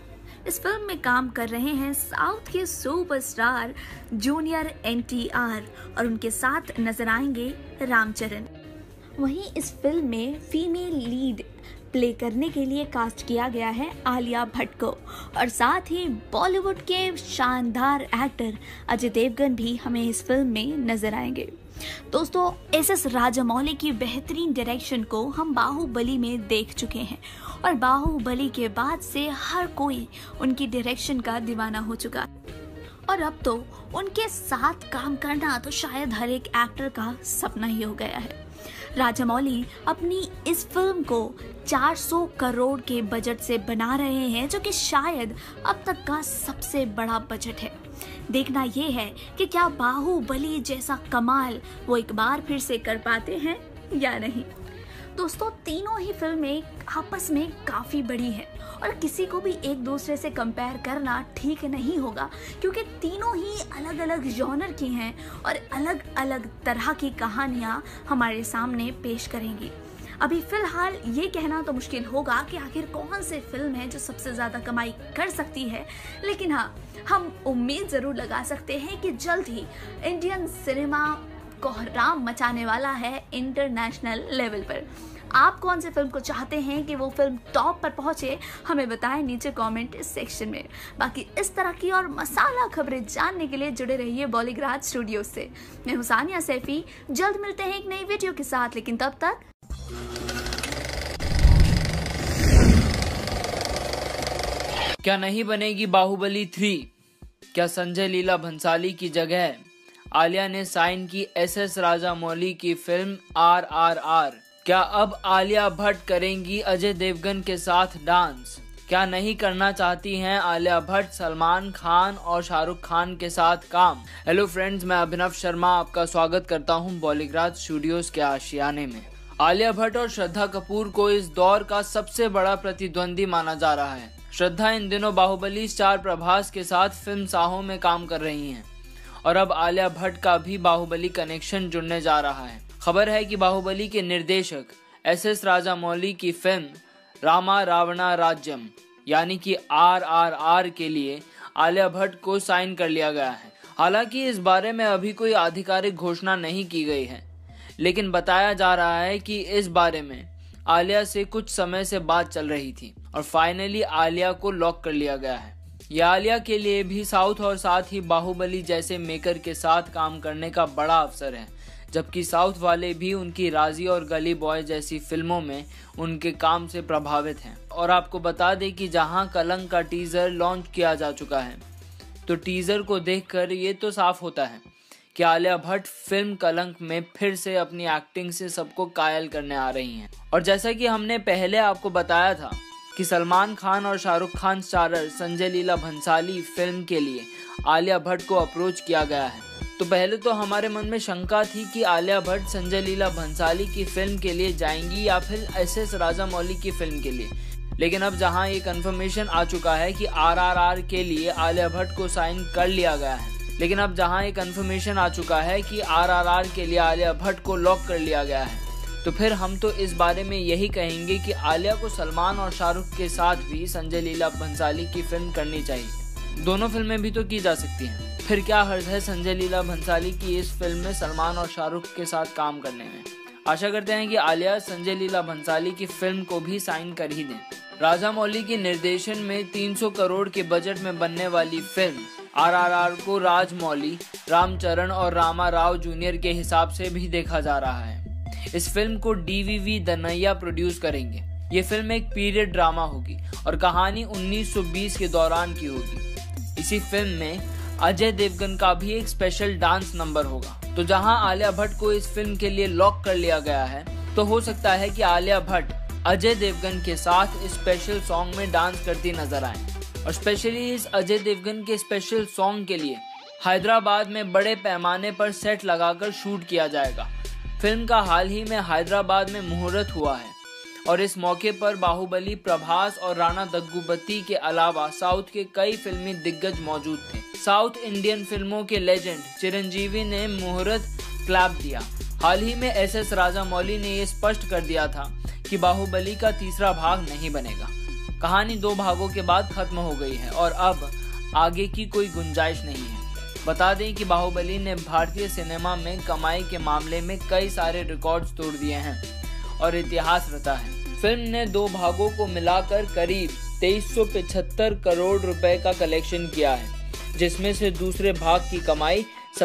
इस फिल्म में काम कर रहे हैं साउथ के सुपरस्टार जूनियर NTR और उनके साथ नजर आएंगे रामचरण। वहीं इस फिल्म में फीमेल लीड प्ले करने के लिए कास्ट किया गया है आलिया भट्ट को, और साथ ही बॉलीवुड के शानदार एक्टर अजय देवगन भी हमें इस फिल्म में नजर आएंगे। दोस्तों, एसएस राजामौली की बेहतरीन डायरेक्शन को हम बाहुबली में देख चुके हैं और बाहुबली के बाद से हर कोई उनकी डायरेक्शन का दीवाना हो चुका है, और अब तो उनके साथ काम करना तो शायद हर एक एक्टर का सपना ही हो गया है। राजामौली अपनी इस फिल्म को 400 करोड़ के बजट से बना रहे हैं, जो कि शायद अब तक का सबसे बड़ा बजट है। देखना ये है कि क्या बाहुबली जैसा कमाल वो एक बार फिर से कर पाते हैं या नहीं। दोस्तों, तीनों ही फिल्में आपस में काफी बड़ी हैं और किसी को भी एक दूसरे से कंपेयर करना ठीक नहीं होगा, क्योंकि तीनों ही अलग अलग जॉनर की हैं और अलग अलग तरह की कहानियां हमारे सामने पेश करेंगी। अभी फिलहाल ये कहना तो मुश्किल होगा कि आखिर कौन सी फिल्म है जो सबसे ज्यादा कमाई कर सकती है, लेकिन हाँ, हम उम्मीद जरूर लगा सकते हैं कि जल्द ही इंडियन सिनेमा कोहराम मचाने वाला है इंटरनेशनल लेवल पर। आप कौन सी फिल्म को चाहते हैं कि वो फिल्म टॉप पर पहुंचे, हमें बताएं नीचे कमेंट सेक्शन में। बाकी इस तरह की और मसाला खबरें जानने के लिए जुड़े रहिए बॉलीग्राज स्टूडियो से। मैं हूं सानिया सैफी, जल्द मिलते हैं एक नई वीडियो के साथ, लेकिन तब तक क्या नहीं बनेगी बाहुबली 3? क्या संजय लीला भंसाली की जगह आलिया ने साइन की एसएस राजामौली की फिल्म RRR? क्या अब आलिया भट्ट करेंगी अजय देवगन के साथ डांस? क्या नहीं करना चाहती हैं आलिया भट्ट सलमान खान और शाहरुख खान के साथ काम? हेलो फ्रेंड्स, मैं अभिनव शर्मा आपका स्वागत करता हूं बॉलीग्राज स्टूडियोज के आशियाने में। आलिया भट्ट और श्रद्धा कपूर को इस दौर का सबसे बड़ा प्रतिद्वंदी माना जा रहा है। श्रद्धा इन दिनों बाहुबली स्टार प्रभास के साथ फिल्म साहो में काम कर रही हैं और अब आलिया भट्ट का भी बाहुबली कनेक्शन जुड़ने जा रहा है। खबर है कि बाहुबली के निर्देशक एसएस राजामौली की फिल्म रामा रावणा राज्यम यानी कि RRR के लिए आलिया भट्ट को साइन कर लिया गया है। हालांकि इस बारे में अभी कोई आधिकारिक घोषणा नहीं की गई है, लेकिन बताया जा रहा है कि इस बारे में आलिया से कुछ समय से बात चल रही थी और फाइनली आलिया को लॉक कर लिया गया है। यह आलिया के लिए भी साउथ और साथ ही बाहुबली जैसे मेकर के साथ काम करने का बड़ा अवसर है, जबकि साउथ वाले भी उनकी राजी और गली बॉय जैसी फिल्मों में उनके काम से प्रभावित हैं। और आपको बता दें कि जहां कलंक का टीजर लॉन्च किया जा चुका है, तो टीजर को देखकर ये तो साफ होता है कि आलिया भट्ट फिल्म कलंक में फिर से अपनी एक्टिंग से सबको कायल करने आ रही हैं। और जैसा कि हमने पहले आपको बताया था कि सलमान खान और शाहरुख खान स्टारर संजय लीला भंसाली फिल्म के लिए आलिया भट्ट को अप्रोच किया गया है, तो पहले तो हमारे मन में शंका थी कि आलिया भट्ट संजय लीला भंसाली की फिल्म के लिए जाएंगी या फिर एसएस राजामौली की फिल्म के लिए। लेकिन अब जहां ये कंफर्मेशन आ चुका है कि RRR के लिए आलिया भट्ट को साइन कर लिया गया है, लेकिन अब जहां एक कंफर्मेशन आ चुका है कि RRR के लिए आलिया भट्ट को लॉक कर लिया गया है, तो फिर हम तो इस बारे में यही कहेंगे कि आलिया को सलमान और शाहरुख के साथ भी संजय लीला भंसाली की फिल्म करनी चाहिए। दोनों फिल्में भी तो की जा सकती हैं। फिर क्या हर्ज है संजय लीला भंसाली की इस फिल्म में सलमान और शाहरुख के साथ काम करने में। आशा करते हैं कि आलिया संजय लीला भंसाली की फिल्म को भी साइन कर ही दें। राजामौली के निर्देशन में 300 करोड़ के बजट में बनने वाली फिल्म RRR को राजमौली, रामचरण और रामा राव जूनियर के हिसाब से भी देखा जा रहा है। इस फिल्म को DVV दनैया प्रोड्यूस करेंगे। ये फिल्म एक पीरियड ड्रामा होगी और कहानी 1920 के दौरान की होगी। इसी फिल्म में अजय देवगन का भी एक स्पेशल डांस नंबर होगा। तो जहां आलिया भट्ट को इस फिल्म के लिए लॉक कर लिया गया है, तो हो सकता है कि आलिया भट्ट अजय देवगन के साथ इस स्पेशल सॉन्ग में डांस करती नजर आए। और स्पेशली इस अजय देवगन के स्पेशल सॉन्ग के लिए हैदराबाद में बड़े पैमाने पर सेट लगाकर शूट किया जाएगा। फिल्म का हाल ही में हैदराबाद में मुहूर्त हुआ है और इस मौके पर बाहुबली, प्रभास और राणा दग्गुबती के अलावा साउथ के कई फिल्मी दिग्गज मौजूद थे। साउथ इंडियन फिल्मों के लेजेंड चिरंजीवी ने मुहूर्त क्लैप दिया। हाल ही में SS राजामौली ने ये स्पष्ट कर दिया था कि बाहुबली का तीसरा भाग नहीं बनेगा। कहानी 2 भागों के बाद खत्म हो गई है और अब आगे की कोई गुंजाइश नहीं है। बता दें कि बाहुबली ने भारतीय सिनेमा में कमाई के मामले में कई सारे रिकॉर्ड्स तोड़ दिए हैं और इतिहास रचा है। फिल्म ने 2 भागों को मिलाकर करीब 2375 करोड़ रुपए का कलेक्शन किया है, जिसमें से दूसरे भाग की कमाई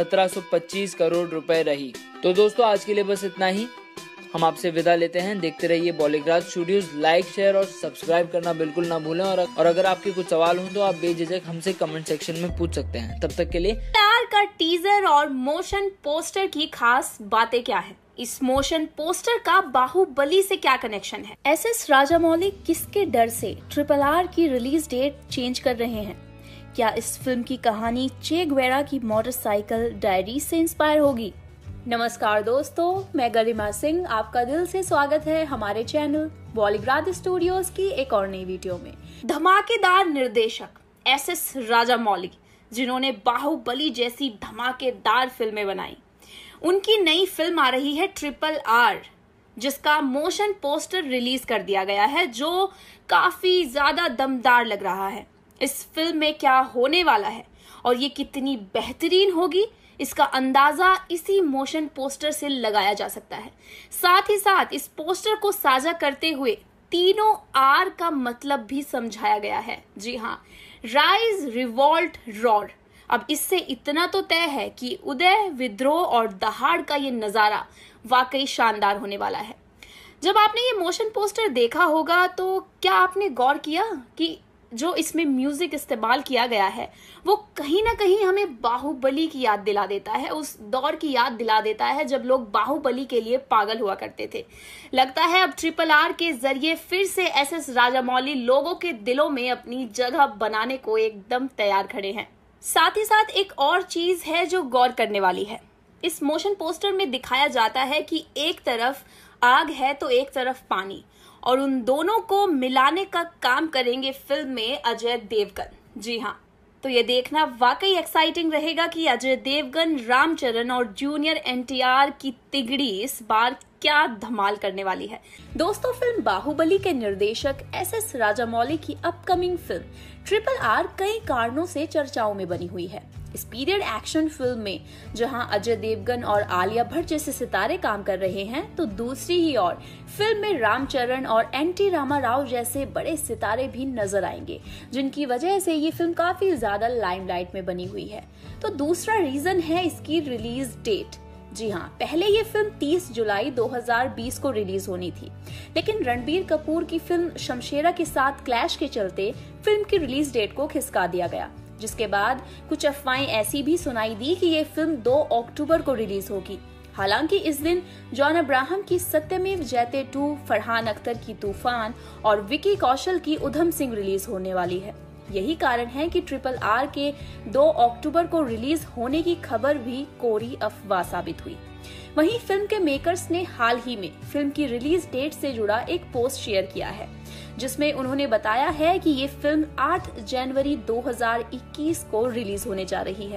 1725 करोड़ रुपए रही। तो दोस्तों आज के लिए बस इतना ही। हम आपसे विदा लेते हैं। देखते रहिए बॉलीग्राज स्टूडियोज। लाइक, शेयर और सब्सक्राइब करना बिल्कुल ना भूलें। और अगर आपके कुछ सवाल हो तो आप बेझिझक हमसे कमेंट सेक्शन में पूछ सकते हैं। तब तक के लिए RRR का टीजर और मोशन पोस्टर की खास बातें क्या है? इस मोशन पोस्टर का बाहुबली से क्या कनेक्शन है? SS राजामौली किसके डर से RRR की रिलीज डेट चेंज कर रहे हैं? क्या इस फिल्म की कहानी चे गुवेरा की मोटरसाइकिल डायरी से इंस्पायर होगी? नमस्कार दोस्तों, मैं गरिमा सिंह। आपका दिल से स्वागत है हमारे चैनल बॉलीग्राज स्टूडियोज की एक और नई वीडियो में। धमाकेदार निर्देशक SS राजामौली, जिन्होंने बाहुबली जैसी धमाकेदार फिल्में बनाई, उनकी नई फिल्म आ रही है RRR, जिसका मोशन पोस्टर रिलीज कर दिया गया है, जो काफी ज्यादा दमदार लग रहा है। इस फिल्म में क्या होने वाला है और ये कितनी बेहतरीन होगी, इसका अंदाजा इसी मोशन पोस्टर से लगाया जा सकता है। साथ ही साथ इस पोस्टर को साझा करते हुए तीनों R का मतलब भी समझाया गया है। जी हाँ, राइज, रिवॉल्ट, रॉर। अब इससे इतना तो तय है कि उदय, विद्रोह और दहाड़ का ये नजारा वाकई शानदार होने वाला है। जब आपने ये मोशन पोस्टर देखा होगा तो क्या आपने गौर किया कि जो इसमें म्यूजिक इस्तेमाल किया गया है वो कहीं ना कहीं हमें बाहुबली की याद दिला देता है, उस दौर की याद दिला देता है जब लोग बाहुबली के लिए पागल हुआ करते थे। लगता है अब RRR के जरिए फिर से SS राजामौली लोगों के दिलों में अपनी जगह बनाने को एकदम तैयार खड़े हैं। साथ ही साथ एक और चीज है जो गौर करने वाली है। इस मोशन पोस्टर में दिखाया जाता है कि एक तरफ आग है तो एक तरफ पानी, और उन दोनों को मिलाने का काम करेंगे फिल्म में अजय देवगन। जी हाँ, तो ये देखना वाकई एक्साइटिंग रहेगा कि अजय देवगन, रामचरण और जूनियर NTR की तिगड़ी इस बार क्या धमाल करने वाली है। दोस्तों, फिल्म बाहुबली के निर्देशक SS राजामौली की अपकमिंग फिल्म RRR कई कारणों से चर्चाओं में बनी हुई है। इस पीरियड एक्शन फिल्म में जहां अजय देवगन और आलिया भट्ट जैसे सितारे काम कर रहे हैं, तो दूसरी ही ओर फिल्म में रामचरण और NT रामा राव जैसे बड़े सितारे भी नजर आएंगे, जिनकी वजह से ये फिल्म काफी ज्यादा लाइमलाइट में बनी हुई है। तो दूसरा रीजन है इसकी रिलीज डेट। जी हाँ, पहले ये फिल्म 30 जुलाई 2020 को रिलीज होनी थी, लेकिन रणबीर कपूर की फिल्म शमशेरा के साथ क्लैश के चलते फिल्म की रिलीज डेट को खिसका दिया गया, जिसके बाद कुछ अफवाहें ऐसी भी सुनाई दी कि ये फिल्म 2 अक्टूबर को रिलीज होगी। हालांकि इस दिन जॉन अब्राहम की सत्यमेव जयते 2, फरहान अख्तर की तूफान और विकी कौशल की उधम सिंह रिलीज होने वाली है। यही कारण है कि RRR के 2 अक्टूबर को रिलीज होने की खबर भी कोरी अफवाह साबित हुई। वहीं फिल्म के मेकर्स ने हाल ही में फिल्म की रिलीज डेट से जुड़ा एक पोस्ट शेयर किया है, जिसमें उन्होंने बताया है कि ये फिल्म 8 जनवरी 2021 को रिलीज होने जा रही है।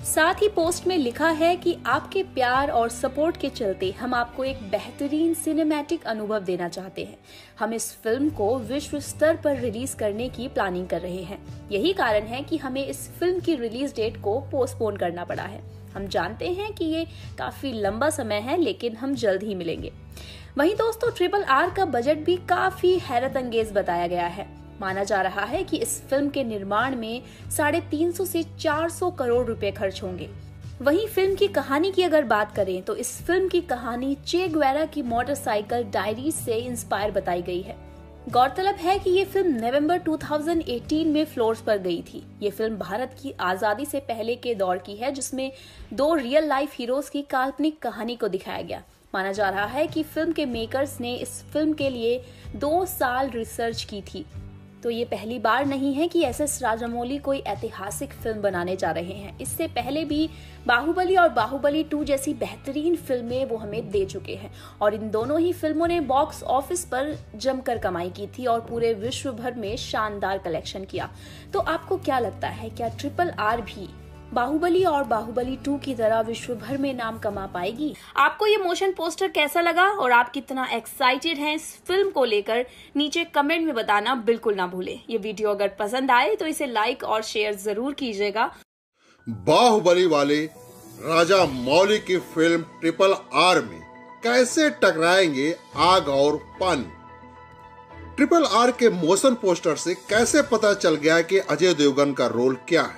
साथ ही पोस्ट में लिखा है कि आपके प्यार और सपोर्ट के चलते हम आपको एक बेहतरीन सिनेमैटिक अनुभव देना चाहते हैं। हम इस फिल्म को विश्व स्तर पर रिलीज करने की प्लानिंग कर रहे हैं। यही कारण है कि हमें इस फिल्म की रिलीज डेट को पोस्टपोन करना पड़ा है। हम जानते हैं कि ये काफी लंबा समय है, लेकिन हम जल्द ही मिलेंगे। वहीं दोस्तों, RRR का बजट भी काफी हैरत अंगेज बताया गया है। माना जा रहा है कि इस फिल्म के निर्माण में 350 से 400 करोड़ रुपए खर्च होंगे। वहीं फिल्म की कहानी की अगर बात करें तो इस फिल्म की कहानी चे गुवेरा की मोटरसाइकिल डायरी से इंस्पायर बताई गई है। गौरतलब है कि ये फिल्म नवंबर 2018 में फ्लोर्स पर गई थी। ये फिल्म भारत की आजादी से पहले के दौर की है, जिसमें 2 रियल लाइफ हीरोज की काल्पनिक कहानी को दिखाया गया। माना जा रहा है कि फिल्म के मेकर्स ने इस फिल्म के लिए 2 साल रिसर्च की थी। तो ये पहली बार नहीं है कि SS राजामौली कोई ऐतिहासिक फिल्म बनाने जा रहे हैं। इससे पहले भी बाहुबली और बाहुबली 2 जैसी बेहतरीन फिल्में वो हमें दे चुके हैं और इन दोनों ही फिल्मों ने बॉक्स ऑफिस पर जमकर कमाई की थी और पूरे विश्व भर में शानदार कलेक्शन किया। तो आपको क्या लगता है, क्या RRR भी बाहुबली और बाहुबली 2 की तरह विश्व भर में नाम कमा पाएगी? आपको ये मोशन पोस्टर कैसा लगा और आप कितना एक्साइटेड हैं इस फिल्म को लेकर, नीचे कमेंट में बताना बिल्कुल ना भूलें। ये वीडियो अगर पसंद आए तो इसे लाइक और शेयर जरूर कीजिएगा। बाहुबली वाले राजा मौली की फिल्म RRR में कैसे टकराएंगे आग और पानी? RRR के मोशन पोस्टर से कैसे पता चल गया कि अजय देवगन का रोल क्या है?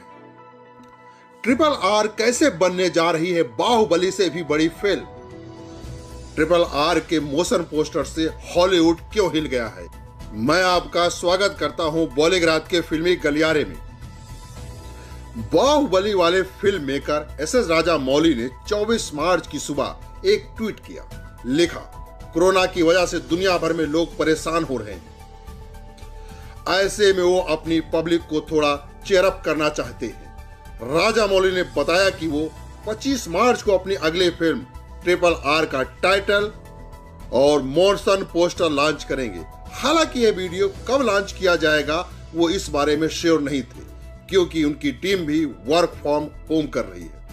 RRR कैसे बनने जा रही है बाहुबली से भी बड़ी फिल्म? RRR के मोशन पोस्टर से हॉलीवुड क्यों हिल गया है? मैं आपका स्वागत करता हूं बॉलीग्राज के फिल्मी गलियारे में। बाहुबली वाले फिल्म मेकर SS राजामौली ने 24 मार्च की सुबह एक ट्वीट किया। लिखा, कोरोना की वजह से दुनिया भर में लोग परेशान हो रहे हैं। ऐसे में वो अपनी पब्लिक को थोड़ा चेयरअप करना चाहते हैं। राजामौली ने बताया कि वो 25 मार्च को अपनी अगली फिल्म RRR का टाइटल और मोशन पोस्टर लॉन्च करेंगे। हालांकि यह वीडियो कब लॉन्च किया जाएगा वो इस बारे में श्योर नहीं थे, क्योंकि उनकी टीम भी वर्क फ्रॉम होम कर रही है।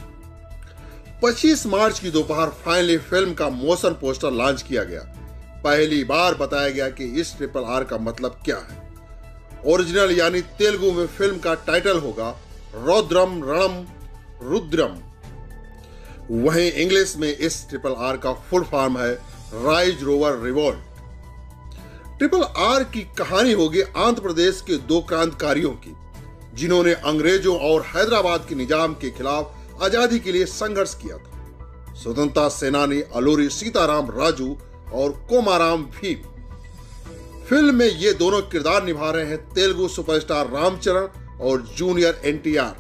25 मार्च की दोपहर फाइनली फिल्म का मोशन पोस्टर लॉन्च किया गया। पहली बार बताया गया कि इस RRR का मतलब क्या है। ओरिजिनल यानी तेलुगु में फिल्म का टाइटल होगा रौद्रम रणम रुद्रम। वहीं इंग्लिश में इस RRR का फुल फॉर्म है राइज रोवर रिवोल्ट। RRR की कहानी होगी आंध्र प्रदेश के 2 क्रांतिकारियों की, जिन्होंने अंग्रेजों और हैदराबाद के निजाम के खिलाफ आजादी के लिए संघर्ष किया था। स्वतंत्रता सेनानी अलूरी सीताराम राजू और कोमाराम भीम। फिल्म में ये दोनों किरदार निभा रहे हैं तेलुगु सुपरस्टार रामचरण और जूनियर NTR।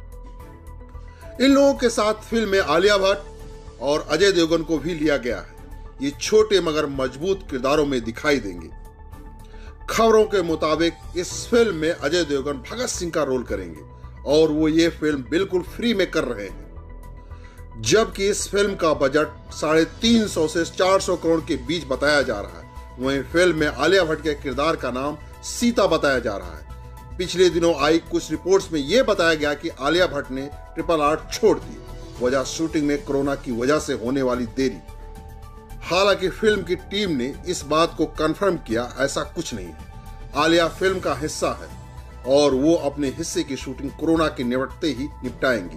इन लोगों के साथ फिल्म में आलिया भट्ट और अजय देवगन को भी लिया गया है। ये छोटे मगर मजबूत किरदारों में दिखाई देंगे। खबरों के मुताबिक इस फिल्म में अजय देवगन भगत सिंह का रोल करेंगे और वो ये फिल्म बिल्कुल फ्री में कर रहे हैं। जबकि इस फिल्म का बजट 350 से 400 करोड़ के बीच बताया जा रहा है। वहीं फिल्म में आलिया भट्ट के किरदार का नाम सीता बताया जा रहा है। पिछले दिनों आई कुछ रिपोर्ट्स में यह बताया गया कि आलिया भट्ट ने RRR छोड़ दी, वजह शूटिंग में कोरोना की वजह से होने वाली देरी। हालांकि फिल्म की टीम ने इस बात को कंफर्म किया, ऐसा कुछ नहीं है। आलिया फिल्म का हिस्सा है और वो अपने हिस्से की शूटिंग कोरोना के निपटते ही निपटाएंगी।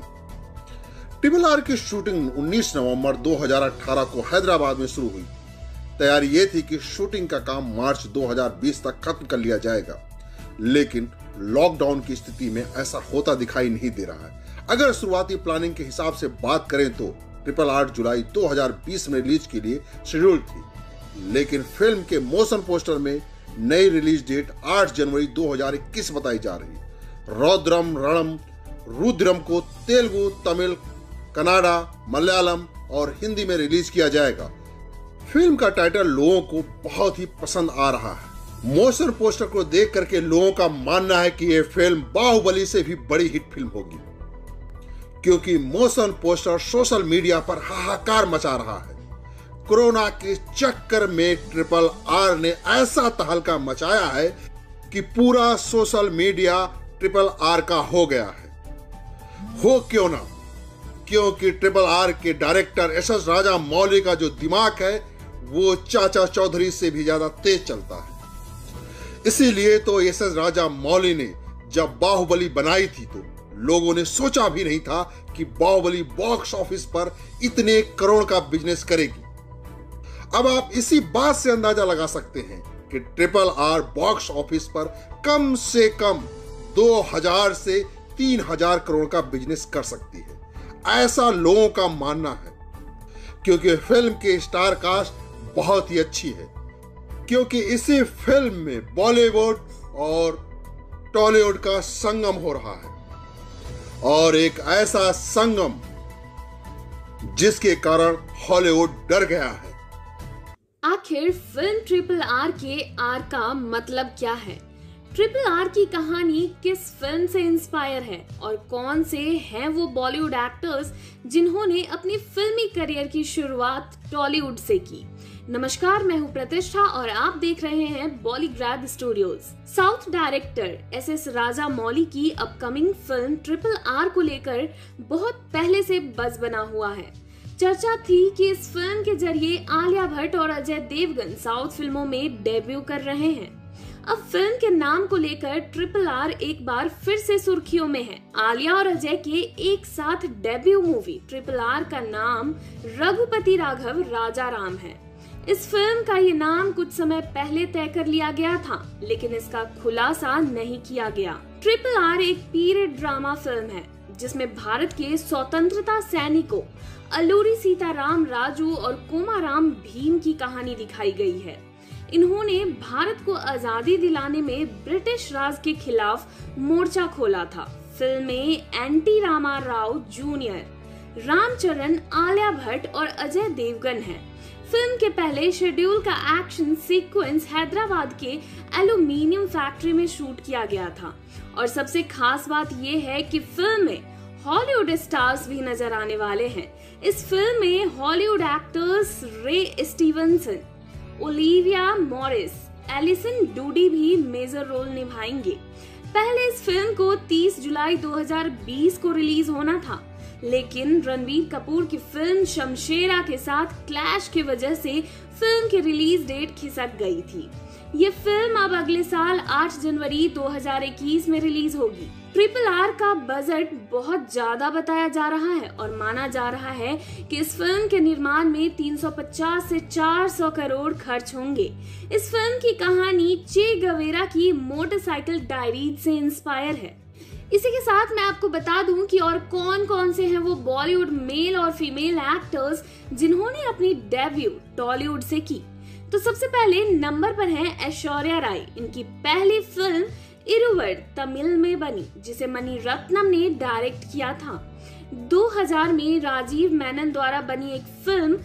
RRR की शूटिंग 19 नवंबर 2018 को हैदराबाद में शुरू हुई। तैयारी ये थी कि शूटिंग का काम मार्च 2020 तक खत्म कर लिया जाएगा, लेकिन लॉकडाउन की स्थिति में ऐसा होता दिखाई नहीं दे रहा है। अगर शुरुआती प्लानिंग के हिसाब से बात करें तो RRR जुलाई 2020 में रिलीज के लिए शेड्यूल थी, लेकिन फिल्म के मोशन पोस्टर में नई रिलीज डेट 8 जनवरी 2021 बताई जा रही है। रौद्रम रणम रुद्रम को तेलुगु, तमिल, कन्नड़ा, मलयालम और हिंदी में रिलीज किया जाएगा। फिल्म का टाइटल लोगों को बहुत ही पसंद आ रहा है। मोशन पोस्टर को देख करके लोगों का मानना है कि यह फिल्म बाहुबली से भी बड़ी हिट फिल्म होगी, क्योंकि मोशन पोस्टर सोशल मीडिया पर हाहाकार मचा रहा है। कोरोना के चक्कर में RRR ने ऐसा तहलका मचाया है कि पूरा सोशल मीडिया RRR का हो गया है। हो क्यों ना, क्योंकि ट्रिपल आर के डायरेक्टर एसएस राजामौली का जो दिमाग है वो चाचा चौधरी से भी ज्यादा तेज चलता है। इसीलिए तो एसएस राजामौली ने जब बाहुबली बनाई थी तो लोगों ने सोचा भी नहीं था कि बाहुबली बॉक्स ऑफिस पर इतने करोड़ का बिजनेस करेगी। अब आप इसी बात से अंदाजा लगा सकते हैं कि ट्रिपल आर बॉक्स ऑफिस पर कम से कम 2000 से 3000 करोड़ का बिजनेस कर सकती है, ऐसा लोगों का मानना है। क्योंकि फिल्म की स्टार कास्ट बहुत ही अच्छी है, क्योंकि इसी फिल्म में बॉलीवुड और टॉलीवुड का संगम हो रहा है, और एक ऐसा संगम जिसके कारण हॉलीवुड डर गया है। आखिर फिल्म ट्रिपल आर के आर का मतलब क्या है? ट्रिपल आर की कहानी किस फिल्म से इंस्पायर है और कौन से हैं वो बॉलीवुड एक्टर्स जिन्होंने अपनी फिल्मी करियर की शुरुआत टॉलीवुड से की? नमस्कार, मैं हूं प्रतिष्ठा और आप देख रहे हैं Bollygrad studios. South director S S Rajamouli की अपकमिंग फिल्म ट्रिपल आर को लेकर बहुत पहले से बज़ बना हुआ है। चर्चा थी कि इस फिल्म के जरिए आलिया भट्ट और अजय देवगन साउथ फिल्मों में डेब्यू कर रहे हैं। अब फिल्म के नाम को लेकर ट्रिपल आर एक बार फिर से सुर्खियों में है। आलिया और अजय के एक साथ डेब्यू मूवी ट्रिपल आर का नाम रघुपति राघव राजा राम है। इस फिल्म का ये नाम कुछ समय पहले तय कर लिया गया था, लेकिन इसका खुलासा नहीं किया गया। ट्रिपल आर एक पीरियड ड्रामा फिल्म है जिसमें भारत के स्वतंत्रता सैनिकों अल्लूरी सीताराम राजू और कोमाराम भीम की कहानी दिखाई गई है। इन्होंने भारत को आजादी दिलाने में ब्रिटिश राज के खिलाफ मोर्चा खोला था। फिल्म में एनटी रामा राव जूनियर, रामचरण, आलिया भट्ट और अजय देवगन हैं। फिल्म के पहले शेड्यूल का एक्शन सीक्वेंस हैदराबाद के एल्यूमिनियम फैक्ट्री में शूट किया गया था, और सबसे खास बात यह है कि फिल्म में हॉलीवुड स्टार्स भी नजर आने वाले हैं। इस फिल्म में Hollywood actors Ray Stevenson, Olivia Morris, Alison Doody भी मेजर रोल निभाएंगे। पहले इस फिल्म को 30 जुलाई 2020 को रिलीज होना था, लेकिन रणबीर कपूर की फिल्म शमशेरा के साथ क्लैश की वजह से फिल्म की रिलीज डेट खिसक गई थी। ये फिल्म अब अगले साल 8 जनवरी 2021 में रिलीज होगी। ट्रिपल आर का बजट बहुत ज्यादा बताया जा रहा है और माना जा रहा है कि इस फिल्म के निर्माण में 350 से 400 करोड़ खर्च होंगे। इस फिल्म की कहानी चे गवेरा की मोटरसाइकिल डायरीज से इंस्पायर है। इसी के साथ मैं आपको बता दूं कि और कौन कौन से हैं वो बॉलीवुड मेल और फीमेल एक्टर्स जिन्होंने अपनी डेब्यू टॉलीवुड से की। तो सबसे पहले नंबर पर है ऐश्वर्या राय। इनकी पहली फिल्म इरुवड तमिल में बनी, जिसे मणि रत्नम ने डायरेक्ट किया था। 2000 में राजीव मेनन द्वारा बनी एक फिल्म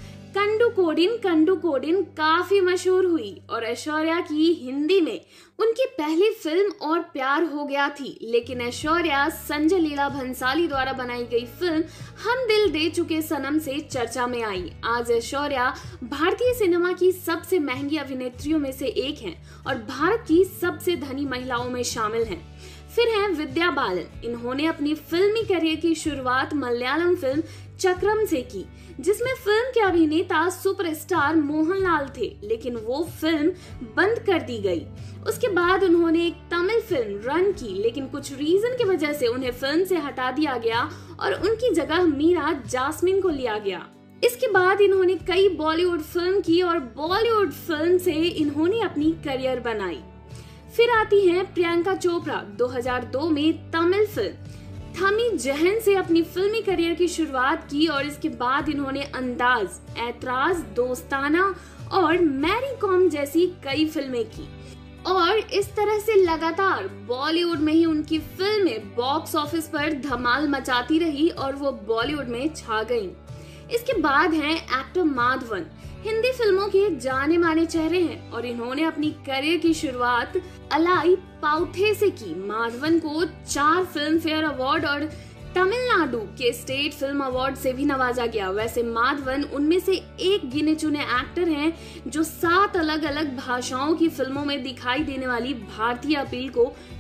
कंडू कोडिन काफी मशहूर हुई और ऐश्वर्या की हिंदी में उनकी पहली फिल्म और प्यार हो गया थी। लेकिन ऐश्वर्या संजय लीला भंसाली द्वारा बनाई गई फिल्म हम दिल दे चुके सनम से चर्चा में आई। आज ऐश्वर्या भारतीय सिनेमा की सबसे महंगी अभिनेत्रियों में से एक हैं और भारत की सबसे धनी महिलाओं में शामिल हैं। फिर हैं विद्या बालन। इन्होंने अपनी फिल्मी करियर की शुरुआत मलयालम फिल्म चक्रम से की, जिसमें फिल्म के अभिनेता सुपरस्टार मोहनलाल थे, लेकिन वो फिल्म बंद कर दी गई। उसके बाद उन्होंने एक तमिल फिल्म रन की, लेकिन कुछ रीजन की वजह से उन्हें फिल्म से हटा दिया गया और उनकी जगह मीरा जास्मिन को लिया गया। इसके बाद इन्होंने कई बॉलीवुड फिल्म की और बॉलीवुड फिल्म से इन्होंने अपनी करियर बनाई। फिर आती हैं प्रियंका चोपड़ा। 2002 में तमिल फिल्म थमी जहन से अपनी फिल्मी करियर की शुरुआत की और इसके बाद इन्होंने अंदाज, ऐतराज, दोस्ताना और मैरी कॉम जैसी कई फिल्में की और इस तरह से लगातार बॉलीवुड में ही उनकी फिल्में बॉक्स ऑफिस पर धमाल मचाती रही और वो बॉलीवुड में छा गईं। इसके बाद हैं एक्टर माधवन। हिंदी फिल्मों के जाने माने चेहरे हैं और इन्होंने अपनी करियर की शुरुआत अलाई पाउथे से की। माधवन को 4 फिल्म फेयर अवार्ड और तमिलनाडु के स्टेट फिल्म अवार्ड से भी नवाजा गया। वैसे माधवन उनमें से एक गिने चुने एक्टर हैं जो 7 अलग अलग भाषाओं की फिल्मों में दिखाई देने वाली भारतीय अपील को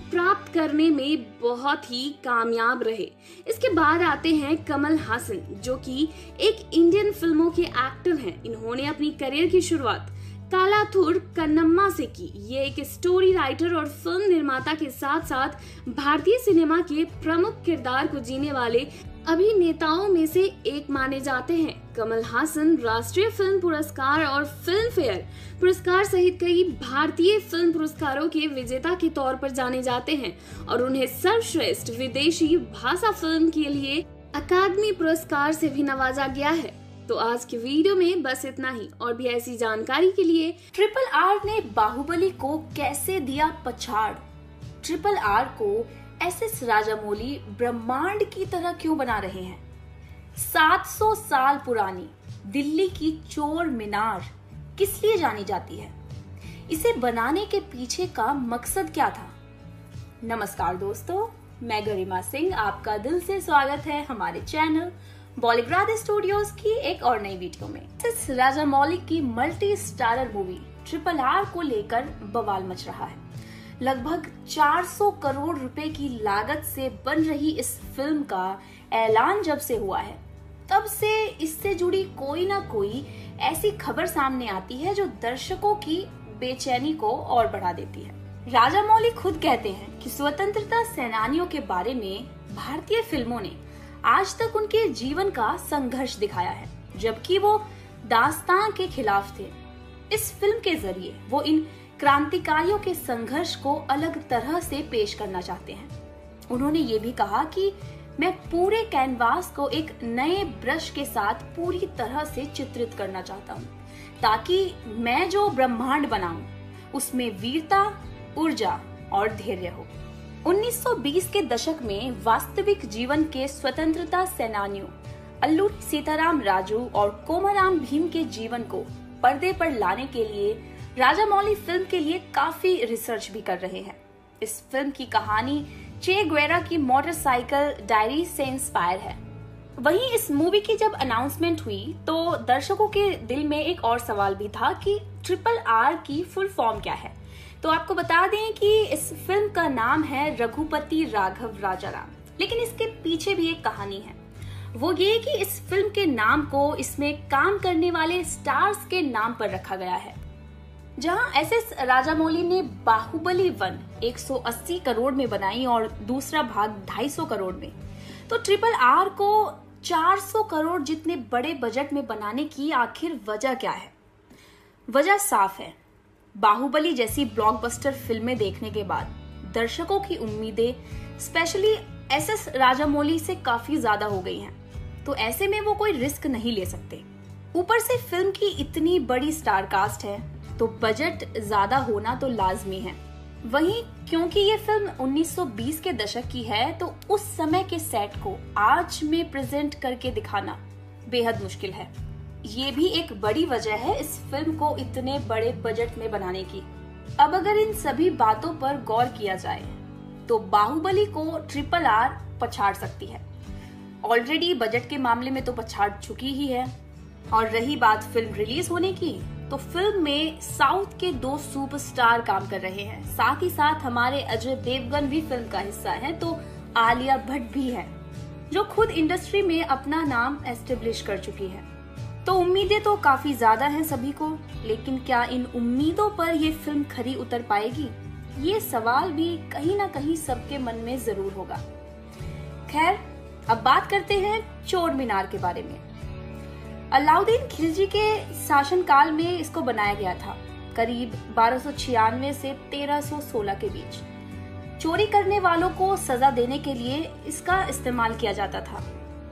प्राप्त करने में बहुत ही कामयाब रहे। इसके बाद आते हैं कमल हासन, जो कि एक इंडियन फिल्मों के एक्टर हैं। इन्होंने अपनी करियर की शुरुआत कालाथुर कन्नम्मा से की। ये एक स्टोरी राइटर और फिल्म निर्माता के साथ साथ भारतीय सिनेमा के प्रमुख किरदार को जीने वाले अभिनेताओं में से एक माने जाते हैं। कमल हासन राष्ट्रीय फिल्म पुरस्कार और फिल्म फेयर पुरस्कार सहित कई भारतीय फिल्म पुरस्कारों के विजेता के तौर पर जाने जाते हैं और उन्हें सर्वश्रेष्ठ विदेशी भाषा फिल्म के लिए अकादमी पुरस्कार से भी नवाजा गया है। तो आज की वीडियो में बस इतना ही। और भी ऐसी जानकारी के लिए RRR ने बाहुबली को कैसे दिया पछाड़? RRR को SS राजामौली ब्रह्मांड की तरह क्यों बना रहे हैं? 700 साल पुरानी दिल्ली की चोर मीनार किस लिए जानी जाती है? इसे बनाने के पीछे का मकसद क्या था? नमस्कार दोस्तों, मैं गरिमा सिंह, आपका दिल से स्वागत है हमारे चैनल बॉलीग्राड स्टूडियोज की एक और नई वीडियो में। SS राजामौली की मल्टी स्टारर मूवी RRR को लेकर बवाल मच रहा है। लगभग 400 करोड़ रुपए की लागत से बन रही इस फिल्म का ऐलान जब से हुआ है, तब से इससे जुड़ी कोई ना कोई ऐसी खबर सामने आती है जो दर्शकों की बेचैनी को और बढ़ा देती है। राजामौली खुद कहते हैं कि स्वतंत्रता सेनानियों के बारे में भारतीय फिल्मों ने आज तक उनके जीवन का संघर्ष दिखाया है, जबकि वो दास्तान के खिलाफ थे। इस फिल्म के जरिए वो इन क्रांतिकारियों के संघर्ष को अलग तरह से पेश करना चाहते हैं। उन्होंने ये भी कहा कि मैं पूरे कैनवास को एक नए ब्रश के साथ पूरी तरह से चित्रित करना चाहता हूँ, ताकि मैं जो ब्रह्मांड बनाऊं उसमें वीरता, ऊर्जा और धैर्य हो। 1920 के दशक में वास्तविक जीवन के स्वतंत्रता सेनानियों अल्लूरी सीताराम राजू और कोमाराम भीम के जीवन को पर्दे पर लाने के लिए राजामौली फिल्म के लिए काफी रिसर्च भी कर रहे हैं। इस फिल्म की कहानी चे ग्वेरा की मोटरसाइकिल डायरी से इंस्पायर है। वहीं इस मूवी की जब अनाउंसमेंट हुई तो दर्शकों के दिल में एक और सवाल भी था कि RRR की फुल फॉर्म क्या है। तो आपको बता दें कि इस फिल्म का नाम है रघुपति राघव राजाराम, लेकिन इसके पीछे भी एक कहानी है। वो ये कि इस फिल्म के नाम को इसमें काम करने वाले स्टार्स के नाम पर रखा गया है। जहां SS राजामौली ने बाहुबली 1 180 करोड़ में बनाई और दूसरा भाग 250 करोड़ में, तो RRR को 400 करोड़ जितने बड़े बजट में बनाने की आखिर वजह क्या है? वजह साफ है। बाहुबली जैसी ब्लॉकबस्टर फिल्में देखने के बाद दर्शकों की उम्मीदें स्पेशली SS राजामौली से काफी ज्यादा हो गई हैं, तो ऐसे में वो कोई रिस्क नहीं ले सकते। ऊपर से फिल्म की इतनी बड़ी स्टार कास्ट है, तो बजट ज्यादा होना तो लाजमी है। वहीं क्योंकि ये फिल्म 1920 के दशक की है, तो उस समय के सेट को आज में प्रेजेंट करके दिखाना बेहद मुश्किल है। ये भी एक बड़ी वजह है इस फिल्म को इतने बड़े बजट में बनाने की। अब अगर इन सभी बातों पर गौर किया जाए तो बाहुबली को RRR पछाड़ सकती है। ऑलरेडी बजट के मामले में तो पछाड़ चुकी ही है। और रही बात फिल्म रिलीज होने की, तो फिल्म में साउथ के 2 सुपरस्टार काम कर रहे हैं। साथ ही साथ हमारे अजय देवगन भी फिल्म का हिस्सा है, तो आलिया भट्ट भी है, जो खुद इंडस्ट्री में अपना नाम एस्टेब्लिश कर चुकी है। तो उम्मीदें तो काफी ज्यादा हैं सभी को, लेकिन क्या इन उम्मीदों पर ये फिल्म खरी उतर पाएगी? ये सवाल भी कहीं ना कहीं सबके मन में जरूर होगा। खैर, अब बात करते हैं चोर मीनार के बारे में। अलाउद्दीन खिलजी के शासनकाल में इसको बनाया गया था, करीब 1296 से 1316 के बीच। चोरी करने वालों को सजा देने के लिए इसका इस्तेमाल किया जाता था।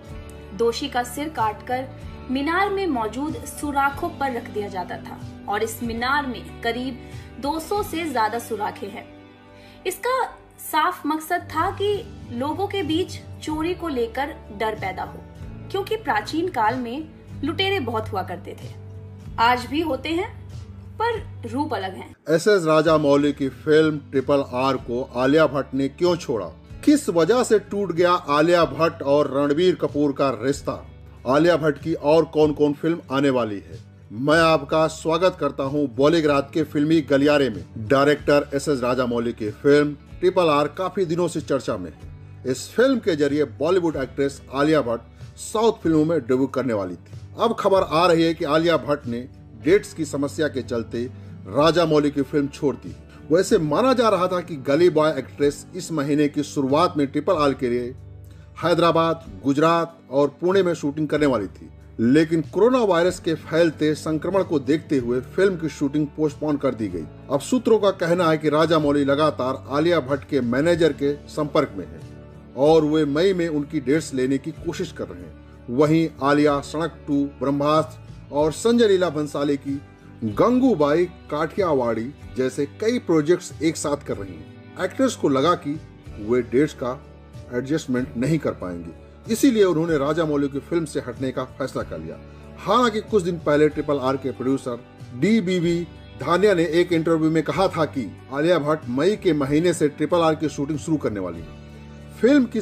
दोषी का सिर काटकर मीनार में मौजूद सुराखों पर रख दिया जाता था और इस मीनार में करीब 200 से ज्यादा सुराखें हैं। इसका साफ मकसद था कि लोगों के बीच चोरी को लेकर डर पैदा हो, क्योंकि प्राचीन काल में लुटेरे बहुत हुआ करते थे। आज भी होते हैं, पर रूप अलग है। SS राजामौली की फिल्म RRR को आलिया भट्ट ने क्यों छोड़ा? किस वजह से टूट गया आलिया भट्ट और रणबीर कपूर का रिश्ता? आलिया भट्ट की और कौन कौन फिल्म आने वाली है? मैं आपका स्वागत करता हूं बॉलीग्राड के फिल्मी गलियारे में। डायरेक्टर SS राजामौली की फिल्म RRR काफी दिनों से चर्चा में है। इस फिल्म के जरिए Bollywood actress Alia Bhatt south फिल्मों में डेब्यू करने वाली थी। अब खबर आ रही है कि आलिया भट्ट ने डेट्स की समस्या के चलते राजामौली की फिल्म छोड़ दी। वैसे माना जा रहा था कि गली बॉय एक्ट्रेस इस महीने की शुरुआत में RRR के लिए हैदराबाद, गुजरात और पुणे में शूटिंग करने वाली थी, लेकिन कोरोना वायरस के फैलते संक्रमण को देखते हुए फिल्म की शूटिंग पोस्टपोन कर दी गई। अब सूत्रों का कहना है कि राजामौली लगातार आलिया भट्ट के मैनेजर के संपर्क में है और वे मई में उनकी डेट्स लेने की कोशिश कर रहे हैं। वहीं आलिया सड़क 2, ब्रह्मास्त्र और संजय लीला भंसाली की गंगूबाई काठियावाड़ी जैसे कई प्रोजेक्ट्स एक साथ कर रही हैं। एक्ट्रेस को लगा कि वे डेट्स का एडजस्टमेंट नहीं कर पाएंगे, इसीलिए उन्होंने राजामौली की फिल्म से हटने का फैसला कर लिया। हालांकि कुछ दिन पहले RRR के प्रोड्यूसर DBV धानिया ने एक इंटरव्यू में कहा था कि आलिया भट्ट मई के महीने से RRR की शूटिंग शुरू करने वाली है। फिल्म की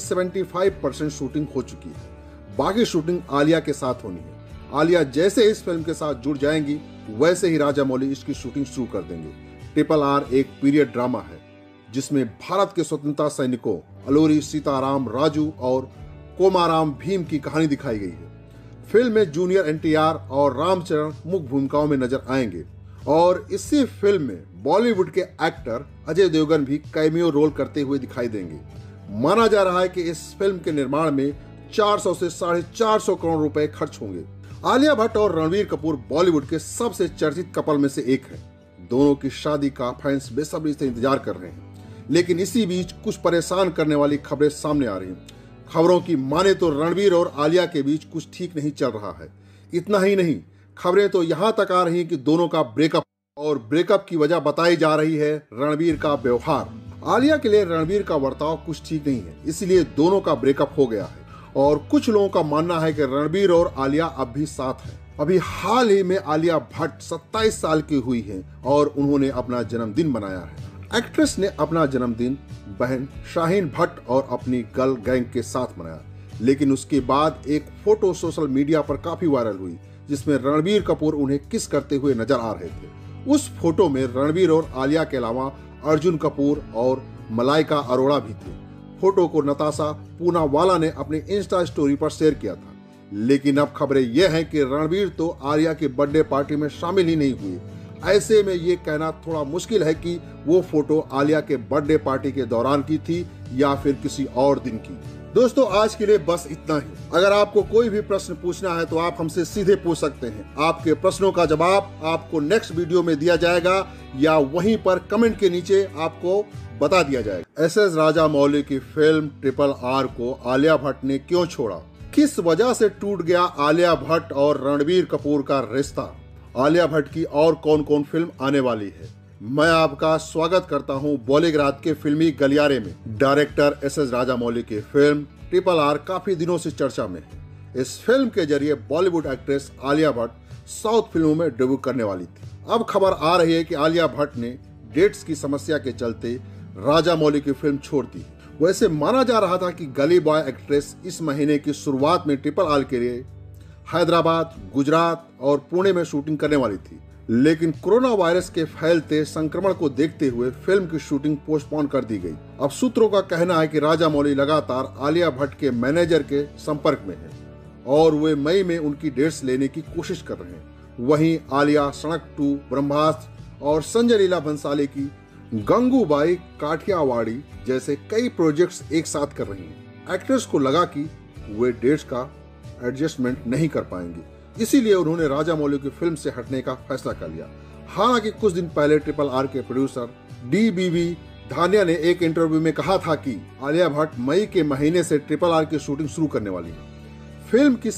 75% शूटिंग हो चुकी है, बाकी शूटिंग आलिया के साथ होनी है। आलिया जैसे इस फिल्म के साथ जुड़ जाएंगी वैसे ही राजामौली इसकी शूटिंग शुरू कर देंगे। RRR एक पीरियड ड्रामा है जिसमें भारत के स्वतंत्रता सैनिकों अलूरी सीताराम राजू और कोमाराम भीम की कहानी दिखाई गई है। फिल्म में जूनियर NTR और रामचरण मुख्य भूमिकाओं में नजर आएंगे और इसी फिल्म में बॉलीवुड के एक्टर अजय देवगन भी कैमियो रोल करते हुए दिखाई देंगे। माना जा रहा है कि इस फिल्म के निर्माण में 400 से 450 करोड़ रुपए खर्च होंगे। आलिया भट्ट और रणवीर कपूर बॉलीवुड के सबसे चर्चित कपल में से एक है। दोनों की शादी का फैंस बेसब्री से इंतजार कर रहे हैं, लेकिन इसी बीच कुछ परेशान करने वाली खबरें सामने आ रही हैं। खबरों की माने तो रणवीर और आलिया के बीच कुछ ठीक नहीं चल रहा है। इतना ही नहीं, खबरें तो यहाँ तक आ रही हैं कि दोनों का ब्रेकअप, और ब्रेकअप की वजह बताई जा रही है रणवीर का व्यवहार। आलिया के लिए रणवीर का बर्ताव कुछ ठीक नहीं है, इसलिए दोनों का ब्रेकअप हो गया है। और कुछ लोगों का मानना है कि रणवीर और आलिया अब भी साथ हैं। अभी हाल ही में आलिया भट्ट 27 साल की हुई हैं और उन्होंने अपना जन्मदिन मनाया है। एक्ट्रेस ने अपना जन्मदिन बहन शाहीन भट्ट और अपनी गर्ल गैंग के साथ मनाया, लेकिन उसके बाद एक फोटो सोशल मीडिया पर काफी वायरल हुई जिसमें रणबीर कपूर उन्हें किस करते हुए नजर आ रहे थे। उस फोटो में रणबीर और आलिया के अलावा अर्जुन कपूर और मलाइका अरोड़ा भी थे। फोटो को नताशा पूनावाला ने अपनी इंस्टा स्टोरी पर शेयर किया था, लेकिन अब खबरें यह हैं कि रणबीर तो आलिया की बर्थडे पार्टी में शामिल ही नहीं हुए। ऐसे में ये कहना थोड़ा मुश्किल है कि वो फोटो आलिया के बर्थडे पार्टी के दौरान की थी या फिर किसी और दिन की। दोस्तों, आज के लिए बस इतना ही। अगर आपको कोई भी प्रश्न पूछना है तो आप हमसे सीधे पूछ सकते हैं। आपके प्रश्नों का जवाब आपको नेक्स्ट वीडियो में दिया जाएगा या वहीं पर कमेंट के नीचे आपको बता दिया जाएगा। SS राजामौली की फिल्म RRR को आलिया भट्ट ने क्यों छोड़ा? किस वजह से टूट गया आलिया भट्ट और रणबीर कपूर का रिश्ता? आलिया भट्ट की और कौन कौन फिल्म आने वाली है? मैं आपका स्वागत करता हूं बॉलीग्राज के फिल्मी गलियारे में। डायरेक्टर SS राजामौली की फिल्म RRR काफी दिनों से चर्चा में है। इस फिल्म के जरिए Bollywood actress Alia Bhatt south फिल्मों में डेब्यू करने वाली थी। अब खबर आ रही है कि आलिया भट्ट ने डेट्स की समस्या के चलते राजामौली की फिल्म छोड़ दी। वैसे माना जा रहा था कि गली बॉय एक्ट्रेस इस महीने की शुरुआत में RRR के लिए हैदराबाद, गुजरात और पुणे में शूटिंग करने वाली थी, लेकिन कोरोना वायरस के फैलते संक्रमण को देखते हुए फिल्म की शूटिंग पोस्टपोन कर दी गई। अब सूत्रों का कहना है कि राजामौली लगातार आलिया भट्ट के मैनेजर के संपर्क में है और वे मई में उनकी डेट्स लेने की कोशिश कर रहे हैं। वहीं आलिया सड़क 2, ब्रह्मास्त्र और संजय लीला भंसाली की गंगूबाई काठियावाड़ी जैसे कई प्रोजेक्ट्स एक साथ कर रही हैं। एक्ट्रेस को लगा कि वे डेट्स का एडजस्टमेंट नहीं कर पाएंगे, इसीलिए उन्होंने राजामौली की फिल्म से हटने का फैसला कर लिया। हालांकि कुछ दिन पहले RRR के प्रोड्यूसर DBV धानिया ने एक इंटरव्यू में कहा था कि आलिया भट्ट मई के महीने से RRR की शूटिंग शुरू करने वाली है। फिल्म की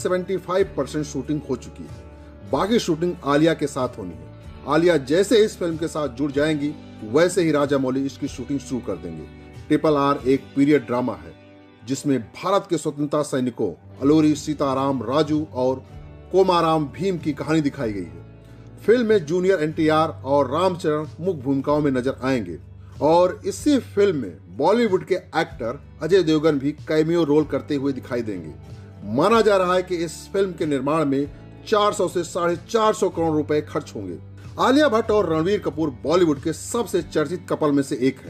75% शूटिंग हो चुकी है, बाकी शूटिंग आलिया के साथ होनी है। आलिया जैसे इस फिल्म के साथ जुड़ जाएंगी वैसे ही राजामौली इसकी शूटिंग शुरू कर देंगे। RRR एक पीरियड ड्रामा है जिसमें भारत के स्वतंत्रता सैनिकों अलूरी सीताराम राजू और कोमाराम भीम की कहानी दिखाई गई है। फिल्म में जूनियर NTR और रामचरण मुख्य भूमिकाओं में नजर आएंगे और इसी फिल्म में बॉलीवुड के एक्टर अजय देवगन भी कैमियो रोल करते हुए दिखाई देंगे। माना जा रहा है कि इस फिल्म के निर्माण में 400 से 450 करोड़ रुपए खर्च होंगे। आलिया भट्ट और रणबीर कपूर बॉलीवुड के सबसे चर्चित कपल में से एक है।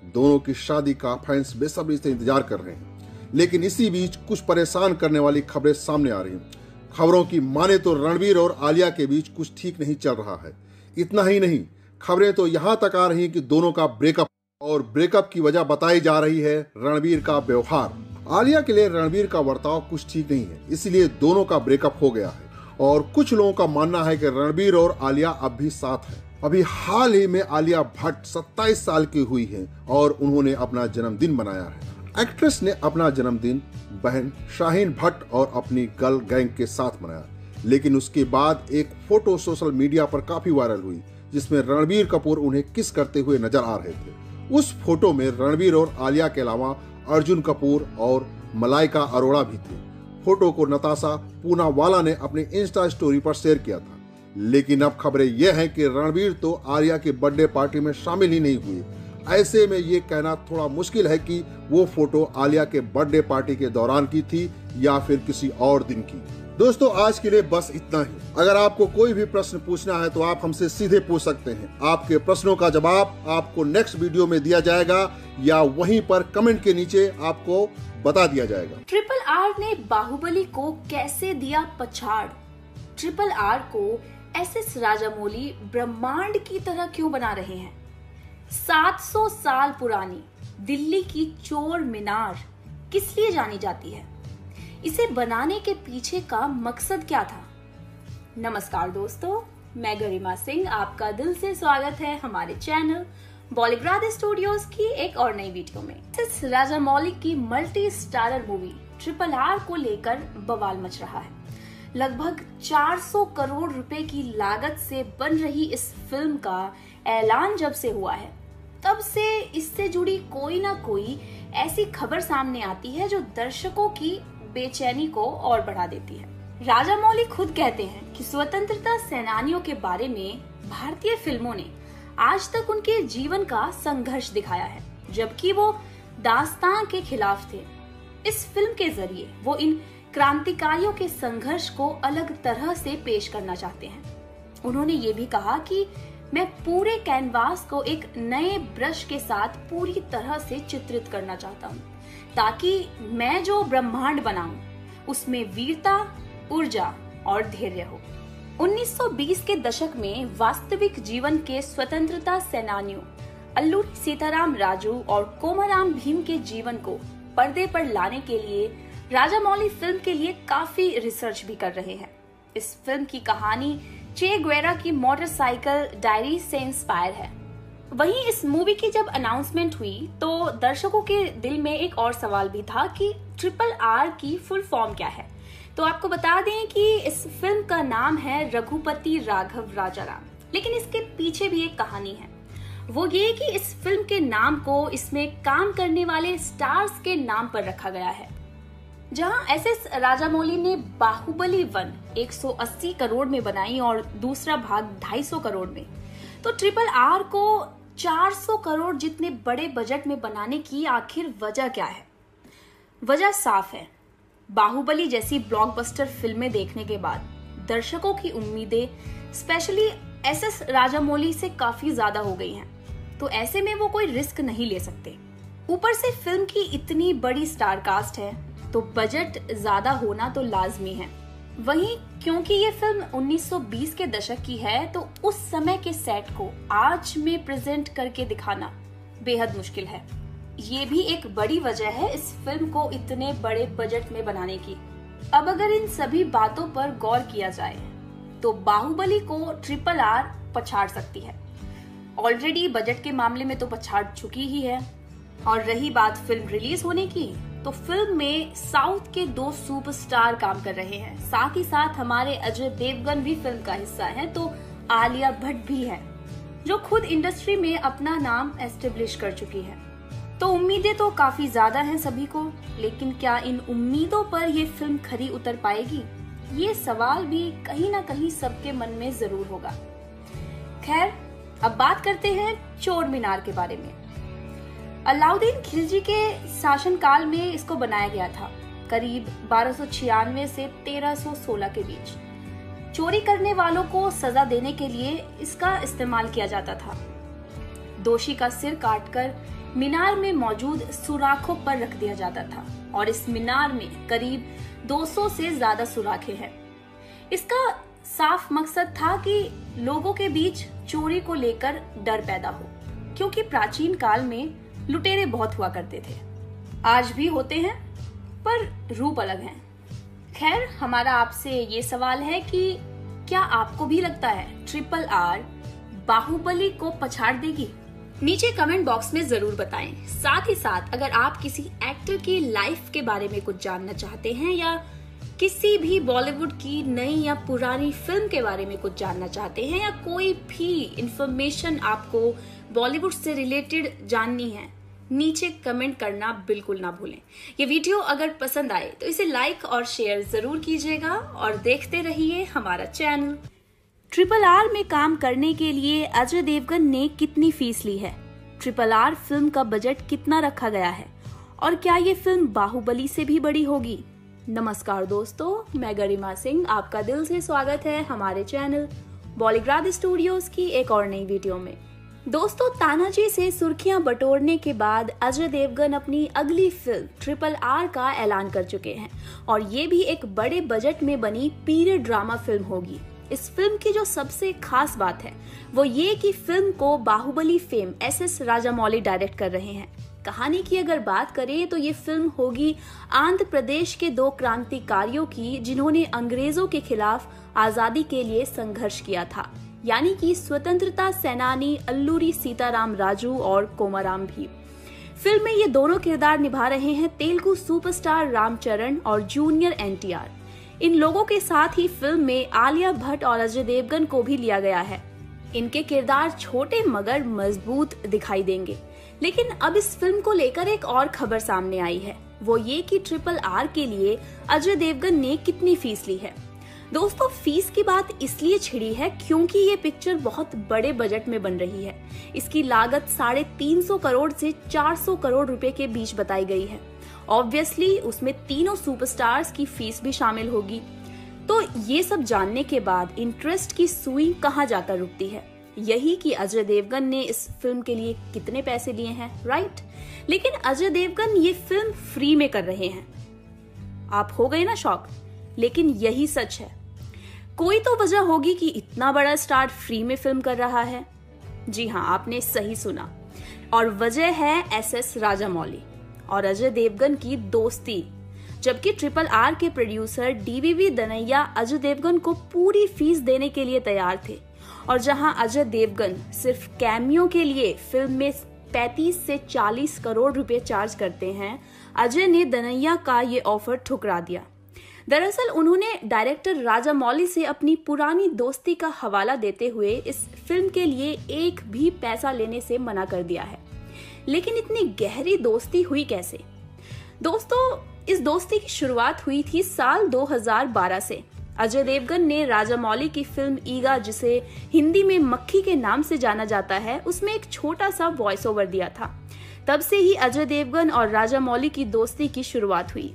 दोनों की शादी का फैंस बेसब्री से इंतजार कर रहे हैं। लेकिन इसी बीच कुछ परेशान करने वाली खबरें सामने आ रही हैं। खबरों की माने तो रणबीर और आलिया के बीच कुछ ठीक नहीं चल रहा है। इतना ही नहीं, खबरें तो यहां तक आ रही हैं कि दोनों का ब्रेकअप, और ब्रेकअप की वजह बताई जा रही है रणबीर का व्यवहार। आलिया के लिए रणबीर का बर्ताव कुछ ठीक नहीं है, इसलिए दोनों का ब्रेकअप हो गया है। और कुछ लोगों का मानना है कि रणबीर और आलिया अब भी साथ हैं। अभी हाल ही में आलिया भट्ट 27 साल की हुई है और उन्होंने अपना जन्मदिन मनाया है। एक्ट्रेस ने अपना जन्मदिन बहन शाहीन भट्ट और अपनी गर्ल गैंग के साथ मनाया, लेकिन उसके बाद एक फोटो सोशल मीडिया पर काफी वायरल हुई जिसमें रणबीर कपूर उन्हें किस करते हुए नजर आ रहे थे। उस फोटो में रणबीर और आलिया के अलावा अर्जुन कपूर और मलाइका अरोड़ा भी थे। फोटो को नताशा पूनावाला ने अपने इंस्टा स्टोरी पर शेयर किया था। लेकिन अब खबरें यह हैं कि रणबीर तो आलिया के बर्थडे पार्टी में शामिल ही नहीं हुए। ऐसे में ये कहना थोड़ा मुश्किल है कि वो फोटो आलिया के बर्थडे पार्टी के दौरान की थी या फिर किसी और दिन की। दोस्तों, आज के लिए बस इतना ही। अगर आपको कोई भी प्रश्न पूछना है तो आप हमसे सीधे पूछ सकते हैं। आपके प्रश्नों का जवाब आपको नेक्स्ट वीडियो में दिया जाएगा या वहीं पर कमेंट के नीचे आपको बता दिया जाएगा। RRR ने बाहुबली को कैसे दिया पछाड़? RRR को SS राजामौली ब्रह्मांड की तरह क्यों बना रहे हैं? 700 साल पुरानी दिल्ली की चोर मीनार किस लिए जानी जाती है? इसे बनाने के पीछे का मकसद क्या था? नमस्कार दोस्तों, मैं गरिमा सिंह, आपका दिल से स्वागत है हमारे चैनल बॉलीग्राड स्टूडियोज की एक और नई वीडियो में। SS राजामौली की मल्टी स्टारर मूवी RRR को लेकर बवाल मच रहा है। लगभग 400 करोड़ रुपए की लागत से बन रही इस फिल्म का ऐलान जब से हुआ है, तब से इससे जुड़ी कोई ना कोई ऐसी खबर सामने आती है जो दर्शकों की बेचैनी को और बढ़ा देती है। राजामौली खुद कहते हैं कि स्वतंत्रता सेनानियों के बारे में भारतीय फिल्मों ने आज तक उनके जीवन का संघर्ष दिखाया है, जबकि वो दास्तान के खिलाफ थे। इस फिल्म के जरिए वो इन क्रांतिकारियों के संघर्ष को अलग तरह से पेश करना चाहते हैं। उन्होंने ये भी कहा कि मैं पूरे कैनवास को एक नए ब्रश के साथ पूरी तरह से चित्रित करना चाहता हूँ, ताकि मैं जो ब्रह्मांड बनाऊं उसमें वीरता, ऊर्जा और धैर्य हो। 1920 के दशक में वास्तविक जीवन के स्वतंत्रता सेनानियों अल्लूरी सीताराम राजू और कोमाराम भीम के जीवन को पर्दे पर लाने के लिए राजामौली फिल्म के लिए काफी रिसर्च भी कर रहे हैं। इस फिल्म की कहानी चे गुवेरा की मोटरसाइकिल डायरी से इंस्पायर है। वहीं इस मूवी की जब अनाउंसमेंट हुई तो दर्शकों के दिल में एक और सवाल भी था कि RRR की फुल फॉर्म क्या है। तो आपको बता दें कि इस फिल्म का नाम है रघुपति राघव राजाराम, लेकिन इसके पीछे भी एक कहानी है। वो ये कि इस फिल्म के नाम को इसमें काम करने वाले स्टार्स के नाम पर रखा गया है। जहां SS राजामौली ने बाहुबली 1 180 करोड़ में बनाई और दूसरा भाग 250 करोड़ में, तो RRR को 400 करोड़ जितने बड़े बजट में बनाने की आखिर वजह क्या है? वजह साफ है। बाहुबली जैसी ब्लॉकबस्टर फिल्में देखने के बाद दर्शकों की उम्मीदें स्पेशली SS राजामौली से काफी ज्यादा हो गई हैं, तो ऐसे में वो कोई रिस्क नहीं ले सकते। ऊपर से फिल्म की इतनी बड़ी स्टार कास्ट है तो बजट ज्यादा होना तो लाजमी है। वहीं क्योंकि ये फिल्म 1920 के दशक की है तो उस समय के सेट को आज में प्रेजेंट करके दिखाना बेहद मुश्किल है। ये भी एक बड़ी वजह है इस फिल्म को इतने बड़े बजट में बनाने की। अब अगर इन सभी बातों पर गौर किया जाए तो बाहुबली को RRR पछाड़ सकती है। ऑलरेडी बजट के मामले में तो पछाड़ चुकी ही है। और रही बात फिल्म रिलीज होने की, तो फिल्म में साउथ के 2 सुपरस्टार काम कर रहे हैं। साथ ही साथ हमारे अजय देवगन भी फिल्म का हिस्सा है, तो आलिया भट्ट भी है जो खुद इंडस्ट्री में अपना नाम एस्टेब्लिश कर चुकी है। तो उम्मीदें तो काफी ज्यादा हैं सभी को, लेकिन क्या इन उम्मीदों पर ये फिल्म खरी उतर पाएगी? ये सवाल भी कहीं ना कहीं सबके मन में जरूर होगा। खैर, अब बात करते हैं चोर मीनार के बारे में। अलाउद्दीन खिलजी के शासनकाल में इसको बनाया गया था, करीब 1296 से 1316 के बीच। चोरी करने वालों को सजा देने के लिए इसका इस्तेमाल किया जाता था। दोषी का सिर काटकर मीनार में मौजूद सुराखों पर रख दिया जाता था और इस मीनार में करीब 200 से ज्यादा सुराखें हैं। इसका साफ मकसद था कि लोगों के बीच चोरी को लेकर डर पैदा हो, क्योंकि प्राचीन काल में लुटेरे बहुत हुआ करते थे। आज भी होते हैं, पर रूप अलग है। खैर, हमारा आपसे ये सवाल है कि क्या आपको भी लगता है RRR बाहुबली को पछाड़ देगी? नीचे कमेंट बॉक्स में जरूर बताएं। साथ ही साथ अगर आप किसी एक्टर की लाइफ के बारे में कुछ जानना चाहते हैं या किसी भी बॉलीवुड की नई या पुरानी फिल्म के बारे में कुछ जानना चाहते हैं या कोई भी इंफॉर्मेशन आपको बॉलीवुड से रिलेटेड जाननी है, नीचे कमेंट करना बिल्कुल ना भूलें। ये वीडियो अगर पसंद आए तो इसे लाइक और शेयर जरूर कीजिएगा और देखते रहिए हमारा चैनल। RRR में काम करने के लिए अजय देवगन ने कितनी फीस ली है? RRR फिल्म का बजट कितना रखा गया है और क्या ये फिल्म बाहुबली से भी बड़ी होगी? नमस्कार दोस्तों, मैं गरिमा सिंह, आपका दिल से स्वागत है हमारे चैनल बॉलीग्राड स्टूडियोज की एक और नई वीडियो में। दोस्तों, तानाजी से सुर्खियां बटोरने के बाद अजय देवगन अपनी अगली फिल्म RRR का ऐलान कर चुके हैं और ये भी एक बड़े बजट में बनी पीरियड ड्रामा फिल्म होगी। इस फिल्म की जो सबसे खास बात है वो ये कि फिल्म को Baahubali fame SS Rajamouli direct कर रहे हैं। कहानी की अगर बात करें तो ये फिल्म होगी आंध्र प्रदेश के 2 क्रांतिकारियों की जिन्होंने अंग्रेजों के खिलाफ आजादी के लिए संघर्ष किया था, यानी कि स्वतंत्रता सेनानी अल्लूरी सीताराम राजू और कोमाराम भी। फिल्म में ये दोनों किरदार निभा रहे हैं तेलुगु सुपरस्टार रामचरण और जूनियर NTR। इन लोगों के साथ ही फिल्म में आलिया भट्ट और अजय देवगन को भी लिया गया है। इनके किरदार छोटे मगर मजबूत दिखाई देंगे। लेकिन अब इस फिल्म को लेकर एक और खबर सामने आई है, वो ये कि RRR के लिए अजय देवगन ने कितनी फीस ली है। दोस्तों, फीस की बात इसलिए छिड़ी है क्योंकि ये पिक्चर बहुत बड़े बजट में बन रही है। इसकी लागत 350 करोड़ से 400 करोड़ रुपए के बीच बताई गई है। ऑब्वियसली उसमें तीनों सुपरस्टार्स की फीस भी शामिल होगी। तो ये सब जानने के बाद इंटरेस्ट की सुई कहाँ जाकर रुकती है? यही कि अजय देवगन ने इस फिल्म के लिए कितने पैसे लिए हैं, राइट? लेकिन अजय देवगन ये फिल्म फ्री में कर रहे हैं। आप हो गए ना शॉक? लेकिन यही सच है। कोई तो वजह होगी कि इतना बड़ा स्टार फ्री में फिल्म कर रहा है। जी हाँ, आपने सही सुना, और वजह है SS राजामौली और अजय देवगन की दोस्ती। जबकि RRR के प्रोड्यूसर DVV दनैया अजय देवगन को पूरी फीस देने के लिए तैयार थे, और जहां अजय देवगन सिर्फ कैमियो के लिए फिल्म में 35 से 40 करोड़ रुपए चार्ज करते हैं, अजय ने दनैया का ये ऑफर ठुकरा दिया। दरअसल उन्होंने डायरेक्टर राजामौली से अपनी पुरानी दोस्ती का हवाला देते हुए इस फिल्म के लिए एक भी पैसा लेने से मना कर दिया है। लेकिन इतनी गहरी दोस्ती हुई कैसे? दोस्तों, इस दोस्ती की शुरुआत हुई थी साल 2012 से। अजय देवगन ने राजामौली की फिल्म ईगा, जिसे हिंदी में मक्खी के नाम से जाना जाता है, उसमें एक छोटा सा वॉइस ओवर दिया था। तब से ही अजय देवगन और राजामौली की दोस्ती की शुरुआत हुई।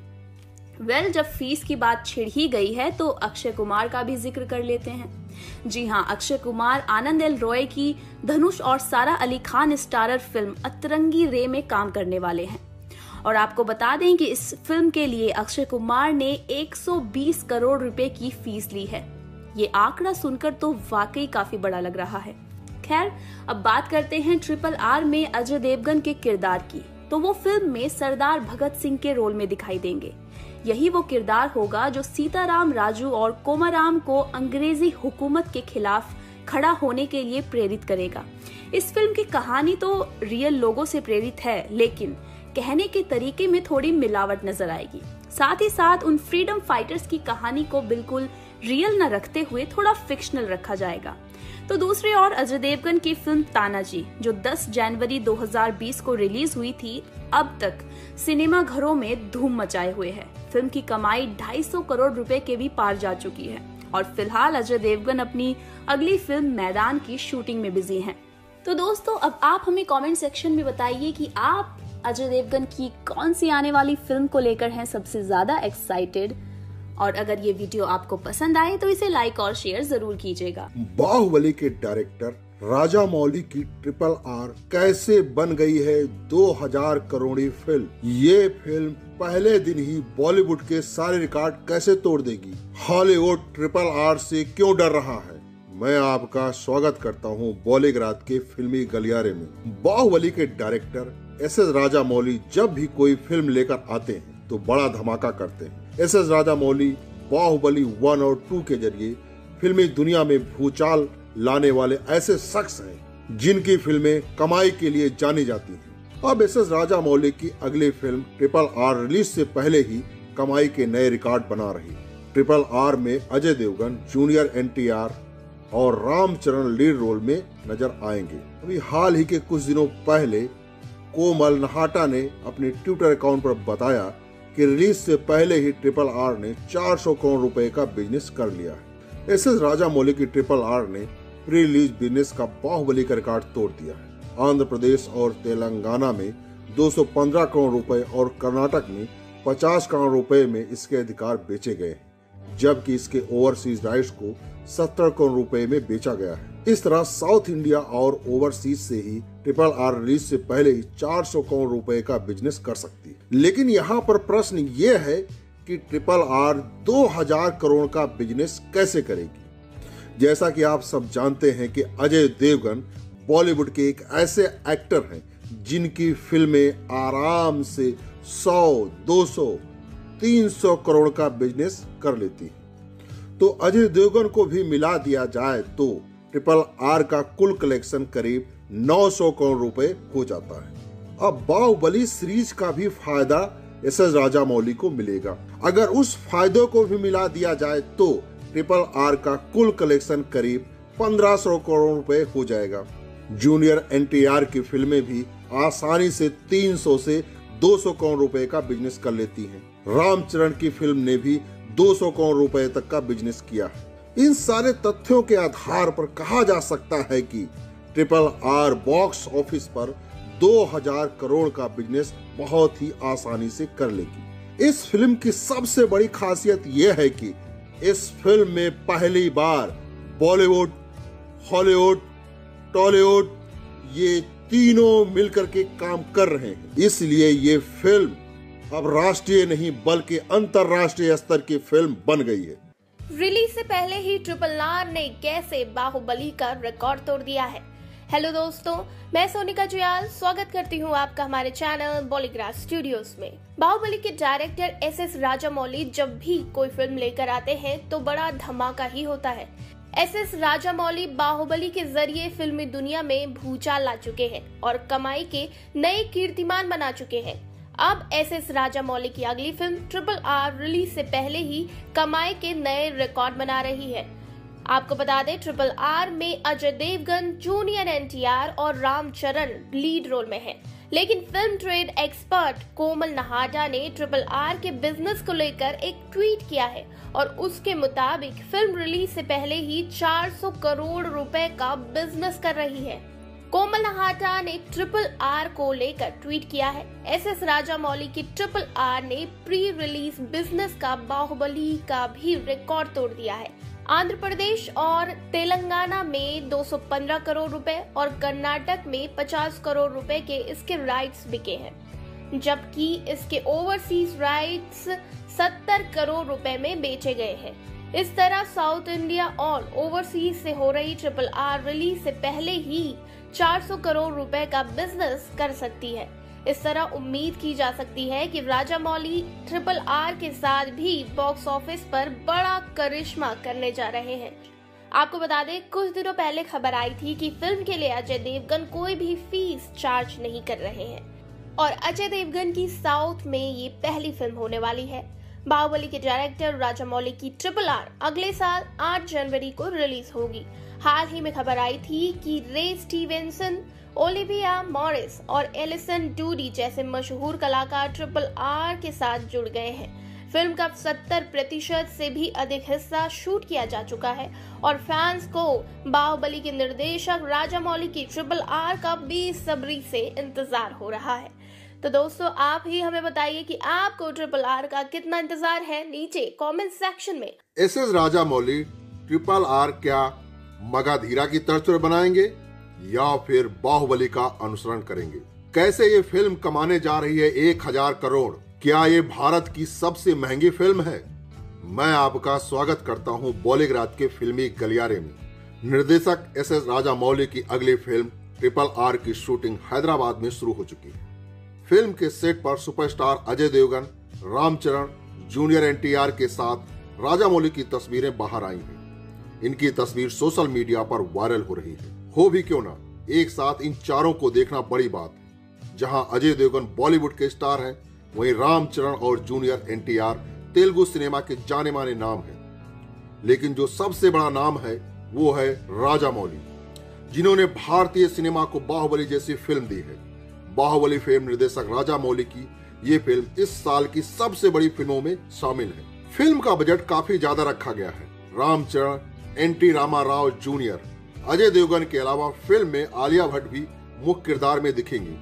जब फीस की बात छिड़ ही गई है तो अक्षय कुमार का भी जिक्र कर लेते हैं। जी हाँ, अक्षय कुमार आनंद L रॉय की धनुष और सारा अली खान स्टारर फिल्म अतरंगी रे में काम करने वाले हैं। और आपको बता दें कि इस फिल्म के लिए अक्षय कुमार ने 120 करोड़ रुपए की फीस ली है। ये आंकड़ा सुनकर तो वाकई काफी बड़ा लग रहा है। खैर, अब बात करते हैं RRR में अजय देवगन के किरदार की। तो वो फिल्म में सरदार भगत सिंह के रोल में दिखाई देंगे। यही वो किरदार होगा जो सीताराम राजू और कोमाराम को अंग्रेजी हुकूमत के खिलाफ खड़ा होने के लिए प्रेरित करेगा। इस फिल्म की कहानी तो रियल लोगों से प्रेरित है, लेकिन कहने के तरीके में थोड़ी मिलावट नजर आएगी। साथ ही साथ उन फ्रीडम फाइटर्स की कहानी को बिल्कुल रियल न रखते हुए थोड़ा फिक्शनल रखा जाएगा। तो दूसरी ओर अजय देवगन की फिल्म तानाजी, जो 10 जनवरी 2020 को रिलीज हुई थी, अब तक सिनेमा घरों में धूम मचाए हुए है। फिल्म की कमाई 250 करोड़ रुपए के भी पार जा चुकी है और फिलहाल अजय देवगन अपनी अगली फिल्म मैदान की शूटिंग में बिजी हैं। तो दोस्तों, अब आप हमें कमेंट सेक्शन में बताइए कि आप अजय देवगन की कौन सी आने वाली फिल्म को लेकर हैं सबसे ज्यादा एक्साइटेड। और अगर ये वीडियो आपको पसंद आए तो इसे लाइक और शेयर जरूर कीजिएगा। बाहुबली के डायरेक्टर राजामौली की RRR कैसे बन गई है 2000 करोड़ी फिल्म। ये फिल्म पहले दिन ही बॉलीवुड के सारे रिकॉर्ड कैसे तोड़ देगी। हॉलीवुड RRR से क्यों डर रहा है। मैं आपका स्वागत करता हूं बॉलीग्राड के फिल्मी गलियारे में। बाहुबली के डायरेक्टर SS राजामौली जब भी कोई फिल्म लेकर आते हैं तो बड़ा धमाका करते हैं। SS राजामौली बाहुबली 1 और 2 के जरिए फिल्मी दुनिया में भूचाल लाने वाले ऐसे शख्स हैं जिनकी फिल्में कमाई के लिए जानी जाती हैं। अब SS राजामौली की अगली फिल्म RRR रिलीज से पहले ही कमाई के नए रिकॉर्ड बना रही। RRR में अजय देवगन, जूनियर NTR और रामचरण लीड रोल में नजर आएंगे। अभी हाल ही के कुछ दिनों पहले कोमल नहाटा ने अपने ट्विटर अकाउंट पर बताया कि रिलीज से पहले ही RRR ने 400 करोड़ रुपए का बिजनेस कर लिया है। SS राजामौली की RRR ने प्री रिलीज बिजनेस का बाहुबली का रिकॉर्ड तोड़ दिया है। आंध्र प्रदेश और तेलंगाना में 215 करोड़ रुपए और कर्नाटक में 50 करोड़ रुपए में इसके अधिकार बेचे गए हैं, जबकि इसके ओवरसीज राइट्स को 70 करोड़ रुपए में बेचा गया है। इस तरह साउथ इंडिया और ओवरसीज से ही RRR रिलीज से पहले ही 400 करोड़ रुपए का बिजनेस कर सकती है। लेकिन यहाँ पर प्रश्न ये है कि RRR 2000 करोड़ का बिजनेस कैसे करेगी। जैसा कि आप सब जानते हैं कि अजय देवगन बॉलीवुड के एक ऐसे एक्टर हैं जिनकी फिल्में आराम से 100, 200, 300 करोड़ का बिजनेस कर लेती हैं। तो अजय देवगन को भी मिला दिया जाए तो RRR का कुल कलेक्शन करीब 900 करोड़ रुपए हो जाता है। अब बाहुबली सीरीज का भी फायदा SS राजामौली को मिलेगा। अगर उस फायदे को भी मिला दिया जाए तो RRR का कुल कलेक्शन करीब 1500 करोड़ रुपए हो जाएगा। जूनियर NTR की फिल्में भी आसानी से 300 से 200 करोड़ रुपए का बिजनेस कर लेती हैं। रामचरण की फिल्म ने भी 200 करोड़ रुपए तक का बिजनेस किया है। इन सारे तथ्यों के आधार पर कहा जा सकता है कि RRR बॉक्स ऑफिस पर 2000 करोड़ का बिजनेस बहुत ही आसानी से कर लेगी। इस फिल्म की सबसे बड़ी खासियत यह है कि इस फिल्म में पहली बार बॉलीवुड, हॉलीवुड, टॉलीवुड ये तीनों मिलकर के काम कर रहे हैं। इसलिए ये फिल्म अब राष्ट्रीय नहीं बल्कि अंतरराष्ट्रीय स्तर की फिल्म बन गई है। रिलीज से पहले ही RRR ने कैसे बाहुबली का रिकॉर्ड तोड़ दिया है। हेलो दोस्तों, मैं सोनिका जुयाल स्वागत करती हूँ आपका हमारे चैनल बॉलीग्राड स्टूडियोज में। बाहुबली के डायरेक्टर SS राजामौली जब भी कोई फिल्म लेकर आते हैं तो बड़ा धमाका ही होता है। SS राजामौली बाहुबली के जरिए फिल्मी दुनिया में भूचाल ला चुके हैं और कमाई के नए कीर्तिमान बना चुके हैं। अब SS राजामौली की अगली फिल्म RRR रिलीज से पहले ही कमाई के नए रिकॉर्ड बना रही है। आपको बता दें RRR में अजय देवगन, जूनियर NTR और रामचरण लीड रोल में हैं। लेकिन film trade expert Komal Nahata ने RRR के बिजनेस को लेकर एक ट्वीट किया है और उसके मुताबिक फिल्म रिलीज से पहले ही 400 करोड़ रुपए का बिजनेस कर रही है। कोमल नहाटा ने RRR को लेकर ट्वीट किया है। SS राजामौली की RRR ने प्री रिलीज बिजनेस का बाहुबली का भी रिकॉर्ड तोड़ दिया है। आंध्र प्रदेश और तेलंगाना में 215 करोड़ रुपए और कर्नाटक में 50 करोड़ रुपए के इसके राइट्स बिके हैं, जबकि इसके ओवरसीज राइट्स 70 करोड़ रुपए में बेचे गए हैं। इस तरह साउथ इंडिया और ओवरसीज से हो रही RRR रिलीज से पहले ही 400 करोड़ रुपए का बिजनेस कर सकती है। इस तरह उम्मीद की जा सकती है कि राजामौली RRR के साथ भी बॉक्स ऑफिस पर बड़ा करिश्मा करने जा रहे हैं। आपको बता दें, कुछ दिनों पहले खबर आई थी कि फिल्म के लिए अजय देवगन कोई भी फीस चार्ज नहीं कर रहे हैं और अजय देवगन की साउथ में ये पहली फिल्म होने वाली है। बाहुबली के डायरेक्टर राजामौली की RRR अगले साल 8 जनवरी को रिलीज होगी। हाल ही में खबर आई थी कि रे स्टीवेंसन, ओलिविया मॉरिस और एलिसन डूडी जैसे मशहूर कलाकार RRR के साथ जुड़ गए हैं। फिल्म का 70% से भी अधिक हिस्सा शूट किया जा चुका है और फैंस को बाहुबली के निर्देशक राजामौली की RRR का बेसब्री से इंतजार हो रहा है। तो दोस्तों आप ही हमें बताइए कि आपको RRR का कितना इंतजार है नीचे कमेंट सेक्शन में। SS राजामौली RRR क्या मगधीरा की तर्ज पर बनाएंगे या फिर बाहुबली का अनुसरण करेंगे? कैसे ये फिल्म कमाने जा रही है 1000 करोड़? क्या ये भारत की सबसे महंगी फिल्म है? मैं आपका स्वागत करता हूं बॉलीग्राज के फिल्मी गलियारे में। निर्देशक SS राजामौली की अगली फिल्म RRR की शूटिंग हैदराबाद में शुरू हो चुकी है। फिल्म के सेट पर superstar Ajay Devgan, Ramcharan, junior NTR के साथ राजामौली की तस्वीरें बाहर आई हैं। इनकी तस्वीर सोशल मीडिया पर वायरल हो रही है। हो भी क्यों ना, एक साथ इन चारों को देखना बड़ी बात है। जहां अजय देवगन बॉलीवुड के स्टार हैं, वहीं रामचरण और जूनियर NTR तेलुगु सिनेमा के जाने माने नाम हैं। लेकिन जो सबसे बड़ा नाम है वो है राजामौली, जिन्होंने भारतीय सिनेमा को बाहुबली जैसी फिल्म दी है। बाहुबली फिल्म निर्देशक राजामौली की ये फिल्म इस साल की सबसे बड़ी फिल्मों में शामिल है। फिल्म का बजट काफी ज्यादा रखा गया है। रामचरण, NT रामाराव जूनियर, अजय देवगन के अलावा फिल्म में आलिया भट्ट भी मुख्य किरदार में दिखेंगी।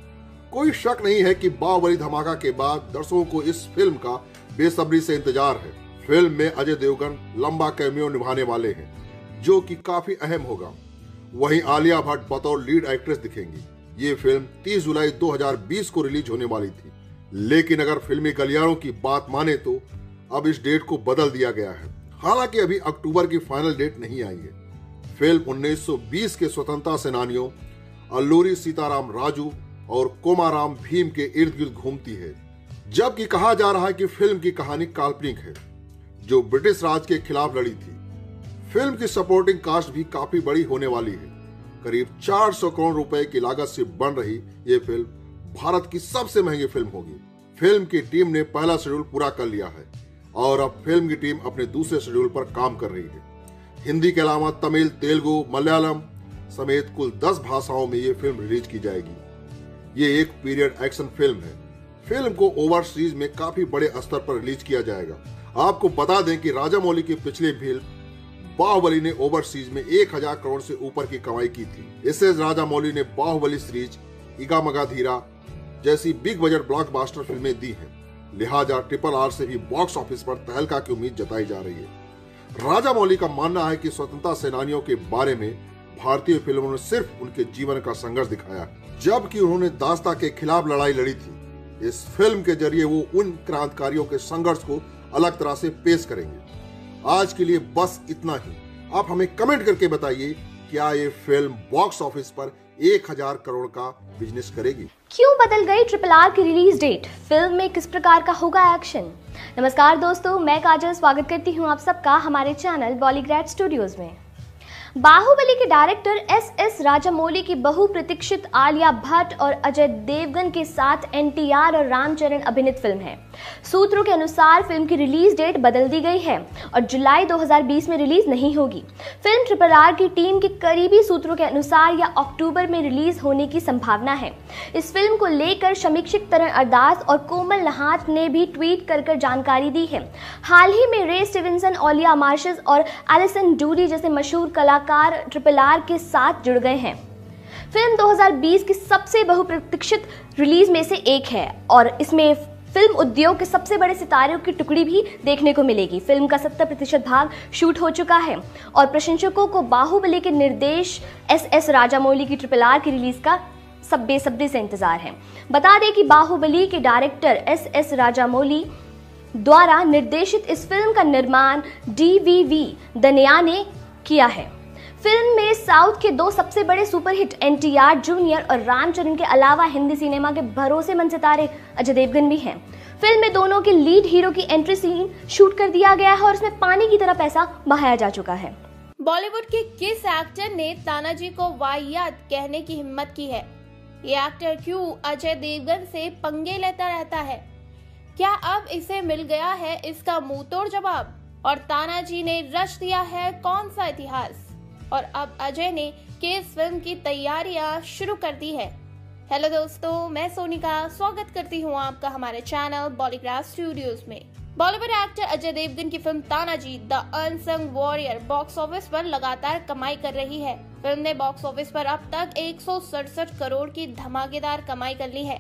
कोई शक नहीं है कि बाहुबली धमाका के बाद दर्शकों को इस फिल्म का बेसब्री से इंतजार है। फिल्म में अजय देवगन लंबा कैमियो निभाने वाले हैं, जो कि काफी अहम होगा। वहीं आलिया भट्ट बतौर लीड एक्ट्रेस दिखेंगी। ये फिल्म 30 जुलाई 2020 को रिलीज होने वाली थी, लेकिन अगर फिल्मी गलियारों की बात माने तो अब इस डेट को बदल दिया गया है। हालांकि अभी अक्टूबर की फाइनल डेट नहीं आई है। फिल्म 1920 के स्वतंत्रता सेनानियों अल्लूरी सीताराम राजू और कोमाराम भीम के इर्द गिर्द घूमती है, जबकि कहा जा रहा है कि फिल्म की कहानी काल्पनिक है, जो ब्रिटिश राज के खिलाफ लड़ी थी। फिल्म की सपोर्टिंग कास्ट भी काफी बड़ी होने वाली है। करीब 400 करोड़ रुपए की लागत से बन रही ये फिल्म भारत की सबसे महंगी फिल्म होगी। फिल्म की टीम ने पहला शेड्यूल पूरा कर लिया है और अब फिल्म की टीम अपने दूसरे शेड्यूल पर काम कर रही है। हिंदी के अलावा तमिल, तेलुगु, मलयालम समेत कुल 10 भाषाओं में ये फिल्म रिलीज की जाएगी। ये एक पीरियड एक्शन फिल्म है। फिल्म को ओवरसीज में काफी बड़े स्तर पर रिलीज किया जाएगा। आपको बता दें कि राजामौली की पिछली फिल्म बाहुबली ने ओवरसीज में 1000 करोड़ से ऊपर की कमाई की थी। SS राजामौली ने बाहुबली सीरीज, इगा मगधीरा जैसी बिग बजट ब्लॉकबस्टर फिल्में दी हैं। लिहाजा RRR से भी बॉक्स ऑफिस पर तहलका की उम्मीद जताई जा रही है। राजामौली का मानना है कि स्वतंत्रता सेनानियों के बारे में भारतीय फिल्मों ने सिर्फ उनके जीवन का संघर्ष दिखाया, जबकि उन्होंने दास्ता के खिलाफ लड़ाई लड़ी थी। इस फिल्म के जरिए वो उन क्रांतिकारियों के संघर्ष को अलग तरह से पेश करेंगे। आज के लिए बस इतना ही। आप हमें कमेंट करके बताइए, क्या ये फिल्म बॉक्स ऑफिस पर 1000 करोड़ का बिजनेस करेगी? क्यों बदल गई RRR की रिलीज डेट? फिल्म में किस प्रकार का होगा एक्शन? नमस्कार दोस्तों, मैं काजल स्वागत करती हूँ आप सबका हमारे चैनल बॉलीग्राज स्टूडियोज में। बाहुबली के डायरेक्टर SS राजामौली की बहुप्रतीक्षित आलिया भट्ट और अजय देवगन के साथ NTR और रामचरण अभिनीत फिल्म है। सूत्रों के अनुसार फिल्म की रिलीज डेट बदल दी गई है और जुलाई 2020 में रिलीज नहीं होगी। फिल्म RRR की टीम के करीबी सूत्रों के अनुसार यह अक्टूबर में रिलीज होने की संभावना है। इस फिल्म को लेकर समीक्षक तरन अरदास और कोमल नहात ने भी ट्वीट कर जानकारी दी है। हाल ही में रे स्टीवेंसन, ओलिया मार्शस और एलिसन डूरी जैसे मशहूर कलाकार RRR के साथ जुड़ गए हैं। फिल्म 2020 की सबसे बहुप्रतीक्षित रिलीज में से एक है और इसमें फिल्म उद्योग के सबसे बड़े सितारों की टुकड़ी भी देखने को मिलेगी। फिल्म का 70% भाग शूट हो चुका है और प्रशंसकों को बाहुबली के निर्देश SS राजामौली की RRR की रिलीज का सब बेसब्री से इंतजार है। बता दें कि बाहुबली के डायरेक्टर SS राजामौली द्वारा निर्देशित इस फिल्म का निर्माण DVV दनिया ने किया है। फिल्म में साउथ के 2 सबसे बड़े सुपरहिट NTR जूनियर और रामचरण के अलावा हिंदी सिनेमा के भरोसेमंद सितारे अजय देवगन भी हैं। फिल्म में दोनों के लीड हीरो की एंट्री सीन शूट कर दिया गया है और इसमें पानी की तरह पैसा बहाया जा चुका है। बॉलीवुड के किस एक्टर ने तानाजी को वाहियात कहने की हिम्मत की है? ये एक्टर क्यों अजय देवगन से पंगे लेता रहता है? क्या अब इसे मिल गया है इसका मुंहतोड़ जवाब? और तानाजी ने रच दिया है कौन सा इतिहास? और अब अजय ने किस फिल्म की तैयारियां शुरू कर दी है? हेलो दोस्तों, मैं सोनिका स्वागत करती हूँ आपका हमारे चैनल बॉलीग्राज स्टूडियोज में। बॉलीवुड एक्टर अजय देवगन की film Tanhaji the unsung warrior box office पर लगातार कमाई कर रही है। फिल्म ने बॉक्स ऑफिस पर अब तक 167 करोड़ की धमाकेदार कमाई कर ली है।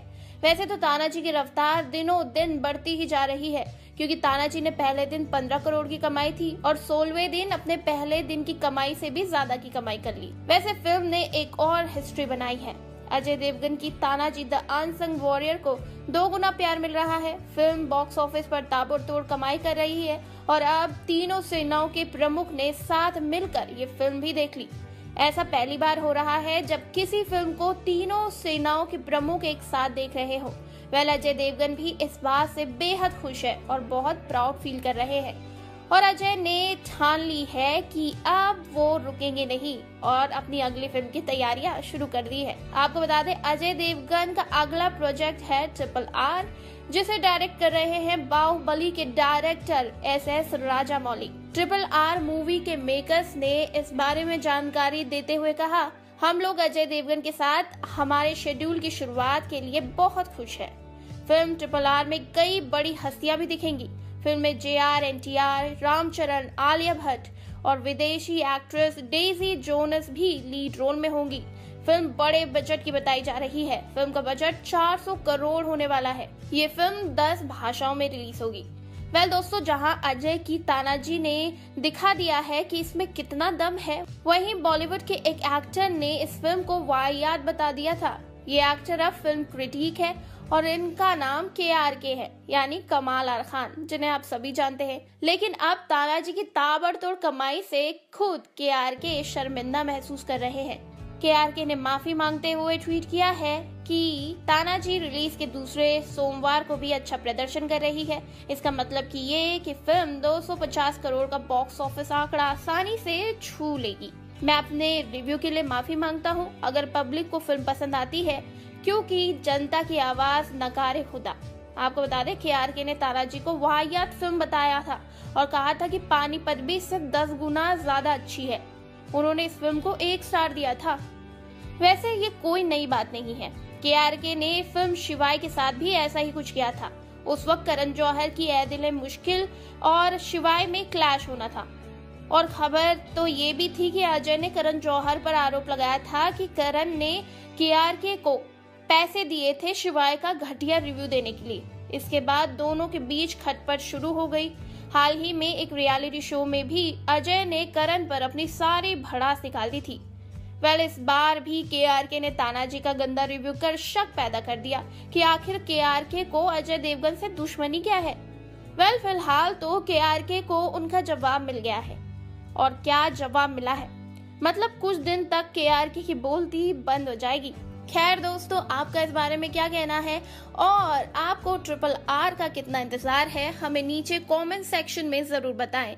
वैसे तो तानाजी की रफ्तार दिनों दिन बढ़ती ही जा रही है, क्योंकि तानाजी ने पहले दिन 15 करोड़ की कमाई थी और 16वें दिन अपने पहले दिन की कमाई से भी ज्यादा की कमाई कर ली। वैसे फिल्म ने एक और हिस्ट्री बनाई है। अजय देवगन की तानाजी द अनसंग वॉरियर को 2 गुना प्यार मिल रहा है। फिल्म बॉक्स ऑफिस पर ताबड़तोड़ कमाई कर रही है और अब तीनों सेनाओं के प्रमुख ने साथ मिलकर ये फिल्म भी देख ली। ऐसा पहली बार हो रहा है जब किसी फिल्म को तीनों सेनाओं के प्रमुख एक साथ देख रहे हो। अजय देवगन भी इस बात से बेहद खुश है और बहुत प्राउड फील कर रहे हैं और अजय ने ठान ली है कि अब वो रुकेंगे नहीं और अपनी अगली फिल्म की तैयारियां शुरू कर दी है। आपको बता दें, अजय देवगन का अगला प्रोजेक्ट है RRR, जिसे डायरेक्ट कर रहे हैं बाहुबली के director SS Rajamouli. RRR movie के मेकर्स ने इस बारे में जानकारी देते हुए कहा, हम लोग अजय देवगन के साथ हमारे शेड्यूल की शुरुआत के लिए बहुत खुश हैं। फिल्म RRR में कई बड़ी हस्तियां भी दिखेंगी। फिल्म में JR, NTR, रामचरण, आलिया भट्ट और विदेशी एक्ट्रेस डेजी जोनस भी लीड रोल में होंगी। फिल्म बड़े बजट की बताई जा रही है। फिल्म का बजट 400 करोड़ होने वाला है। ये फिल्म 10 भाषाओं में रिलीज होगी। दोस्तों, जहां अजय की तानाजी ने दिखा दिया है कि इसमें कितना दम है, वहीं बॉलीवुड के एक एक्टर ने इस फिल्म को वाहियात बता दिया था। ये एक्टर अब फिल्म क्रिटिक है और इनका नाम KRK है, यानी कमाल आर खान, जिन्हें आप सभी जानते हैं। लेकिन अब तानाजी की ताबड़तोड़ कमाई से खुद KRK शर्मिंदा महसूस कर रहे हैं। KRK ने माफी मांगते हुए ट्वीट किया है कि तानाजी रिलीज के दूसरे सोमवार को भी अच्छा प्रदर्शन कर रही है। इसका मतलब कि ये कि फिल्म 250 करोड़ का बॉक्स ऑफिस आंकड़ा आसानी से छू लेगी। मैं अपने रिव्यू के लिए माफी मांगता हूँ अगर पब्लिक को फिल्म पसंद आती है, क्योंकि जनता की आवाज नकारे खुदा। आपको बता दें, KRK ने तानाजी को वाहियात फिल्म बताया था और कहा था कि पानीपत भी इससे 10 गुना ज्यादा अच्छी है। उन्होंने इस फिल्म को 1 स्टार दिया था। वैसे ये कोई नई बात नहीं है। KRK ने फिल्म शिवाय के साथ भी ऐसा ही कुछ किया था। उस वक्त करण जौहर की ऐ दिल है मुश्किल और शिवाय में क्लैश होना था और खबर तो ये भी थी कि अजय ने करण जौहर पर आरोप लगाया था कि करण ने KRK को पैसे दिए थे शिवाय का घटिया रिव्यू देने के लिए। इसके बाद दोनों के बीच खटपट शुरू हो गई। हाल ही में एक रियलिटी शो में भी अजय ने करण पर अपनी सारी भड़ास निकाल दी थी। इस बार भी KRK ने तानाजी का गंदा रिव्यू कर शक पैदा कर दिया कि आखिर KRK को अजय देवगन से दुश्मनी क्या है। फिलहाल तो KRK को उनका जवाब मिल गया है। और क्या जवाब मिला है, मतलब कुछ दिन तक KRK की बोलती बंद हो जाएगी। खैर दोस्तों, आपका इस बारे में क्या कहना है और आपको RRR का कितना इंतजार है, हमें नीचे कमेंट सेक्शन में जरूर बताएं।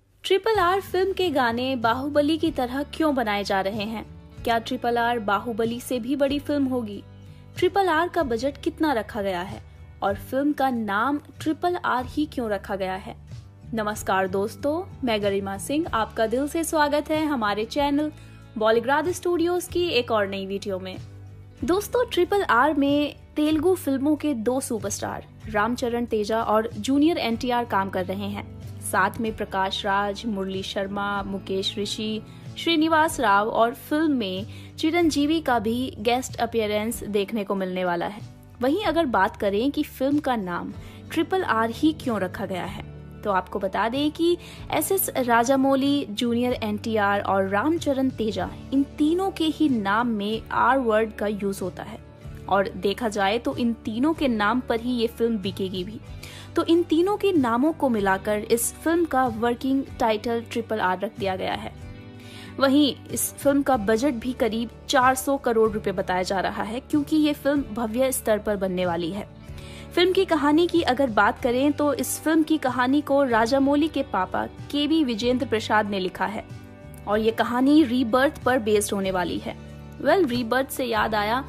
RRR फिल्म के गाने बाहुबली की तरह क्यों बनाए जा रहे हैं? क्या RRR बाहुबली से भी बड़ी फिल्म होगी? RRR का बजट कितना रखा गया है और फिल्म का नाम RRR ही क्यों रखा गया है? नमस्कार दोस्तों, मैं गरिमा सिंह, आपका दिल से स्वागत है हमारे चैनल बॉलीग्राड स्टूडियोज की एक और नई वीडियो में। दोस्तों, RRR में तेलुगु फिल्मों के 2 सुपरस्टार रामचरण तेजा और जूनियर NTR काम कर रहे हैं। साथ में प्रकाश राज, मुरली शर्मा, मुकेश ऋषि, श्रीनिवास राव और फिल्म में चिरंजीवी का भी गेस्ट अपीयरेंस देखने को मिलने वाला है। वहीं अगर बात करें कि फिल्म का नाम RRR ही क्यों रखा गया है, तो आपको बता दें कि SS राजामौली, जूनियर NTR और रामचरण तेजा, इन तीनों के ही नाम में R वर्ड का यूज होता है और देखा जाए तो इन तीनों के नाम पर ही ये फिल्म बिकेगी भी। तो इन तीनों के नामों को मिलाकर इस फिल्म का वर्किंग टाइटल RRR रख दिया गया है। वहीं इस फिल्म का बजट भी करीब 400 करोड़ रुपए बताया जा रहा है, क्योंकि ये फिल्म भव्य स्तर पर बनने वाली है। फिल्म की कहानी की अगर बात करें तो इस फिल्म की कहानी को राजामौली के पापा KB विजेंद्र प्रसाद ने लिखा है और ये कहानी रीबर्थ पर बेस्ड होने वाली है। रीबर्थ से याद आया,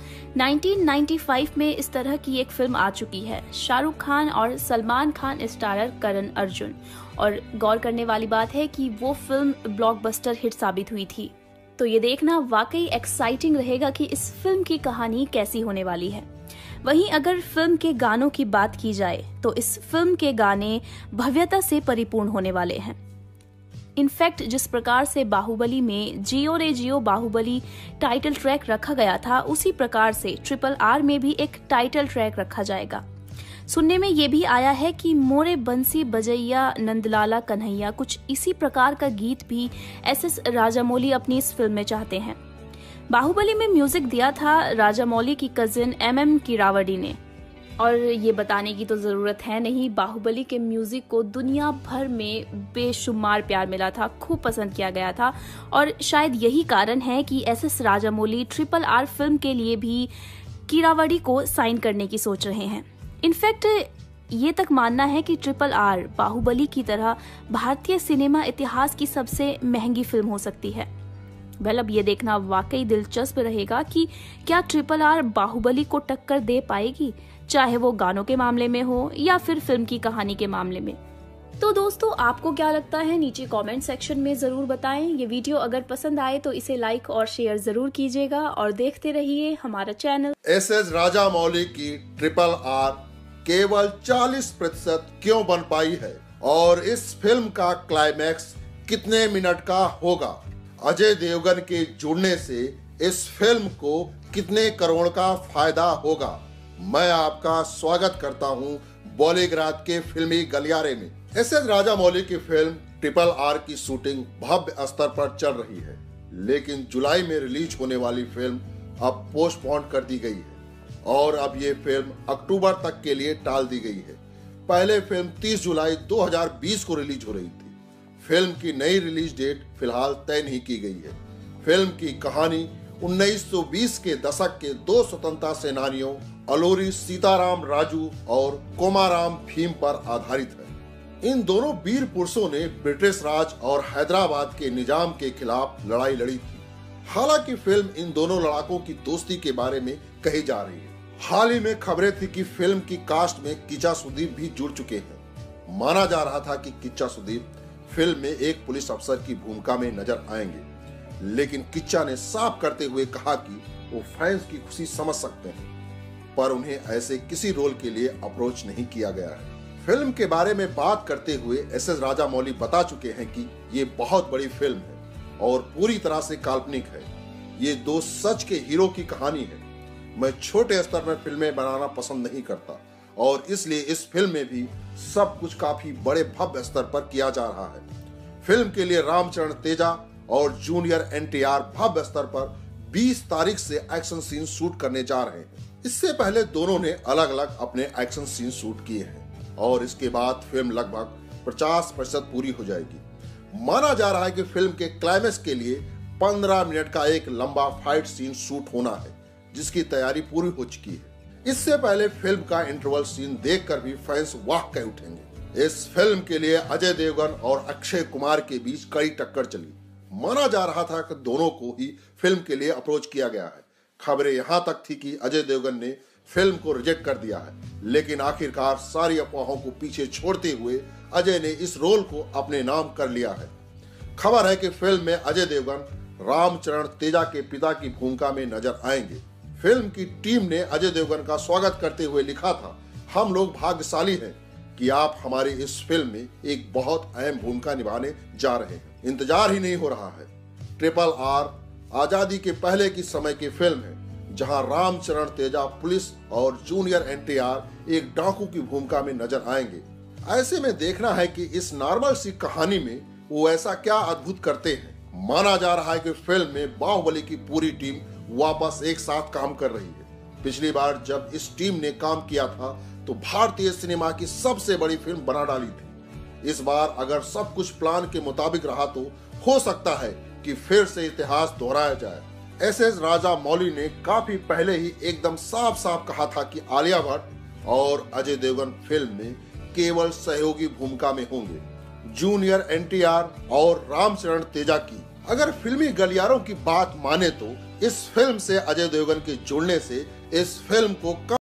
1995 में इस तरह की एक फिल्म आ चुकी है, शाहरुख खान और सलमान खान स्टारर करण अर्जुन, और गौर करने वाली बात है कि वो फिल्म ब्लॉकबस्टर हिट साबित हुई थी। तो ये देखना वाकई एक्साइटिंग रहेगा कि इस फिल्म की कहानी कैसी होने वाली है। वहीं अगर फिल्म के गानों की बात की जाए तो इस फिल्म के गाने भव्यता से परिपूर्ण होने वाले हैं। इनफैक्ट जिस प्रकार से बाहुबली में जियो रे जियो बाहुबली टाइटल ट्रैक रखा गया था, उसी प्रकार से RRR में भी एक टाइटल ट्रैक रखा जाएगा। सुनने में ये भी आया है कि मोरे बंसी बजैया नंदलाला कन्हैया, कुछ इसी प्रकार का गीत भी SS राजामौली अपनी इस फिल्म में चाहते हैं। बाहुबली में म्यूजिक दिया था राजामौली की कजिन MM कीरावड़ी ने, और ये बताने की तो जरूरत है नहीं, बाहुबली के म्यूजिक को दुनिया भर में बेशुमार प्यार मिला था, खूब पसंद किया गया था। और शायद यही कारण है कि SS राजामौली RRR फिल्म के लिए भी कीरावड़ी को साइन करने की सोच रहे हैं। इनफैक्ट ये तक मानना है कि RRR बाहुबली की तरह भारतीय सिनेमा इतिहास की सबसे महंगी फिल्म हो सकती है। अब ये देखना वाकई दिलचस्प रहेगा कि क्या RRR बाहुबली को टक्कर दे पाएगी, चाहे वो गानों के मामले में हो या फिर फिल्म की कहानी के मामले में। तो दोस्तों, आपको क्या लगता है नीचे कमेंट सेक्शन में जरूर बताएं। ये वीडियो अगर पसंद आए तो इसे लाइक और शेयर जरूर कीजिएगा और देखते रहिए हमारा चैनल। SS राजामौली की RRR केवल 40% क्यों बन पाई है और इस फिल्म का क्लाइमैक्स कितने मिनट का होगा? अजय देवगन के जुड़ने से इस फिल्म को कितने करोड़ का फायदा होगा? मैं आपका स्वागत करता हूं बॉलीग्राड के फिल्मी गलियारे में। SS राजामौली की फिल्म RRR की शूटिंग भव्य स्तर पर चल रही है, लेकिन जुलाई में रिलीज होने वाली फिल्म अब पोस्टपोन कर दी गई है और अब ये फिल्म अक्टूबर तक के लिए टाल दी गई है। पहले फिल्म 30 जुलाई 2020 को रिलीज हो रही थी। फिल्म की नई रिलीज डेट फिलहाल तय नहीं की गई है। फिल्म की कहानी 1920 के दशक के दो स्वतंत्रता सेनानियों अलूरी सीताराम राजू और कोमाराम भीम पर आधारित है। इन दोनों वीर पुरुषों ने ब्रिटिश राज और हैदराबाद के निजाम के खिलाफ लड़ाई लड़ी थी। हालांकि फिल्म इन दोनों लड़ाकों की दोस्ती के बारे में कही जा रही है। हाल ही में खबरें थी कि फिल्म की कास्ट में किच्चा सुदीप भी जुड़ चुके हैं। माना जा रहा था कि किच्चा सुदीप फिल्म में एक पुलिस अफसर की भूमिका में नजर आएंगे, लेकिन किच्चा ने साफ करते हुए कहा कि वो फैंस की खुशी समझ सकते हैं, पर उन्हें ऐसे किसी रोल के लिए अप्रोच नहीं किया गया है। फिल्म के बारे में बात करते हुए SS राजामौली बता चुके हैं कि ये बहुत बड़ी फिल्म है और पूरी तरह से काल्पनिक है। ये दो सच के हीरो की कहानी है। मैं छोटे स्तर में फिल्में बनाना पसंद नहीं करता और इसलिए इस फिल्म में भी सब कुछ काफी बड़े भव्य स्तर पर किया जा रहा है। फिल्म के लिए रामचरण तेजा और जूनियर NTR भव्य स्तर पर 20 तारीख से एक्शन सीन शूट करने जा रहे हैं। इससे पहले दोनों ने अलग अलग अपने एक्शन सीन शूट किए हैं और इसके बाद फिल्म लगभग 50% पूरी हो जाएगी। माना जा रहा है कि फिल्म के क्लाइमैक्स के लिए 15 मिनट का एक लंबा फाइट सीन शूट होना है, जिसकी तैयारी पूरी हो चुकी है। इससे पहले फिल्म का इंटरवल सीन देखकर भी फैंस वाह कह उठेंगे। इस फिल्म के लिए अजय देवगन और अक्षय कुमार के बीच कड़ी टक्कर चली। माना जा रहा था कि दोनों को ही फिल्म के लिए अप्रोच किया गया है। खबरें यहां तक थी कि अजय देवगन ने फिल्म को रिजेक्ट कर दिया है, लेकिन आखिरकार सारी अफवाहों को पीछे छोड़ते हुए अजय ने इस रोल को अपने नाम कर लिया है। खबर है कि फिल्म में अजय देवगन रामचरण तेजा के पिता की भूमिका में नजर आएंगे। फिल्म की टीम ने अजय देवगन का स्वागत करते हुए लिखा था, हम लोग भाग्यशाली हैं कि आप हमारी इस फिल्म में एक बहुत अहम भूमिका निभाने जा रहे हैं। इंतजार ही नहीं हो रहा है। RRR आजादी के पहले की समय की फिल्म है, जहां रामचरण तेजा पुलिस और जूनियर NTR एक डाकू की भूमिका में नजर आएंगे। ऐसे में देखना है कि इस नॉर्मल सी कहानी में वो ऐसा क्या अद्भुत करते हैं। माना जा रहा है कि फिल्म में बाहुबली की पूरी टीम वापस एक साथ काम कर रही है। पिछली बार जब इस टीम ने काम किया था तो भारतीय सिनेमा की सबसे बड़ी फिल्म बना डाली थी। इस बार अगर सब कुछ प्लान के मुताबिक रहा तो हो सकता है कि फिर से इतिहास दोहराया जाए। SS राजामौली ने काफी पहले ही एकदम साफ साफ कहा था कि आलिया भट्ट और अजय देवगन फिल्म में केवल सहयोगी भूमिका में होंगे। जूनियर NTR और रामचरण तेजा की अगर फिल्मी गलियारों की बात माने तो इस फिल्म से अजय देवगन के जुड़ने से इस फिल्म को